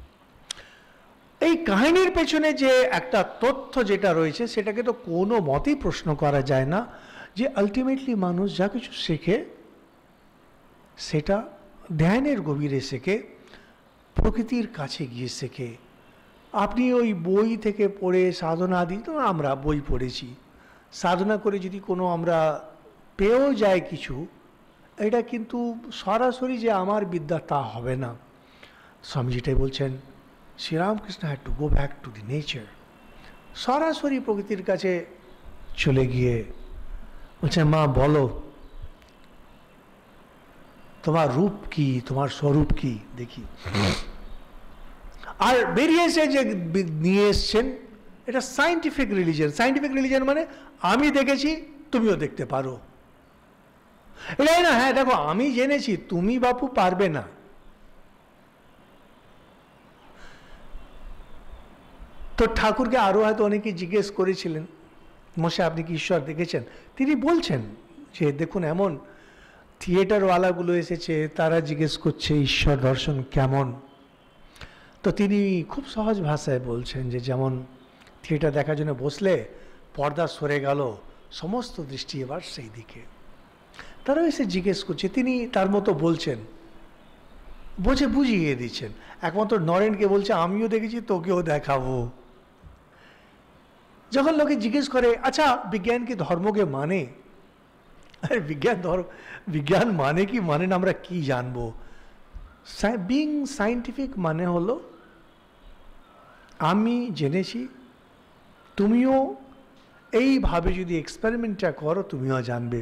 এই কাহিনীর পেছনে যে একটা তথ্য যেটা রয়েছে সেটাকে তো কোনো মতেই প্রশ্ন করা যায় না, যে আলটিমেটলি মানুষ যা কিছু শেখে সেটা ধ্যানের গভীরে শেখে, প্রকৃতির কাছে গিয়ে শেখে। আপনি ওই বই থেকে পড়ে সাধনা আদি, তো আমরা বই পড়েছি, সাধনা করে যদি কোনো আমরা পেয়েও যায় কিছু, এটা কিন্তু সরাসরি যে আমার বিদ্যা তা হবে না। স্বামীজিটাই বলছেন, Sri Ramakrishna had to go back to the nature. সরাসরি প্রকৃতির কাছে চলে গিয়ে বলছেন মা বলো তোমার রূপ কি, তোমার স্বরূপ কি দেখি। আর বেরিয়ে এসে যে নিয়ে এসছেন এটা সায়েন্টিফিক রিলিজিয়ন। সায়েন্টিফিক রিলিজিয়ন মানে আমি দেখেছি তুমিও দেখতে পারো, এটাই না। হ্যাঁ দেখো আমি জেনেছি, তুমি বাপু পারবে না। তো ঠাকুরকে আরো হয়তো অনেকে জিজ্ঞেস করেছিলেন, মশাই আপনি কি ঈশ্বর দেখেছেন? তিনি বলছেন যে দেখুন এমন থিয়েটারওয়ালাগুলো এসেছে, তারা জিজ্ঞেস করছে ঈশ্বর দর্শন কেমন। তো তিনি খুব সহজ ভাষায় বলছেন যে যেমন থিয়েটার দেখার জন্য বসলে পর্দা সরে গেল, সমস্ত দৃষ্টি এবার সেই দিকে। তারা এসে জিজ্ঞেস করছে, তিনি তার মতো বলছেন, বোঝে বুঝিয়ে দিচ্ছেন। একমাত্র নরেনকে বলছে আমিও দেখেছি তোকেও দেখাবো। যখন লোকে জিজ্ঞেস করে আচ্ছা বিজ্ঞান কি ধর্মকে মানে, আরে বিজ্ঞান ধর্ম, বিজ্ঞান মানে কি মানে না আমরা কি জানবো। বিং সায়েন্টিফিক মানে হলো আমি জেনেছি, তুমিও এইভাবে যদি এক্সপেরিমেন্টটা করো তুমিও জানবে।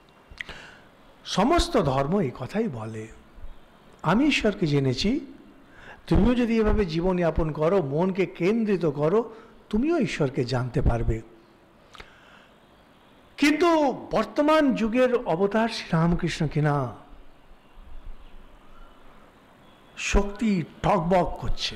সমস্ত ধর্ম এই কথাই বলে, আমি ঈশ্বরকে জেনেছি, তুমিও যদি এভাবে জীবনযাপন করো, মনকে কেন্দ্রিত করো, তুমিও ঈশ্বরকে জানতে পারবে। কিন্তু বর্তমান যুগের অবতার শ্রী রামকৃষ্ণ কিনা শক্তি টকবক করছে,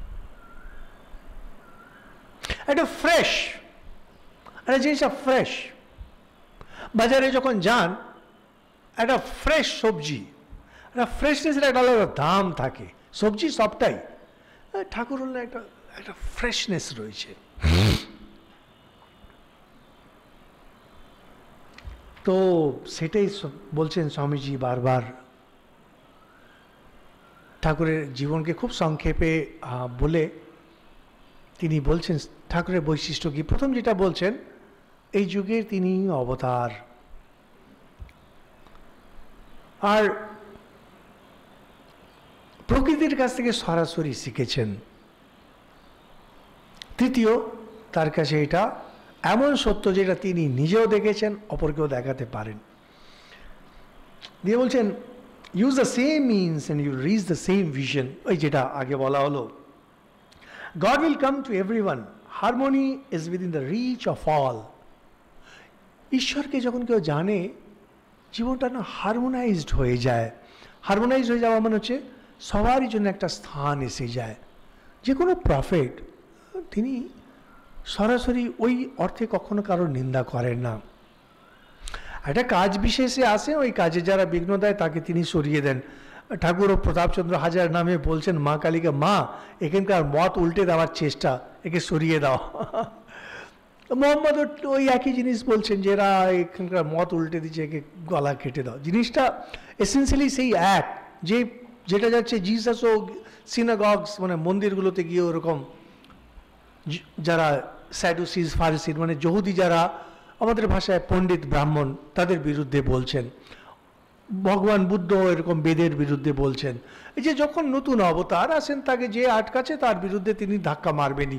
একটা ফ্রেশ, একটা জিনিসটা ফ্রেশ। বাজারে যখন যান একটা ফ্রেশ সবজি, একটা ফ্রেশনেসের একটা আলাদা দাম থাকে, সবজি সবটাই। ঠাকুর হলে একটা একটা ফ্রেশনেস রয়েছে। তো সেটাই বলছেন স্বামীজি বারবার। ঠাকুরের জীবনকে খুব সংক্ষেপে বলে তিনি বলছেন ঠাকুরের বৈশিষ্ট্য কি। প্রথম যেটা বলছেন, এই যুগের তিনি অবতার, আর প্রকৃতির কাছ থেকে সরাসরি শিখেছেন। তৃতীয়, তার কাছে এটা এমন সত্য যেটা তিনি নিজেও দেখেছেন, অপরকেও দেখাতে পারেন। দিয়ে বলছেন, use the same means and you reach the same vision. ওই যেটা আগে বলা হলো, God will come to everyone. Harmony is within the reach of all. ঈশ্বরকে যখন কেউ জানে, জীবনটা না হারমোনাইজড হয়ে যায়। হারমোনাইজড হয়ে যাওয়া মানে হচ্ছে সবারই জন্য একটা স্থান এসে যায়। যে কোনো প্রফেট তিনি সরাসরি ওই অর্থে কখনো কারোর নিন্দা করেন না। একটা কাজ বিশেষে আসে, ওই কাজে যারা বিঘ্ন দেয় তাকে তিনি সরিয়ে দেন। ঠাকুর ও প্রতাপচন্দ্র হাজার নামে বলছেন মা কালীকে, মা এখানকার মত উল্টে দেওয়ার চেষ্টা, একে সরিয়ে দাও। মোহাম্মদ ওই একই জিনিস বলছেন, যে এরা এখানকার মত উল্টে দিচ্ছে, একে গলা কেটে দাও। জিনিসটা এসেন্সিয়ালি সেই এক, যে যেটা যাচ্ছে জিসাস ও সিনাগগস মানে মন্দিরগুলোতে গিয়ে ওরকম যারা স্যাডুসিস ফারিসির মানে যহুদি যারা আমাদের ভাষায় পণ্ডিত ব্রাহ্মণ, তাদের বিরুদ্ধে বলছেন। ভগবান বুদ্ধ এরকম বেদের বিরুদ্ধে বলছেন। এই যে যখন নতুন অবতার আসেন, তাকে যে আটকাছে তার বিরুদ্ধে তিনি ধাক্কা মারবেনই।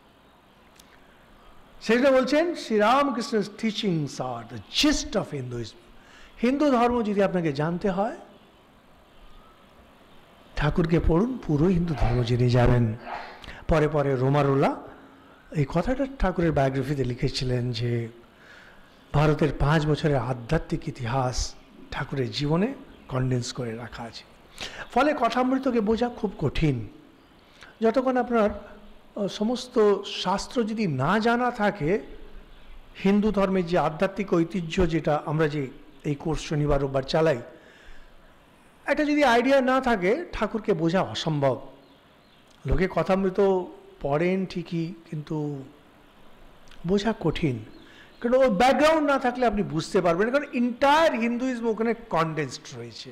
সেটা বলছেন শ্রীরামকৃষ্ণ's teachings are the gist of Hinduism. Hindu ধর্ম যদি আপনাকে জানতে হয়, ঠাকুরকে পড়ুন, পুরো হিন্দু ধর্ম জেনে যাবেন। পরে পরে রোমারোলা এই কথাটা ঠাকুরের বায়োগ্রাফিতে লিখেছিলেন যে ভারতের পাঁচ বছরের আধ্যাত্মিক ইতিহাস ঠাকুরের জীবনে কনডেন্স করে রাখা আছে। ফলে কথামৃতকে বোঝা খুব কঠিন। যতক্ষণ আপনার সমস্ত শাস্ত্র যদি না জানা থাকে, হিন্দু ধর্মের যে আধ্যাত্মিক ঐতিহ্য, যেটা আমরা যে এই কোর্স শনিবার রোববার চালাই, এটা যদি আইডিয়া না থাকে, ঠাকুরকে বোঝা অসম্ভব। লোকে কথামৃত পড়েন ঠিকই, কিন্তু বোঝা কঠিন, কারণ ওর ব্যাকগ্রাউন্ড না থাকলে আপনি বুঝতে পারবেন। কারণ এন্টায়ার হিন্দুইজম ওখানে কনডেন্সড রয়েছে।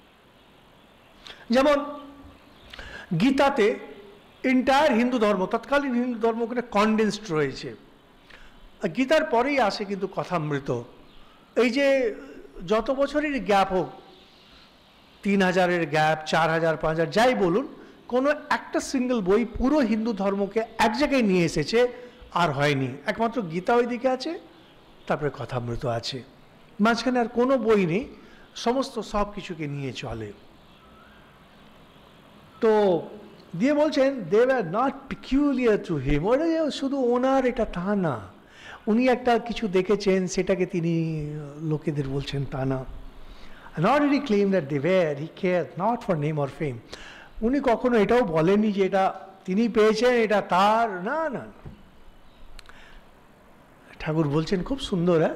যেমন গীতাতে এন্টায়ার হিন্দু ধর্ম, তৎকালীন হিন্দু ধর্ম ওখানে কনডেন্সড রয়েছে। গীতার পরেই আসে কিন্তু কথামৃত। এই যে যত বছরের গ্যাপ হোক, তিন হাজারের গ্যাপ, চার হাজার, পাঁচ হাজার, যাই বলুন, কোনো একটা সিঙ্গেল বই পুরো হিন্দু ধর্মকে এক জায়গায় নিয়ে এসেছে আর হয়নি। একমাত্র গীতা ওই দিকে আছে, তারপরে কথামৃত আছে, মাঝখানে আর কোনো বই নেই, সমস্ত সব কিছুকে নিয়ে চলে। তো দিয়ে বলছেন they were not peculiar to him. ওটা শুধু ওনার এটা তা না, উনি একটা কিছু দেখেছেন সেটাকে তিনি লোকেদের বলছেন তা না। Not really claim that they were, he care not for name or fame. উনি কখনো এটাও বলেননি যে এটা তিনি পেয়েছেন, এটা তার, না না। ঠাকুর বলছেন খুব সুন্দর, হ্যাঁ,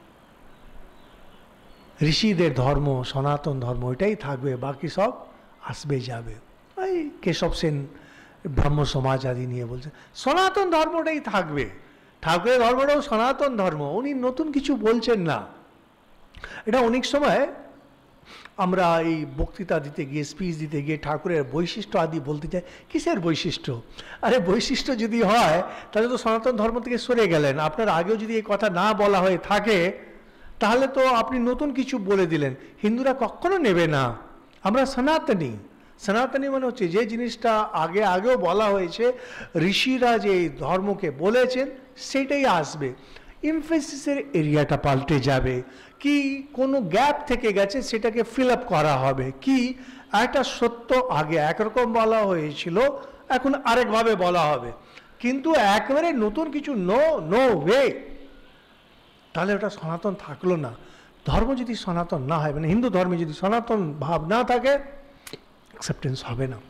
ঋষিদের ধর্ম, সনাতন ধর্ম এটাই থাকবে, বাকি সব আসবে যাবে। এই কেশব সেন ব্রহ্ম সমাজ আদি নিয়ে বলছেন সনাতন ধর্মটাই থাকবে। ঠাকুরের ধর্মটাও সনাতন ধর্ম, উনি নতুন কিছু বলছেন না। এটা অনেক সময় আমরা এই বক্তৃতা দিতে গিয়ে, স্পিচ দিতে গিয়ে ঠাকুরের বৈশিষ্ট্য আদি বলতে চাই। কিসের বৈশিষ্ট্য? আরে বৈশিষ্ট্য যদি হয় তাহলে তো সনাতন ধর্ম থেকে সরে গেলেন। আপনার আগেও যদি এই কথা না বলা হয়ে থাকে তাহলে তো আপনি নতুন কিছু বলে দিলেন। হিন্দুরা কখনো নেবে না। আমরা সনাতনী। সনাতনী মানে হচ্ছে যে জিনিসটা আগে আগেও বলা হয়েছে, ঋষিরা যে ধর্মকে বলেছেন সেটাই আসবে। এমফেসিসের এরিয়াটা পাল্টে যাবে, কি কোনো গ্যাপ থেকে গেছে সেটাকে ফিল আপ করা হবে, কি একটা সত্য আগে একরকম বলা হয়েছিল, এখন আরেকভাবে বলা হবে, কিন্তু একেবারে নতুন কিছু, নো নো ওয়ে, তাহলে ওটা সনাতন থাকলো না। ধর্ম যদি সনাতন না হয়, মানে হিন্দু ধর্মে যদি সনাতন ভাব না থাকে, অ্যাকসেপ্টেন্স হবে না।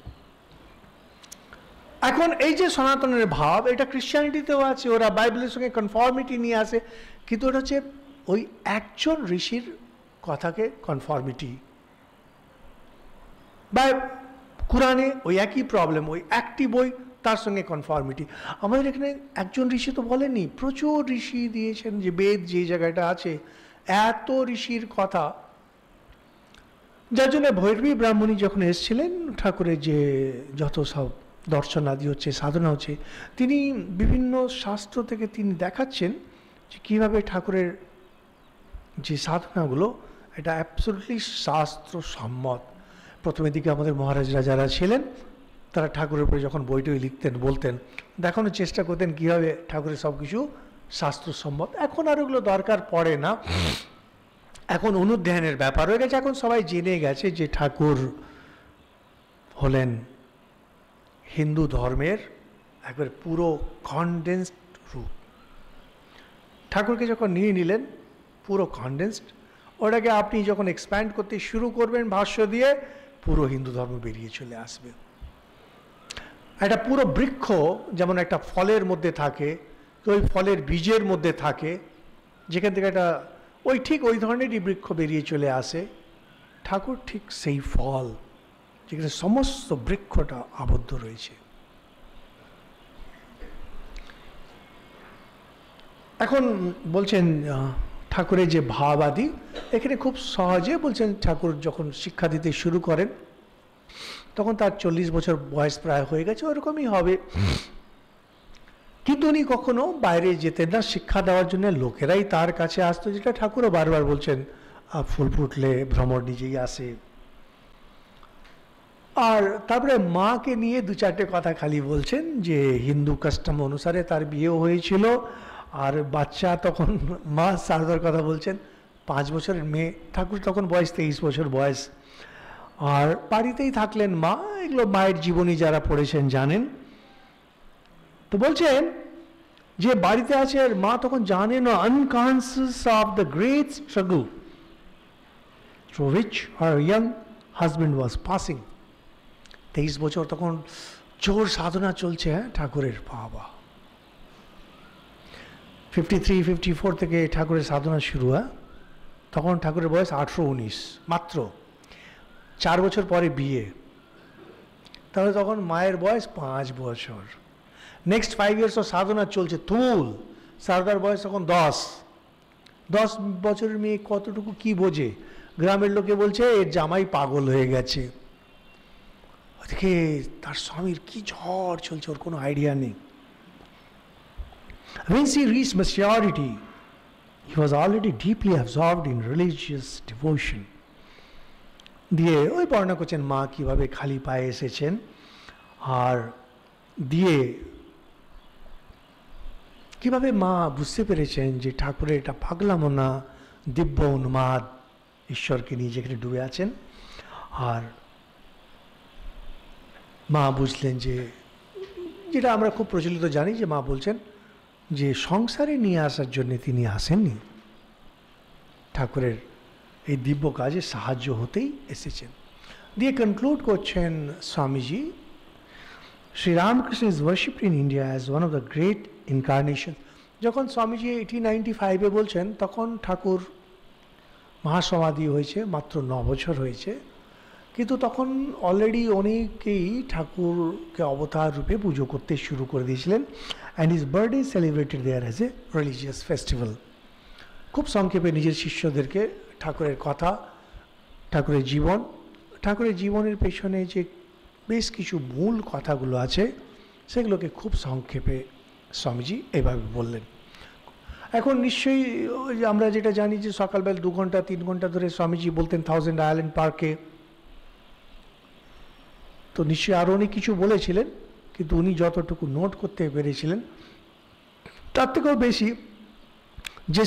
এখন এই যে সনাতনের ভাব, এটা খ্রিশ্চানিটিতেও আছে, ওরা বাইবেলের সঙ্গে কনফর্মিটি নিয়ে আসে, কিন্তু ওটা হচ্ছে ওই একজন ঋষির কথাকে কনফর্মিটি, বা কোরআনে ওই একই প্রবলেম, ওই একটি বই তার সঙ্গে কনফর্মিটি। আমাদের এখানে একজন ঋষি তো বলেনি, প্রচুর ঋষি দিয়েছেন, যে বেদ যে জায়গাটা আছে এত ঋষির কথা, যার জন্য ভৈরবী ব্রাহ্মণী যখন এসেছিলেন, ঠাকুরের যে যত সব দর্শন আদি হচ্ছে, সাধনা হচ্ছে, তিনি বিভিন্ন শাস্ত্র থেকে তিনি দেখাচ্ছেন যে কীভাবে ঠাকুরের যে সাধনাগুলো এটা অ্যাবসলিউটলি শাস্ত্র সম্মত। প্রথমের দিকে আমাদের মহারাজরা যারা ছিলেন, তারা ঠাকুরের উপরে যখন বইটই লিখতেন, বলতেন, দেখানোর চেষ্টা করতেন কীভাবে ঠাকুরের সব কিছু শাস্ত্রসম্মত। এখন আর ওগুলো দরকার পড়ে না, এখন অনুধ্যানের ব্যাপার হয়ে গেছে। এখন সবাই জেনে গেছে যে ঠাকুর হলেন হিন্দু ধর্মের একবার পুরো কনডেন্সড রূপ। ঠাকুরকে যখন নিয়ে নিলেন পুরো কনডেন্সড, ওটাকে আপনি যখন এক্সপ্যান্ড করতে শুরু করবেন ভাষ্য দিয়ে, পুরো হিন্দু ধর্ম বেরিয়ে চলে আসবে। একটা পুরো বৃক্ষ যেমন একটা ফলের মধ্যে থাকে, তো ওই ফলের বীজের মধ্যে থাকে, যেখান থেকে একটা ওই ঠিক ওই ধরনেরই বৃক্ষ বেরিয়ে চলে আসে। ঠাকুর ঠিক সেই ফল, যেখানে সমস্ত বৃক্ষটা আবদ্ধ রয়েছে। এখন বলছেন ঠাকুরের যে ভাব আদি, এখানে খুব সহজে বলছেন, ঠাকুর যখন শিক্ষা দিতে শুরু করেন তখন তার চল্লিশ বছর বয়স প্রায় হয়ে গেছে, ওরকমই হবে, কিন্তু উনি কখনো বাইরে যেতেন না শিক্ষা দেওয়ার জন্য, লোকেরাই তার কাছে আসতো, যেটা ঠাকুরও বারবার বলছেন, ফুল ফুটলে ভ্রমর নিজেই আসে। আর তারপরে মাকে নিয়ে দু চারটে কথা খালি বলছেন, যে হিন্দু কাস্টম অনুসারে তার বিয়েও হয়েছিল, আর বাচ্চা তখন মা সারদার কথা বলছেন, পাঁচ বছরের মেয়ে, ঠাকুর তখন বয়স তেইশ বছর বয়স, আর বাড়িতেই থাকলেন মা। এগুলো মায়ের জীবনী যারা পড়েছেন জানেন। তো বলছেন যে বাড়িতে আছে, আর মা তখন জানেন না, unconscious of the great struggle through which her young husband was passing. তেইশ বছর তখন জোর সাধনা চলছে, হ্যাঁ ঠাকুরের, বাবা ফিফটি থ্রি ফিফটি ফোর থেকে ঠাকুরের সাধনা শুরু হয়, তখন ঠাকুরের বয়স আঠেরো উনিশ মাত্র, চার বছর পরে বিয়ে, তাহলে তখন মায়ের বয়স পাঁচ বছর। নেক্সট ফাইভ ইয়ার্স ও সাধনা চলছে তুল, সারদার বয়স তখন দশ, দশ বছরের মেয়ে কতটুকু কি বোঝে, গ্রামের লোকে বলছে এর জামাই পাগল হয়ে গেছে, ওদিকে তার স্বামীর কি ঝড় চলছে, ওর কোনো আইডিয়া নেই। When she reached maturity, he was already deeply absorbed in religious devotion. দিয়ে ওই বর্ণনা করছেন মা কীভাবে খালি পায়ে এসেছেন, আর দিয়ে কীভাবে মা বুঝতে পেরেছেন যে ঠাকুরের এটা পাগলামো না, দিব্য উন্মাদ, ঈশ্বরকে নিয়ে যেখানে ডুবে আছেন। আর মা বুঝলেন যে, যেটা আমরা খুব প্রচলিত জানি, যে মা বলছেন যে সংসারে নিয়ে আসার জন্য তিনি আসেননি, ঠাকুরের এই দিব্য কাজে সাহায্য হতেই এসেছেন। দিয়ে কনক্লুড করছেন Swamiji, Shri Ramakrishna is worshipped in India as one of the great incarnation. যখন স্বামীজি এইটিন নাইনটি ফাইভে বলছেন, তখন ঠাকুর মহাসমাধি হয়েছে, মাত্র ন বছর হয়েছে, কিন্তু তখন অলরেডি অনেকেই ঠাকুরকে অবতার রূপে পুজো করতে শুরু করে দিয়েছিলেন। And his birthday celebrated there as a religious festival. খুব সংক্ষেপে নিজের শিষ্যদেরকে ঠাকুরের কথা, ঠাকুরের জীবন, ঠাকুরের জীবনের পেছনে যে বেশ কিছু মূল কথাগুলো আছে, সেগুলোকে খুব সংক্ষেপে স্বামীজি এভাবে বললেন। এখন নিশ্চয়ই আমরা যেটা জানি যে সকালবেলা দু ঘন্টা তিন ঘন্টা ধরে স্বামীজি বলতেন থাউজেন্ড আইল্যান্ড পার্কে, তো নিশ্চয়ই আরও অনেক কিছু বলেছিলেন, কিন্তু উনি যতটুকু নোট করতে পেরেছিলেন তার থেকেও বেশি যে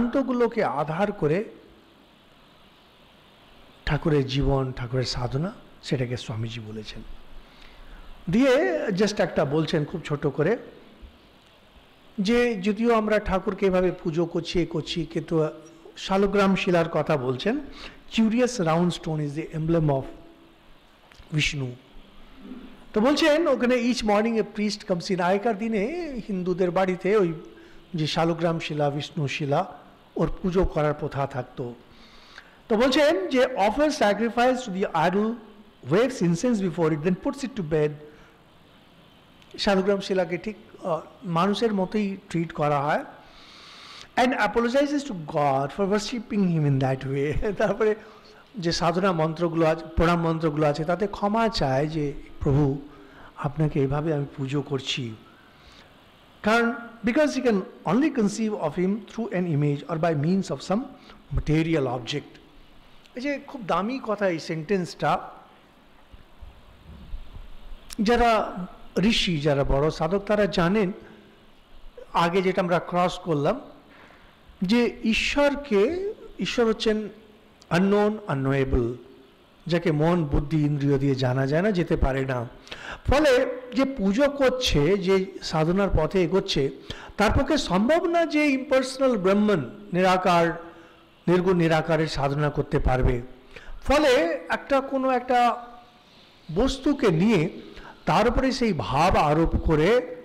সিদ্ধান্তগুলোকে আধার করে ঠাকুরের জীবন, ঠাকুরের সাধনা সেটাকে স্বামীজি বলেছেন। দিয়ে জাস্ট একটা বলছেন খুব ছোট করে যে যদিও আমরা ঠাকুরকে এভাবে পুজো করছি এ করছি, কিন্তু শালগ্রাম শিলার কথা বলছেন। Curious round stone is the emblem of Vishnu. তো বলছেন ওখানে each morning a priest comes in. আগেকার দিনে হিন্দুদের বাড়িতে ওই যে শালগ্রাম শিলা, বিষ্ণু শিলা, ওর পুজো করার প্রথা থাকতো। তো বলছেন যে offer sacrifice to the idol, waves incense before it, then puts it to bed. শালগ্রাম শিলাকে ঠিক মানুষের মতোই ট্রিট করা হয়। And apologizes to God for worshipping him in that way. তারপরে যে সাধনা মন্ত্রগুলো আছে, প্রণাম মন্ত্রগুলো আছে, তাতে ক্ষমা চায় যে প্রভু আপনাকে এইভাবে আমি পুজো করছি। কারণ because you can only conceive of him through an image or by means of some material object. এই যে খুব দামি কথা এই সেন্টেন্সটা, যারা ঋষি, যারা বড় সাধক, তারা জানেন, আগে যেটা আমরা ক্রস করলাম, যে ঈশ্বরকে, ঈশ্বর হচ্ছেন আননোন, আননোয়েবল, যাকে মন বুদ্ধি ইন্দ্রিয় দিয়ে জানা যায় না, যেতে পারে না। ফলে যে পুজো করছে, যে সাধনার পথে এগোচ্ছে, তার পক্ষে সম্ভব না যে ইম্পার্সোনাল ব্রহ্মন, নিরাকার, নির্গুণ নিরাকারের সাধনা করতে পারবে। ফলে একটা কোনো একটা বস্তুকে নিয়ে তার উপরে সেই ভাব আরোপ করে,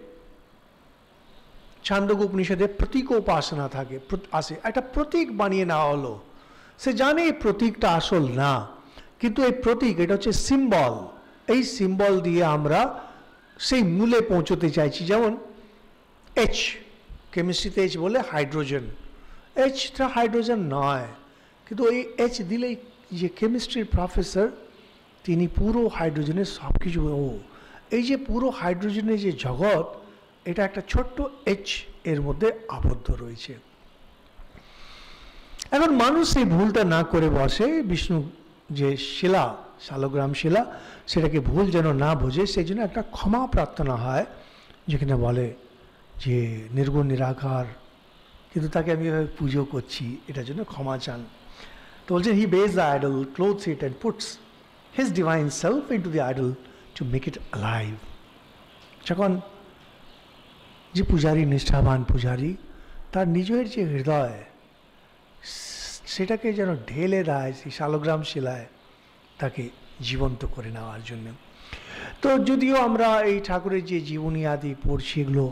ছান্দোগ্য উপনিষদে প্রতীক উপাসনা থাকে, আসে একটা প্রতীক বানিয়ে নেওয়া হলো। সে জানে এই প্রতীকটা আসল না, কিন্তু এই প্রতীক, এটা হচ্ছে সিম্বল। এই সিম্বল দিয়ে আমরা সেই মূলে পৌঁছতে চাইছি। যেমন এইচ, কেমিস্ট্রিতে এইচ বলে হাইড্রোজেন, এইচটা হাইড্রোজেন নয়, কিন্তু ওই এইচ দিলেই যে কেমিস্ট্রির প্রফেসর, তিনি পুরো হাইড্রোজেনের সব কিছু, ও এই যে পুরো হাইড্রোজেনের যে জগৎ, এটা একটা ছোট্ট এইচ এর মধ্যে আবদ্ধ রয়েছে। এখন মানুষ এই ভুলটা না করে বসে, বিষ্ণু যে শিলা, শালগ্রাম শিলা, সেটাকে ভুল যেন না বোঝে, সেই জন্য একটা ক্ষমা প্রার্থনা হয়, যেখানে বলে যে নির্গুণ নিরাকার, কিন্তু তাকে আমি এভাবে পুজো করছি, এটার জন্য ক্ষমা চান। তো বলছেন he bathes the idol, clothes it and puts his divine self into the idol to make it alive. যখন যে পূজারী, নিষ্ঠাবান পূজারী, তার নিজের যে হৃদয়, সেটাকে যেন ঢেলে দেয় সেই শালগ্রাম শিলায়, তাকে জীবন্ত করে নেওয়ার জন্য। তো যদিও আমরা এই ঠাকুরের যে জীবনী আদি পড়ছি, এগুলো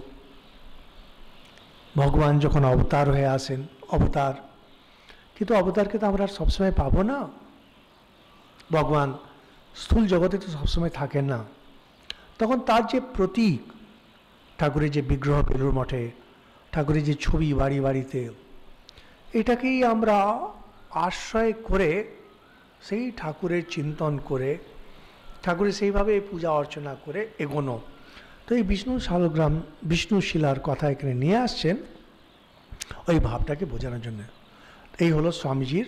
ভগবান যখন অবতার হয়ে আসেন, অবতার, কিন্তু অবতারকে তো আমরা সবসময় পাবো না। ভগবান স্থূল জগতে তো সবসময় থাকেন না। তখন তার যে প্রতীক, ঠাকুরের যে বিগ্রহ বেলুর মঠে, ঠাকুরের যে ছবি বাড়ি বাড়িতে, এটাকেই আমরা আশ্রয় করে সেই ঠাকুরের চিন্তন করে, ঠাকুরের সেইভাবে পূজা অর্চনা করে এগোনো। তো এই বিষ্ণু শালগ্রাম, বিষ্ণু শিলার কথা এখানে নিয়ে আসছেন ওই ভাবটাকে বোঝানোর জন্য। এই হলো স্বামীজির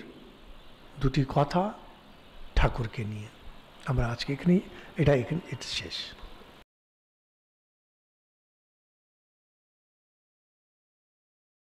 দুটি কথা ঠাকুরকে নিয়ে। আমরা আজকে এখানে, এটা এখানে এটা শেষ।